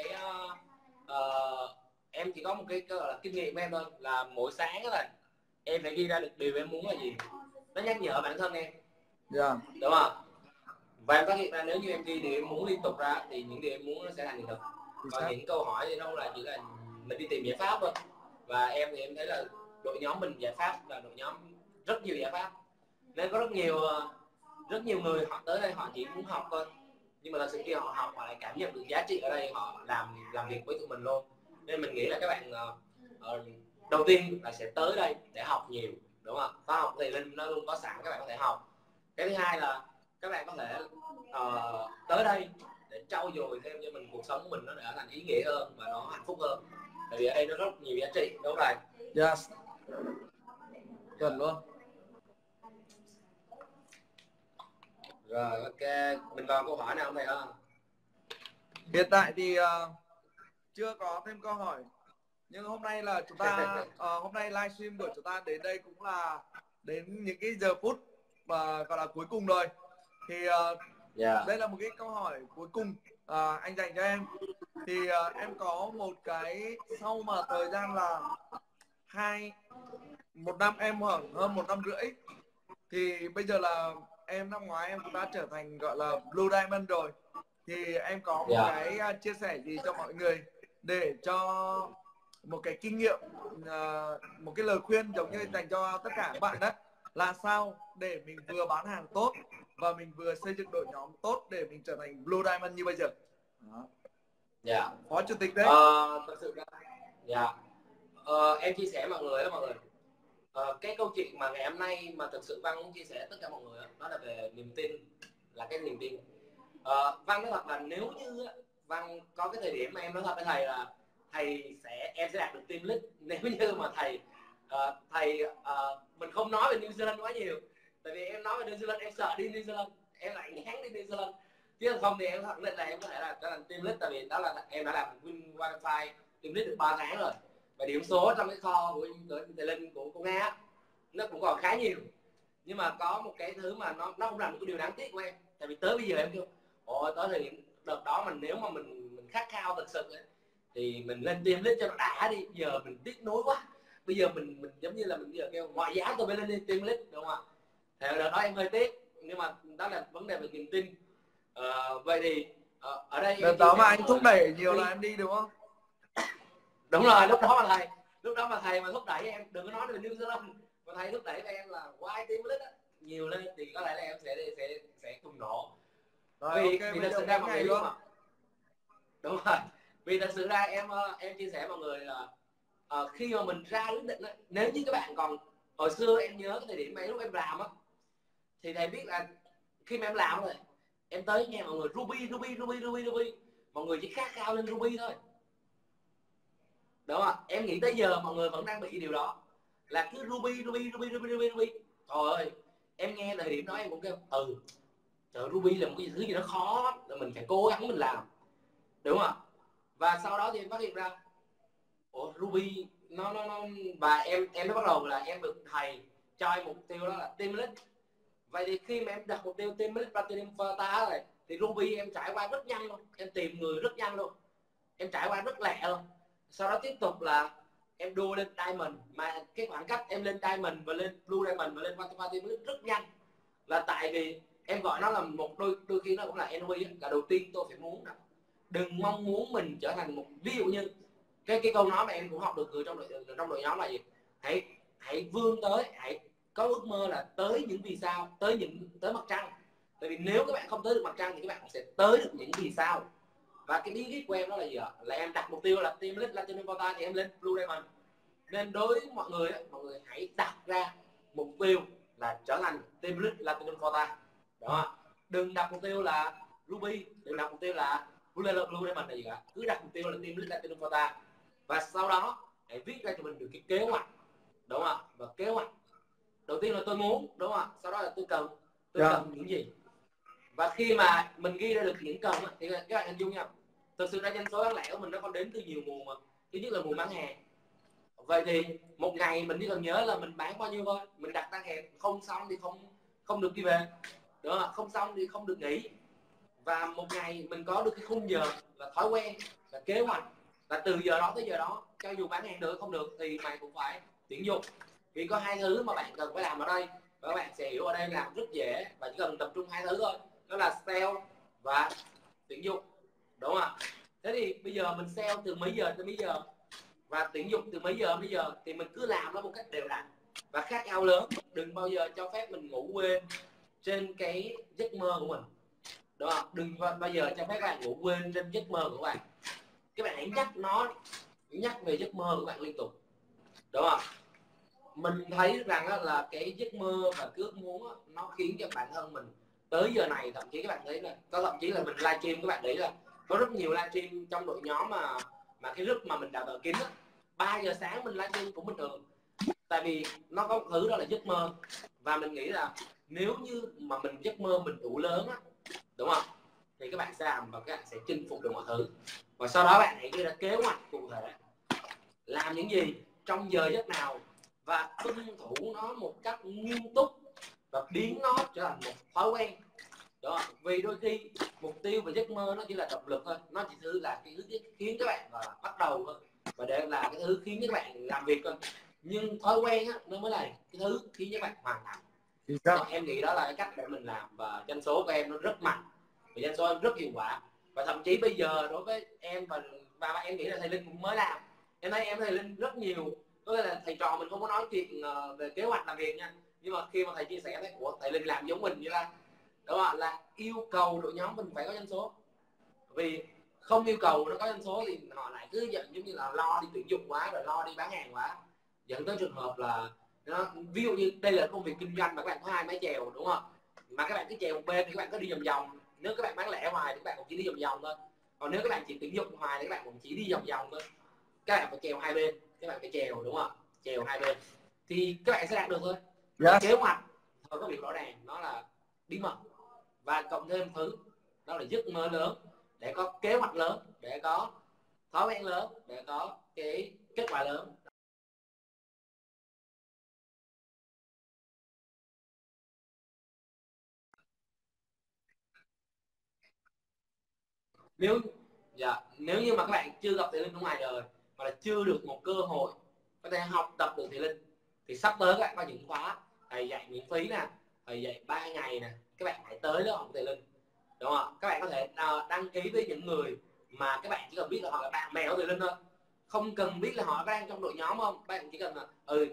em chỉ có một cái gọi là kinh nghiệm của em thôi, là mỗi sáng đó là em phải ghi ra được điều em muốn là gì, nó nhắc nhở bản thân em. Yeah. Đúng không? Và em phát hiện ra nếu như em ghi điều em muốn liên tục ra thì những điều em muốn nó sẽ thành hiện thực. Còn những câu hỏi thì nó không là chỉ là mình đi tìm giải pháp thôi. Và em thì em thấy là đội nhóm mình giải pháp là đội nhóm rất nhiều giải pháp, nên có rất nhiều người họ tới đây họ chỉ muốn học thôi, nhưng mà thật sự khi họ học họ lại cảm nhận được giá trị ở đây, họ làm việc với tụi mình luôn. Nên mình nghĩ là các bạn đầu tiên là sẽ tới đây để học nhiều, đúng không? Khóa học thì Linh nó luôn có sẵn, các bạn có thể học. Cái thứ hai là các bạn có thể tới đây để trau dồi thêm cho mình cuộc sống của mình, nó trở thành ý nghĩa hơn và nó hạnh phúc hơn, tại vì ở đây nó rất nhiều giá trị, đúng không thầy? Yes. Chuẩn luôn. Rồi ok, mình còn câu hỏi nào không thầy ơi? Hiện tại thì chưa có thêm câu hỏi, nhưng hôm nay là chúng ta hôm nay livestream của chúng ta đến đây cũng là đến những cái giờ phút mà gọi là cuối cùng rồi. Thì đây là một cái câu hỏi cuối cùng anh dành cho em. Thì em có một cái, sau mà thời gian là một năm, em khoảng hơn 1 năm rưỡi, thì bây giờ là em năm ngoái em cũng đã trở thành gọi là Blue Diamond rồi, thì em có một cái chia sẻ gì cho mọi người để cho một cái kinh nghiệm, một cái lời khuyên giống như dành cho tất cả các bạn đó, là sao để mình vừa bán hàng tốt và mình vừa xây dựng đội nhóm tốt để mình trở thành Blue Diamond như bây giờ. Dạ. Phó chủ tịch đấy. Thật sự ra em chia sẻ mọi người đó mọi người. Cái câu chuyện mà ngày hôm nay mà thực sự Văn muốn chia sẻ tất cả mọi người đó, nó là về niềm tin, là cái niềm tin. Văn nói thật là nếu như Văn có cái thời điểm mà em nói thật với thầy là em sẽ đạt được team lead nếu như mà mình không nói về New Zealand quá nhiều, tại vì em nói về New Zealand em sợ đi New Zealand, em lại ngán đi New Zealand, chứ không thì em khẳng định là em có thể là trở thành team lead, tại vì đó là em đã làm Win Wifi team lead được 3 tháng rồi, và điểm số trong cái kho của Thầy Linh của cô Nga nó cũng còn khá nhiều. Nhưng mà có một cái thứ mà nó không làm được cái điều đáng tiếc của em, tại vì tới bây giờ em kêu ôi tới thời điểm đợt đó nếu mà mình khát khao thật sự ấy, thì mình lên team lead cho nó đã đi, giờ mình tiếc nuối quá, bây giờ mình giống như là mình giờ kêu ngoại giá tôi phải lên team lead, đúng không ạ? Thì đợt đó em hơi tiếc, nhưng mà đó là vấn đề về niềm tin. Vậy thì ở đây đợt đó mà anh thúc đẩy nhiều là em đi, đúng không? Đúng rồi, lúc đó mà thầy mà thúc đẩy em, đừng có nói về New Zealand, mà thầy thúc đẩy em là quay team lead nhiều lên thì có lẽ là em sẽ cùng nổ. Vì thật sự ra mọi người luôn. Đúng rồi, vì thật sự ra em chia sẻ mọi người là khi mà mình ra quyết định á, nếu như các bạn còn hồi xưa em nhớ cái thời điểm mà lúc em làm á, thì thầy biết là khi mà em làm rồi em tới nghe mọi người Ruby, mọi người chỉ khát khao lên Ruby thôi, đúng không? Em nghĩ tới giờ mọi người vẫn đang bị điều đó, là cứ Ruby. Trời ơi, em nghe thời điểm đó em cũng kêu trời, Ruby là một cái thứ gì đó khó, là mình phải cố gắng mình làm, đúng không? Và sau đó thì em phát hiện ra Ruby nó và em mới bắt đầu là em được thầy cho em mục tiêu đó là team lead. Vậy thì khi mà em đặt mục tiêu team lead Platinum Fata rồi thì Ruby em trải qua rất nhanh luôn, em tìm người rất nhanh luôn, em trải qua rất lẹ luôn. Sau đó tiếp tục là em đua lên Diamond, mà cái khoảng cách em lên Diamond và lên Blue Diamond và lên Platinum rất nhanh, là tại vì em gọi nó là một đôi khi nó cũng là NOI, là đầu tiên tôi phải muốn đừng mong muốn mình trở thành một, ví dụ như cái câu nói mà em cũng học được từ trong đội nhóm là gì, hãy vươn tới, hãy có ước mơ là tới những vì sao, tới mặt trăng. Tại vì nếu các bạn không tới được mặt trăng thì các bạn sẽ tới được những vì sao. Và cái bí kíp của em đó là gì ạ? Là em đặt mục tiêu là team lead Platinum Quota thì em lên Blue Diamond. Nên đối với mọi người hãy đặt ra mục tiêu là trở thành team lead Platinum Quota. Đó. Đừng đặt mục tiêu là Ruby, đừng đặt mục tiêu là Blue Diamond là gì cả. Cứ đặt mục tiêu là team lead Platinum Quota. Và sau đó hãy viết ra cho mình được cái kế hoạch, đúng không ạ? Và kế hoạch đầu tiên là tôi muốn, đúng không ạ? Sau đó là tôi cần Dạ. cần những gì. Và khi mà mình ghi ra được những cần á, thì các bạn hình dung nha, thực sự ra doanh số bán lẻ của mình nó còn đến từ nhiều nguồn mà. Thứ nhất là nguồn bán hàng. Vậy thì một ngày mình chỉ cần nhớ là mình bán bao nhiêu thôi, mình đặt target, không xong thì không được đi về, đúng không? Không xong thì không được nghỉ. Và một ngày mình có được cái khung giờ là thói quen, là kế hoạch, là từ giờ đó tới giờ đó, cho dù bán hàng được không được thì mày cũng phải tuyển dụng. Vì có hai thứ mà bạn cần phải làm ở đây, và các bạn sẽ hiểu ở đây làm rất dễ, và chỉ cần tập trung hai thứ thôi, đó là sale và tuyển dụng, đúng không ạ? Thế thì bây giờ mình sale từ mấy giờ tới mấy giờ và tuyển dụng từ mấy giờ đến mấy giờ, thì mình cứ làm nó một cách đều đặn và khát khao lớn. Đừng bao giờ cho phép mình ngủ quên trên cái giấc mơ của mình, đúng không? Đừng bao giờ cho phép các bạn ngủ quên trên giấc mơ của bạn. Các bạn hãy nhắc về giấc mơ của bạn liên tục, đúng không? Mình thấy rằng là cái giấc mơ và cái ước muốn nó khiến cho bản thân mình tới giờ này, thậm chí các bạn thấy là thậm chí là mình livestream, các bạn thấy là có rất nhiều livestream trong đội nhóm mà cái group mà mình đào tạo kín 3 giờ sáng mình livestream cũng bình thường, tại vì nó có một thứ đó là giấc mơ. Và mình nghĩ là nếu như mà mình giấc mơ mình đủ lớn á, đúng không, thì các bạn sẽ làm và các bạn sẽ chinh phục được mọi thứ. Và sau đó bạn hãy đưa ra kế hoạch cụ thể, làm những gì, trong giờ giấc nào, và tuân thủ nó một cách nghiêm túc và biến nó trở thành một thói quen. Đó, vì đôi khi mục tiêu và giấc mơ nó chỉ là động lực thôi, nó chỉ thứ là cái thứ khiến các bạn bắt đầu thôi, và để là cái thứ khiến các bạn làm việc thôi. Nhưng thói quen á, nó mới là cái thứ khiến các bạn hoàn thành. Em nghĩ đó là cái cách để mình làm, và doanh số của em nó rất mạnh, và doanh số em rất hiệu quả. Và thậm chí bây giờ đối với em và em nghĩ là thầy Linh cũng mới làm, em thấy thầy Linh rất nhiều, có nghĩa là thầy trò mình không có nói chuyện về kế hoạch làm việc nha, nhưng mà khi mà thầy chia sẻ thấy của thầy Linh làm giống mình như là, đúng không, là yêu cầu đội nhóm mình phải có doanh số. Vì không yêu cầu nó có doanh số thì họ lại cứ giận, giống như là lo đi tuyển dụng quá, rồi lo đi bán hàng quá, dẫn tới trường hợp là ví dụ như đây là công việc kinh doanh mà các bạn có 2 mái chèo, đúng không, mà các bạn cứ chèo một bên thì các bạn cứ đi vòng vòng. Nếu các bạn bán lẻ hoài thì các bạn cũng chỉ đi vòng vòng thôi, còn nếu các bạn chỉ tuyển dụng hoài thì các bạn cũng chỉ đi vòng vòng thôi. Các bạn phải chèo hai bên, các bạn phải chèo, đúng không, chèo hai bên thì các bạn sẽ đạt được thôi. Kế hoạch thôi, có việc rõ ràng, nó là bí mật. Và cộng thêm thứ đó là giấc mơ lớn, để có kế hoạch lớn, để có thói quen lớn, để có cái kết quả lớn. Nếu như mà các bạn chưa gặp Thị Linh ở ngoài đời, mà là chưa được một cơ hội có thể học tập được Thị Linh, thì sắp tới các bạn có những khóa thầy dạy miễn phí nè, thầy dạy 3 ngày nè, các bạn hãy tới lớp học Thị Linh, đúng không? Các bạn có thể đăng ký với những người mà các bạn chỉ cần biết là họ là bạn bè của Thị Linh thôi, không cần biết là họ đang trong đội nhóm không. Bạn chỉ cần là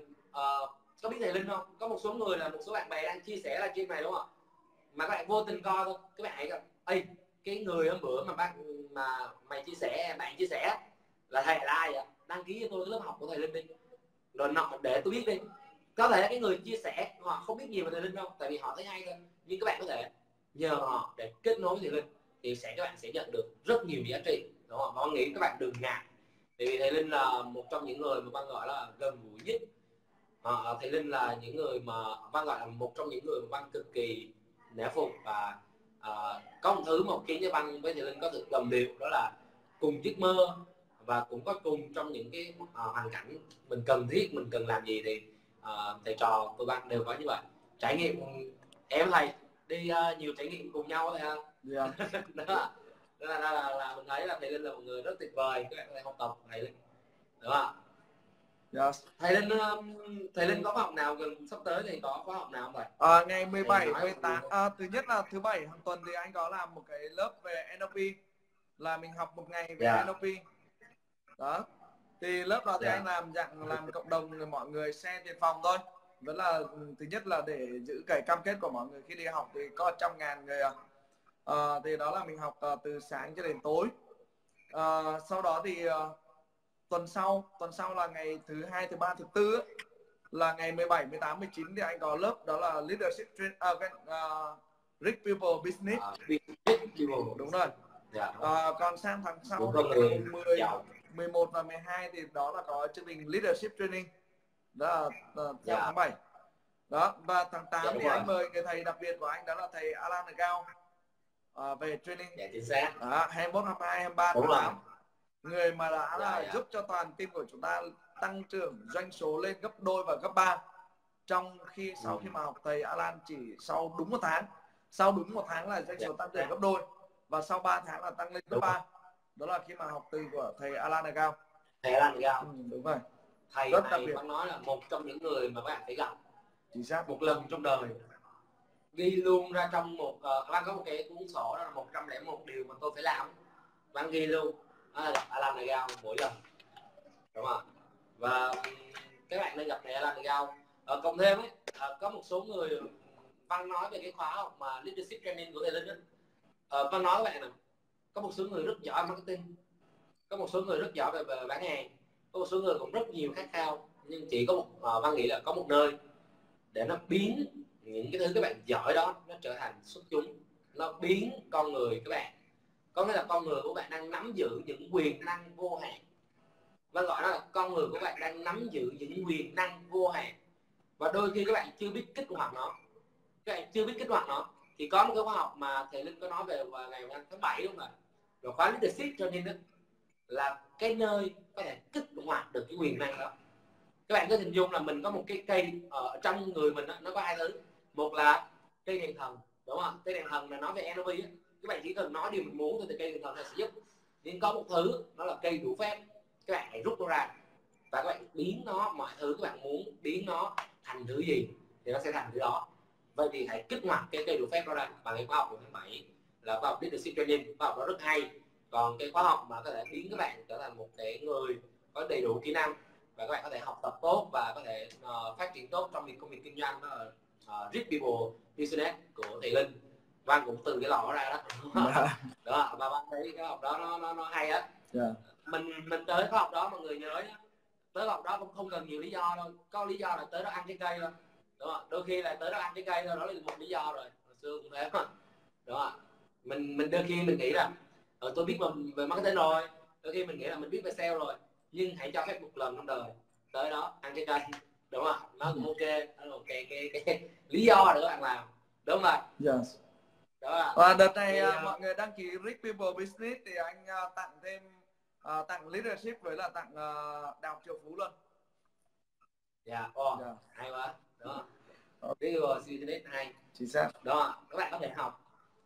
có biết Thầy Linh không, có một số người là một số bạn bè đang chia sẻ livestream này, đúng không, mà các bạn vô tình coi thôi, các bạn hãy gặp cái người hôm bữa mà mày chia sẻ, bạn chia sẻ là thầy là ai vậy, đăng ký cho tôi lớp học của Thầy Linh đi, rồi để tôi biết đi. Có thể cái người chia sẻ họ không biết nhiều về Thầy Linh đâu, tại vì họ thấy hay thôi, nhưng các bạn có thể nhờ họ để kết nối với Thầy Linh, thì các bạn sẽ nhận được rất nhiều giá trị, đúng không? Con nghĩ các bạn đừng ngại, tại vì Thầy Linh là một trong những người mà Văn gọi là gần gũi nhất. Thầy Linh là những người mà Văn gọi là một trong những người mà Văn cực kỳ nể phục, và có một thứ mà khiến cho Văn với Thầy Linh có sự đồng điệu, đó là cùng giấc mơ, và cũng có cùng trong những cái hoàn cảnh mình cần thiết, mình cần làm gì thì thầy trò của Văn đều có như vậy. Trải nghiệm em thầy đi nhiều trải nghiệm cùng nhau thôi ha. Đó là mình thấy là Thầy Linh là một người rất tuyệt vời, các bạn có thể học tập thầy Linh, đúng không? Yes. Thầy Linh có khóa học nào gần sắp tới thì có khóa học nào không thầy? Ngày 17, 18 thứ nhất là thứ bảy hàng tuần thì anh có làm một cái lớp về NLP, là mình học một ngày về NLP đó. Thì lớp đó thì anh làm cộng đồng người, mọi người share tiền phòng thôi. Vẫn là thứ nhất là để giữ cái cam kết của mọi người khi đi học, thì có 100.000 người thì đó là mình học từ sáng cho đến tối. Sau đó thì tuần sau là ngày thứ hai, thứ ba, thứ tư là ngày 17, 18, 19 thì anh có lớp đó là Leadership Rich People Business. Đúng rồi. Còn sang tháng sau thì ngày 10, 11 và 12 thì đó là có chương trình Leadership Training, đó là theo tháng 7 Đó, và tháng 8 Dạ, đúng thì rồi. anh mời người thầy đặc biệt của anh, đó là thầy Alan Cao về training. Dạ, chính xác. 21, 22, 23 Đúng tháng rồi. 8. Người mà đã Dạ. giúp cho toàn team của chúng ta tăng trưởng doanh số lên gấp đôi và gấp 3. Trong khi sau khi mà học thầy Alan chỉ sau đúng 1 tháng. Sau đúng 1 tháng là doanh số tăng trưởng gấp đôi. Và sau 3 tháng là tăng lên gấp 3. Đó là khi mà học từ của thầy Alan Cao. Thầy Alan Cao. Đúng rồi. Thầy rất này có nói là một trong những người mà các bạn phải gặp chính xác một lần trong đời. Ghi luôn ra trong một Alan có một cái cuốn sổ, đó là 101 điều mà tôi phải làm. Bạn ghi luôn gặp Alan Cao mỗi lần, đúng không? Và các bạn nên gặp thầy Alan Cao. Cộng thêm ấy, có một số người Văn nói về cái khóa học mà leadership training của thầy Linh ấy. Văn nói các bạn này, có một số người rất giỏi marketing, có một số người rất giỏi về bán hàng, có một số người cũng rất nhiều khát khao, nhưng chỉ có một Văn nghĩ là có một nơi để nó biến những cái thứ các bạn giỏi đó nó trở thành xuất chúng, nó biến con người các bạn, có nghĩa là con người của bạn đang nắm giữ những quyền năng vô hạn. Văn gọi đó là con người của bạn đang nắm giữ những quyền năng vô hạn, và đôi khi các bạn chưa biết kích hoạt nó. Thì có một cái khóa học mà thầy Linh có nói về vào ngày tháng 7 đúng không ạ? Rồi khóa leadership cho nên đó là cái nơi có thể kích hoạt được cái quyền năng đó. Các bạn có hình dung là mình có một cái cây ở trong người mình đó, nó có 2 thứ. Một là cây đèn thần, đúng không? Cây đèn thần là nói về NLP á, các bạn chỉ cần nói điều mình muốn thôi thì cây đèn thần nó sẽ giúp. Nhưng có một thứ đó là cây đủ phép, các bạn hãy rút nó ra và các bạn biến nó, mọi thứ các bạn muốn biến nó thành thứ gì thì nó sẽ thành thứ đó. Vậy thì hãy kích hoạt cái cây đủ phép đó ra bằng cái khóa học của tháng 7 là khóa học leadership training. Khóa học đó rất hay. Còn cái khóa học mà có thể biến các bạn trở thành một cái người có đầy đủ kỹ năng và các bạn có thể học tập tốt và có thể phát triển tốt trong công việc kinh doanh, đó là Rich People Business của thầy Linh. Văn cũng từ cái lò ra đó. Đó, và Văn thấy cái học đó nó hay á. Mình tới cái học đó mọi người nhớ nhé, tới học đó cũng không cần nhiều lý do đâu, có lý do là tới đó ăn trái cây thôi, đúng không? Đôi khi là tới đó ăn trái cây thôi, đó là một lý do rồi. Hồi xưa cũng thế mà, đúng không? Mình đôi khi mình nghĩ là tôi biết về marketing rồi, đôi khi mình nghĩ là mình biết về sale rồi, nhưng hãy cho phép một lần trong đời tới đó ăn trái cây, đúng không? Nó cũng ok, nó là một cái lý do để các bạn làm, đúng không ạ? Yes. Đó. Và đợt này mọi người đăng ký Rich People Business thì anh tặng thêm tặng leadership với là tặng Đại học Triệu Phú luôn. Dạ, hay quá. Đó. Cái business hay. Chính xác. Đó, các bạn có thể học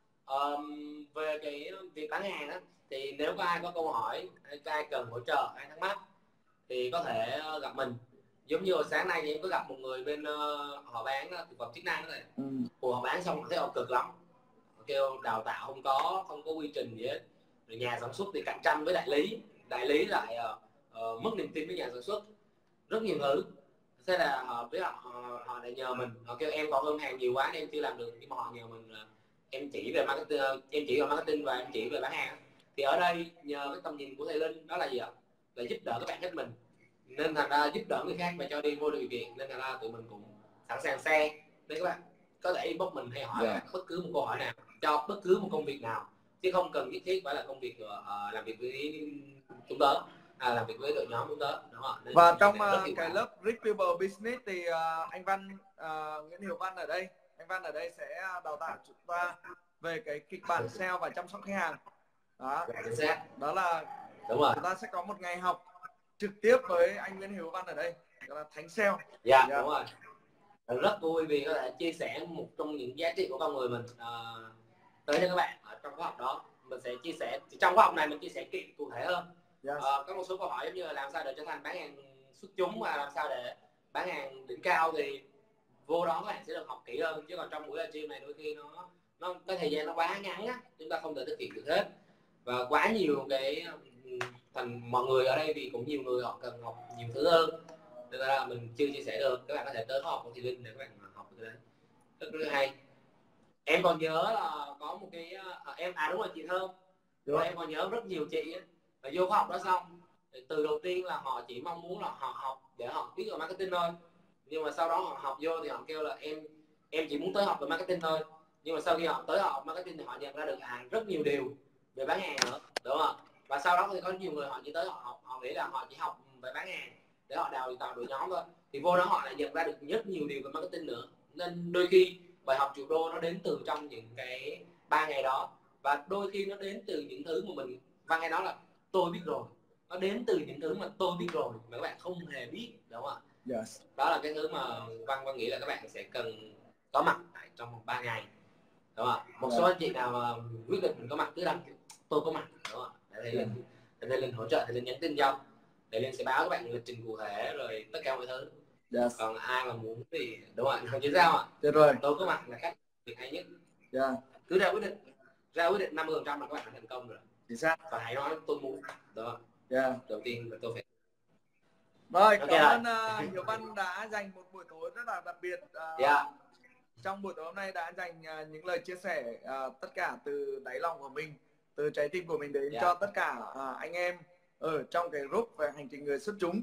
về cái việc bán hàng đó, thì nếu có ai có câu hỏi, ai cần hỗ trợ, ai thắc mắc thì có thể gặp mình. Giống như hồi sáng nay thì em có gặp một người bên họ bán thực phẩm chức năng đó này. Họ bán xong thấy họ cực lắm, kêu đào tạo không có quy trình gì hết, rồi nhà sản xuất thì cạnh tranh với đại lý lại mất niềm tin với nhà sản xuất, rất nhiều thứ. Thế là họ lại nhờ mình, họ kêu em còn hơn hàng nhiều quá nên em chưa làm được, nhưng mà họ nhờ mình là em chỉ về marketing và em chỉ về bán hàng. Thì ở đây nhờ cái tầm nhìn của thầy Linh đó là gì ạ? Là giúp đỡ các bạn hết mình, nên thành ra giúp đỡ người khác và cho đi vô điều kiện, nên thành ra tụi mình cũng sẵn sàng xe để các bạn có thể inbox mình hay hỏi bất cứ một câu hỏi nào cho bất cứ một công việc nào, chứ không cần nhất thiết phải là công việc làm việc với chúng tớ, làm việc với đội nhóm chúng tớ, đúng không? Nên và trong cái lớp Rich People Business thì anh Văn, Nguyễn Hiếu Văn ở đây, anh Văn ở đây sẽ đào tạo chúng ta về cái kịch bản sale và chăm sóc khách hàng. Đó là đúng rồi. Chúng ta sẽ có một ngày học trực tiếp với anh Nguyễn Hiếu Văn ở đây, đó là Thánh Sale. Đúng rồi. Rất vui vì có thể chia sẻ một trong những giá trị của con người mình tới cho các bạn ở trong khóa học đó. Mình sẽ chia sẻ trong khóa học này, mình chia sẻ cụ thể hơn. Có một số câu hỏi giống như là làm sao để trở thành bán hàng xuất chúng và làm sao để bán hàng đỉnh cao, thì vô đó các bạn sẽ được học kỹ hơn, chứ còn trong buổi livestream này đôi khi nó cái thời gian nó quá ngắn á, chúng ta không thể thực hiện được hết, và quá nhiều cái thành mọi người ở đây thì cũng nhiều người họ cần học nhiều thứ hơn, nên là mình chưa chia sẻ được. Các bạn có thể tới khóa học của Thị Linh để các bạn học được đấy, rất hay. Em còn nhớ là có một cái em đúng rồi chị Thơm, rồi em còn nhớ rất nhiều chị ấy, là vô khóa học đó xong từ đầu tiên là họ chỉ mong muốn là họ học để họ biết về marketing thôi, nhưng mà sau đó họ học vô thì họ kêu là em chỉ muốn tới học về marketing thôi, nhưng mà sau khi họ tới học marketing thì họ nhận ra được rất nhiều điều về bán hàng nữa, đúng không? Và sau đó thì có nhiều người họ chỉ tới họ nghĩ là họ chỉ học về bán hàng để họ đào tạo đội nhóm thôi, thì vô đó họ lại nhận ra được rất nhiều điều về marketing nữa, Nên đôi khi bài học triệu đô nó đến từ trong những cái 3 ngày đó, và đôi khi nó đến từ những thứ mà mình Văn hay nói là tôi biết rồi, nó đến từ những thứ mà tôi biết rồi mà các bạn không hề biết, đúng không ạ? Yes. Đó là cái thứ mà Văn nghĩ là các bạn sẽ cần có mặt trong vòng 3 ngày, đúng không ạ? Một số anh chị nào mà quyết định mình có mặt cứ đăng tôi có mặt, đúng không ạ? Để Linh hỗ trợ, thì Linh nhắn tin cho, để Linh sẽ báo các bạn lịch trình cụ thể rồi tất cả mọi thứ. Yes. Còn ai mà muốn thì đúng không ạ? Chứ sao ạ? Tuyệt rồi. Tôi có mặt là cách việc hay nhất. Yeah. Cứ ra quyết định 50% là các bạn đã thành công rồi. Chính xác. Và hãy nói tôi muốn, đó. Yeah. Đầu tiên là tôi phải. Rồi, cảm ơn Hiếu Văn đã dành một buổi tối rất là đặc biệt. Trong buổi tối hôm nay đã dành những lời chia sẻ tất cả từ đáy lòng của mình, từ trái tim của mình đến cho tất cả anh em ở trong cái group về hành trình người xuất chúng.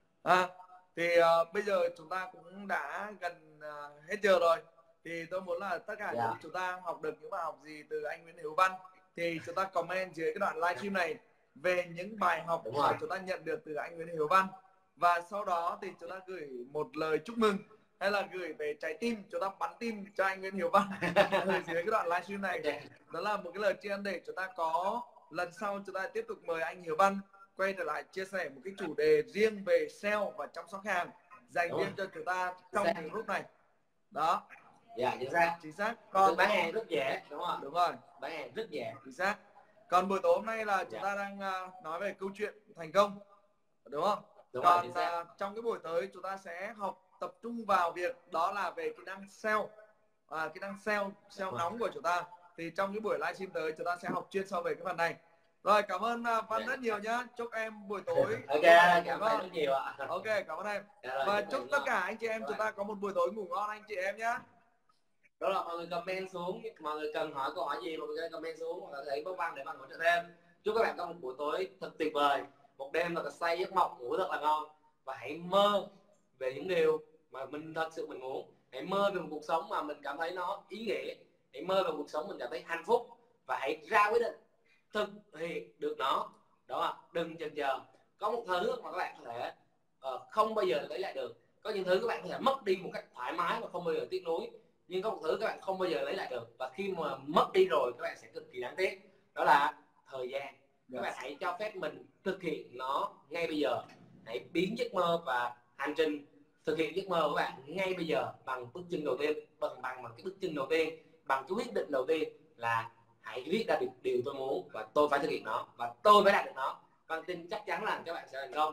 Thì bây giờ chúng ta cũng đã gần hết giờ rồi. Thì tôi muốn là tất cả những chúng ta học được những bài học gì từ anh Nguyễn Hiếu Văn thì chúng ta comment dưới cái đoạn livestream này về những bài học mà chúng ta nhận được từ anh Nguyễn Hiếu Văn. Và sau đó thì chúng ta gửi một lời chúc mừng hay là gửi về trái tim, chúng ta bắn tim cho anh Nguyễn Hiếu Văn ở dưới cái đoạn livestream này. Đó là một cái lời tri ân để chúng ta có lần sau chúng ta tiếp tục mời anh Hiếu Văn quay trở lại chia sẻ một cái chủ đề riêng về sale và chăm sóc hàng dành riêng cho chúng ta trong cái group này. Đó. Chính xác. Còn bán hàng rất dễ, đúng không? Đúng rồi. Bán hàng rất dễ. Chính xác. Còn buổi tối hôm nay là chúng ta đang nói về câu chuyện thành công, đúng không? Đúng còn rồi, trong cái buổi tới chúng ta sẽ học tập trung vào việc đó là về kỹ năng sale, kỹ năng sale nóng của chúng ta. Thì trong cái buổi livestream tới chúng ta sẽ học chuyên sâu về cái phần này. Rồi, cảm ơn Văn rất nhiều nhá. Chúc em buổi tối cảm ơn rất nhiều ạ. Ok, cảm ơn em. Và chúc tất cả anh chị em chúng ta có một buổi tối ngủ ngon anh chị em nhá. Đó là mọi người comment xuống, mọi người cần hỏi câu hỏi gì mọi người comment xuống, hoặc là thấy bốc Văn để Văn hỗ trợ thêm. Chúc các bạn có một buổi tối thật tuyệt vời, một đêm thật là say giấc mộng, ngủ thật là ngon, và hãy mơ về những điều mà mình thật sự mình muốn. Hãy mơ về một cuộc sống mà mình cảm thấy nó ý nghĩa, hãy mơ về một cuộc sống mình cảm thấy hạnh phúc, và hãy ra quyết định thực hiện được nó. Đó, đừng chần chờ. Có một thứ mà các bạn có thể không bao giờ lấy lại được, có những thứ các bạn có thể mất đi một cách thoải mái và không bao giờ tiếc nuối, nhưng có một thứ các bạn không bao giờ lấy lại được, và khi mà mất đi rồi các bạn sẽ cực kỳ đáng tiếc, đó là thời gian. Các bạn hãy cho phép mình thực hiện nó ngay bây giờ. Hãy biến giấc mơ và hành trình thực hiện giấc mơ của bạn ngay bây giờ bằng bước chân đầu tiên, bằng cái bước chân đầu tiên, bằng cái quyết định đầu tiên là hãy viết ra được điều tôi muốn và tôi phải thực hiện nó và tôi phải đạt được nó. Văn tin chắc chắn rằng các bạn sẽ thành công.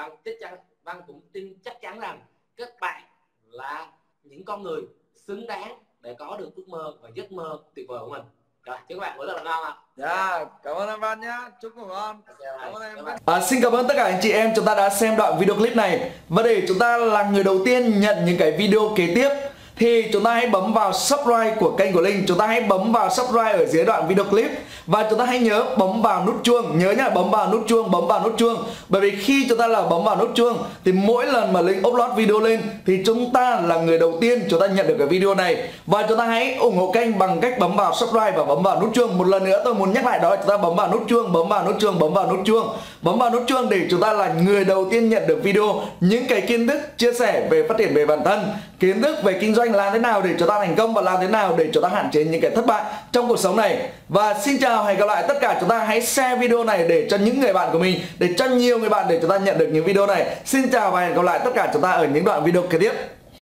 Văn cũng tin chắc chắn rằng các bạn là những con người xứng đáng để có được ước mơ và giấc mơ tuyệt vời của mình. Rồi, chúc các bạn buổi tối thật là ngon ạ. Cảm ơn anh Văn nhá. Chúc ngủ ngon. Cảm ơn em. Xin cảm ơn tất cả anh chị em chúng ta đã xem đoạn video clip này. Và để chúng ta là người đầu tiên nhận những cái video kế tiếp thì chúng ta hãy bấm vào subscribe của kênh của Linh. Chúng ta hãy bấm vào subscribe ở dưới đoạn video clip. Và chúng ta hãy nhớ bấm vào nút chuông. Nhớ nhá, bấm vào nút chuông. Bởi vì khi chúng ta là bấm vào nút chuông thì mỗi lần mà Linh upload video lên thì chúng ta là người đầu tiên chúng ta nhận được cái video này. Và chúng ta hãy ủng hộ kênh bằng cách bấm vào subscribe và bấm vào nút chuông. Một lần nữa tôi muốn nhắc lại đó, chúng ta bấm vào nút chuông, bấm vào nút chuông để chúng ta là người đầu tiên nhận được video, những cái kiến thức chia sẻ về phát triển về bản thân, kiến thức về kinh doanh, làm thế nào để chúng ta thành công và làm thế nào để chúng ta hạn chế những cái thất bại trong cuộc sống này. Và xin chào, hẹn gặp lại tất cả chúng ta. Hãy share video này để cho những người bạn của mình, để cho nhiều người bạn để chúng ta nhận được những video này. Xin chào và hẹn gặp lại tất cả chúng ta ở những đoạn video kế tiếp.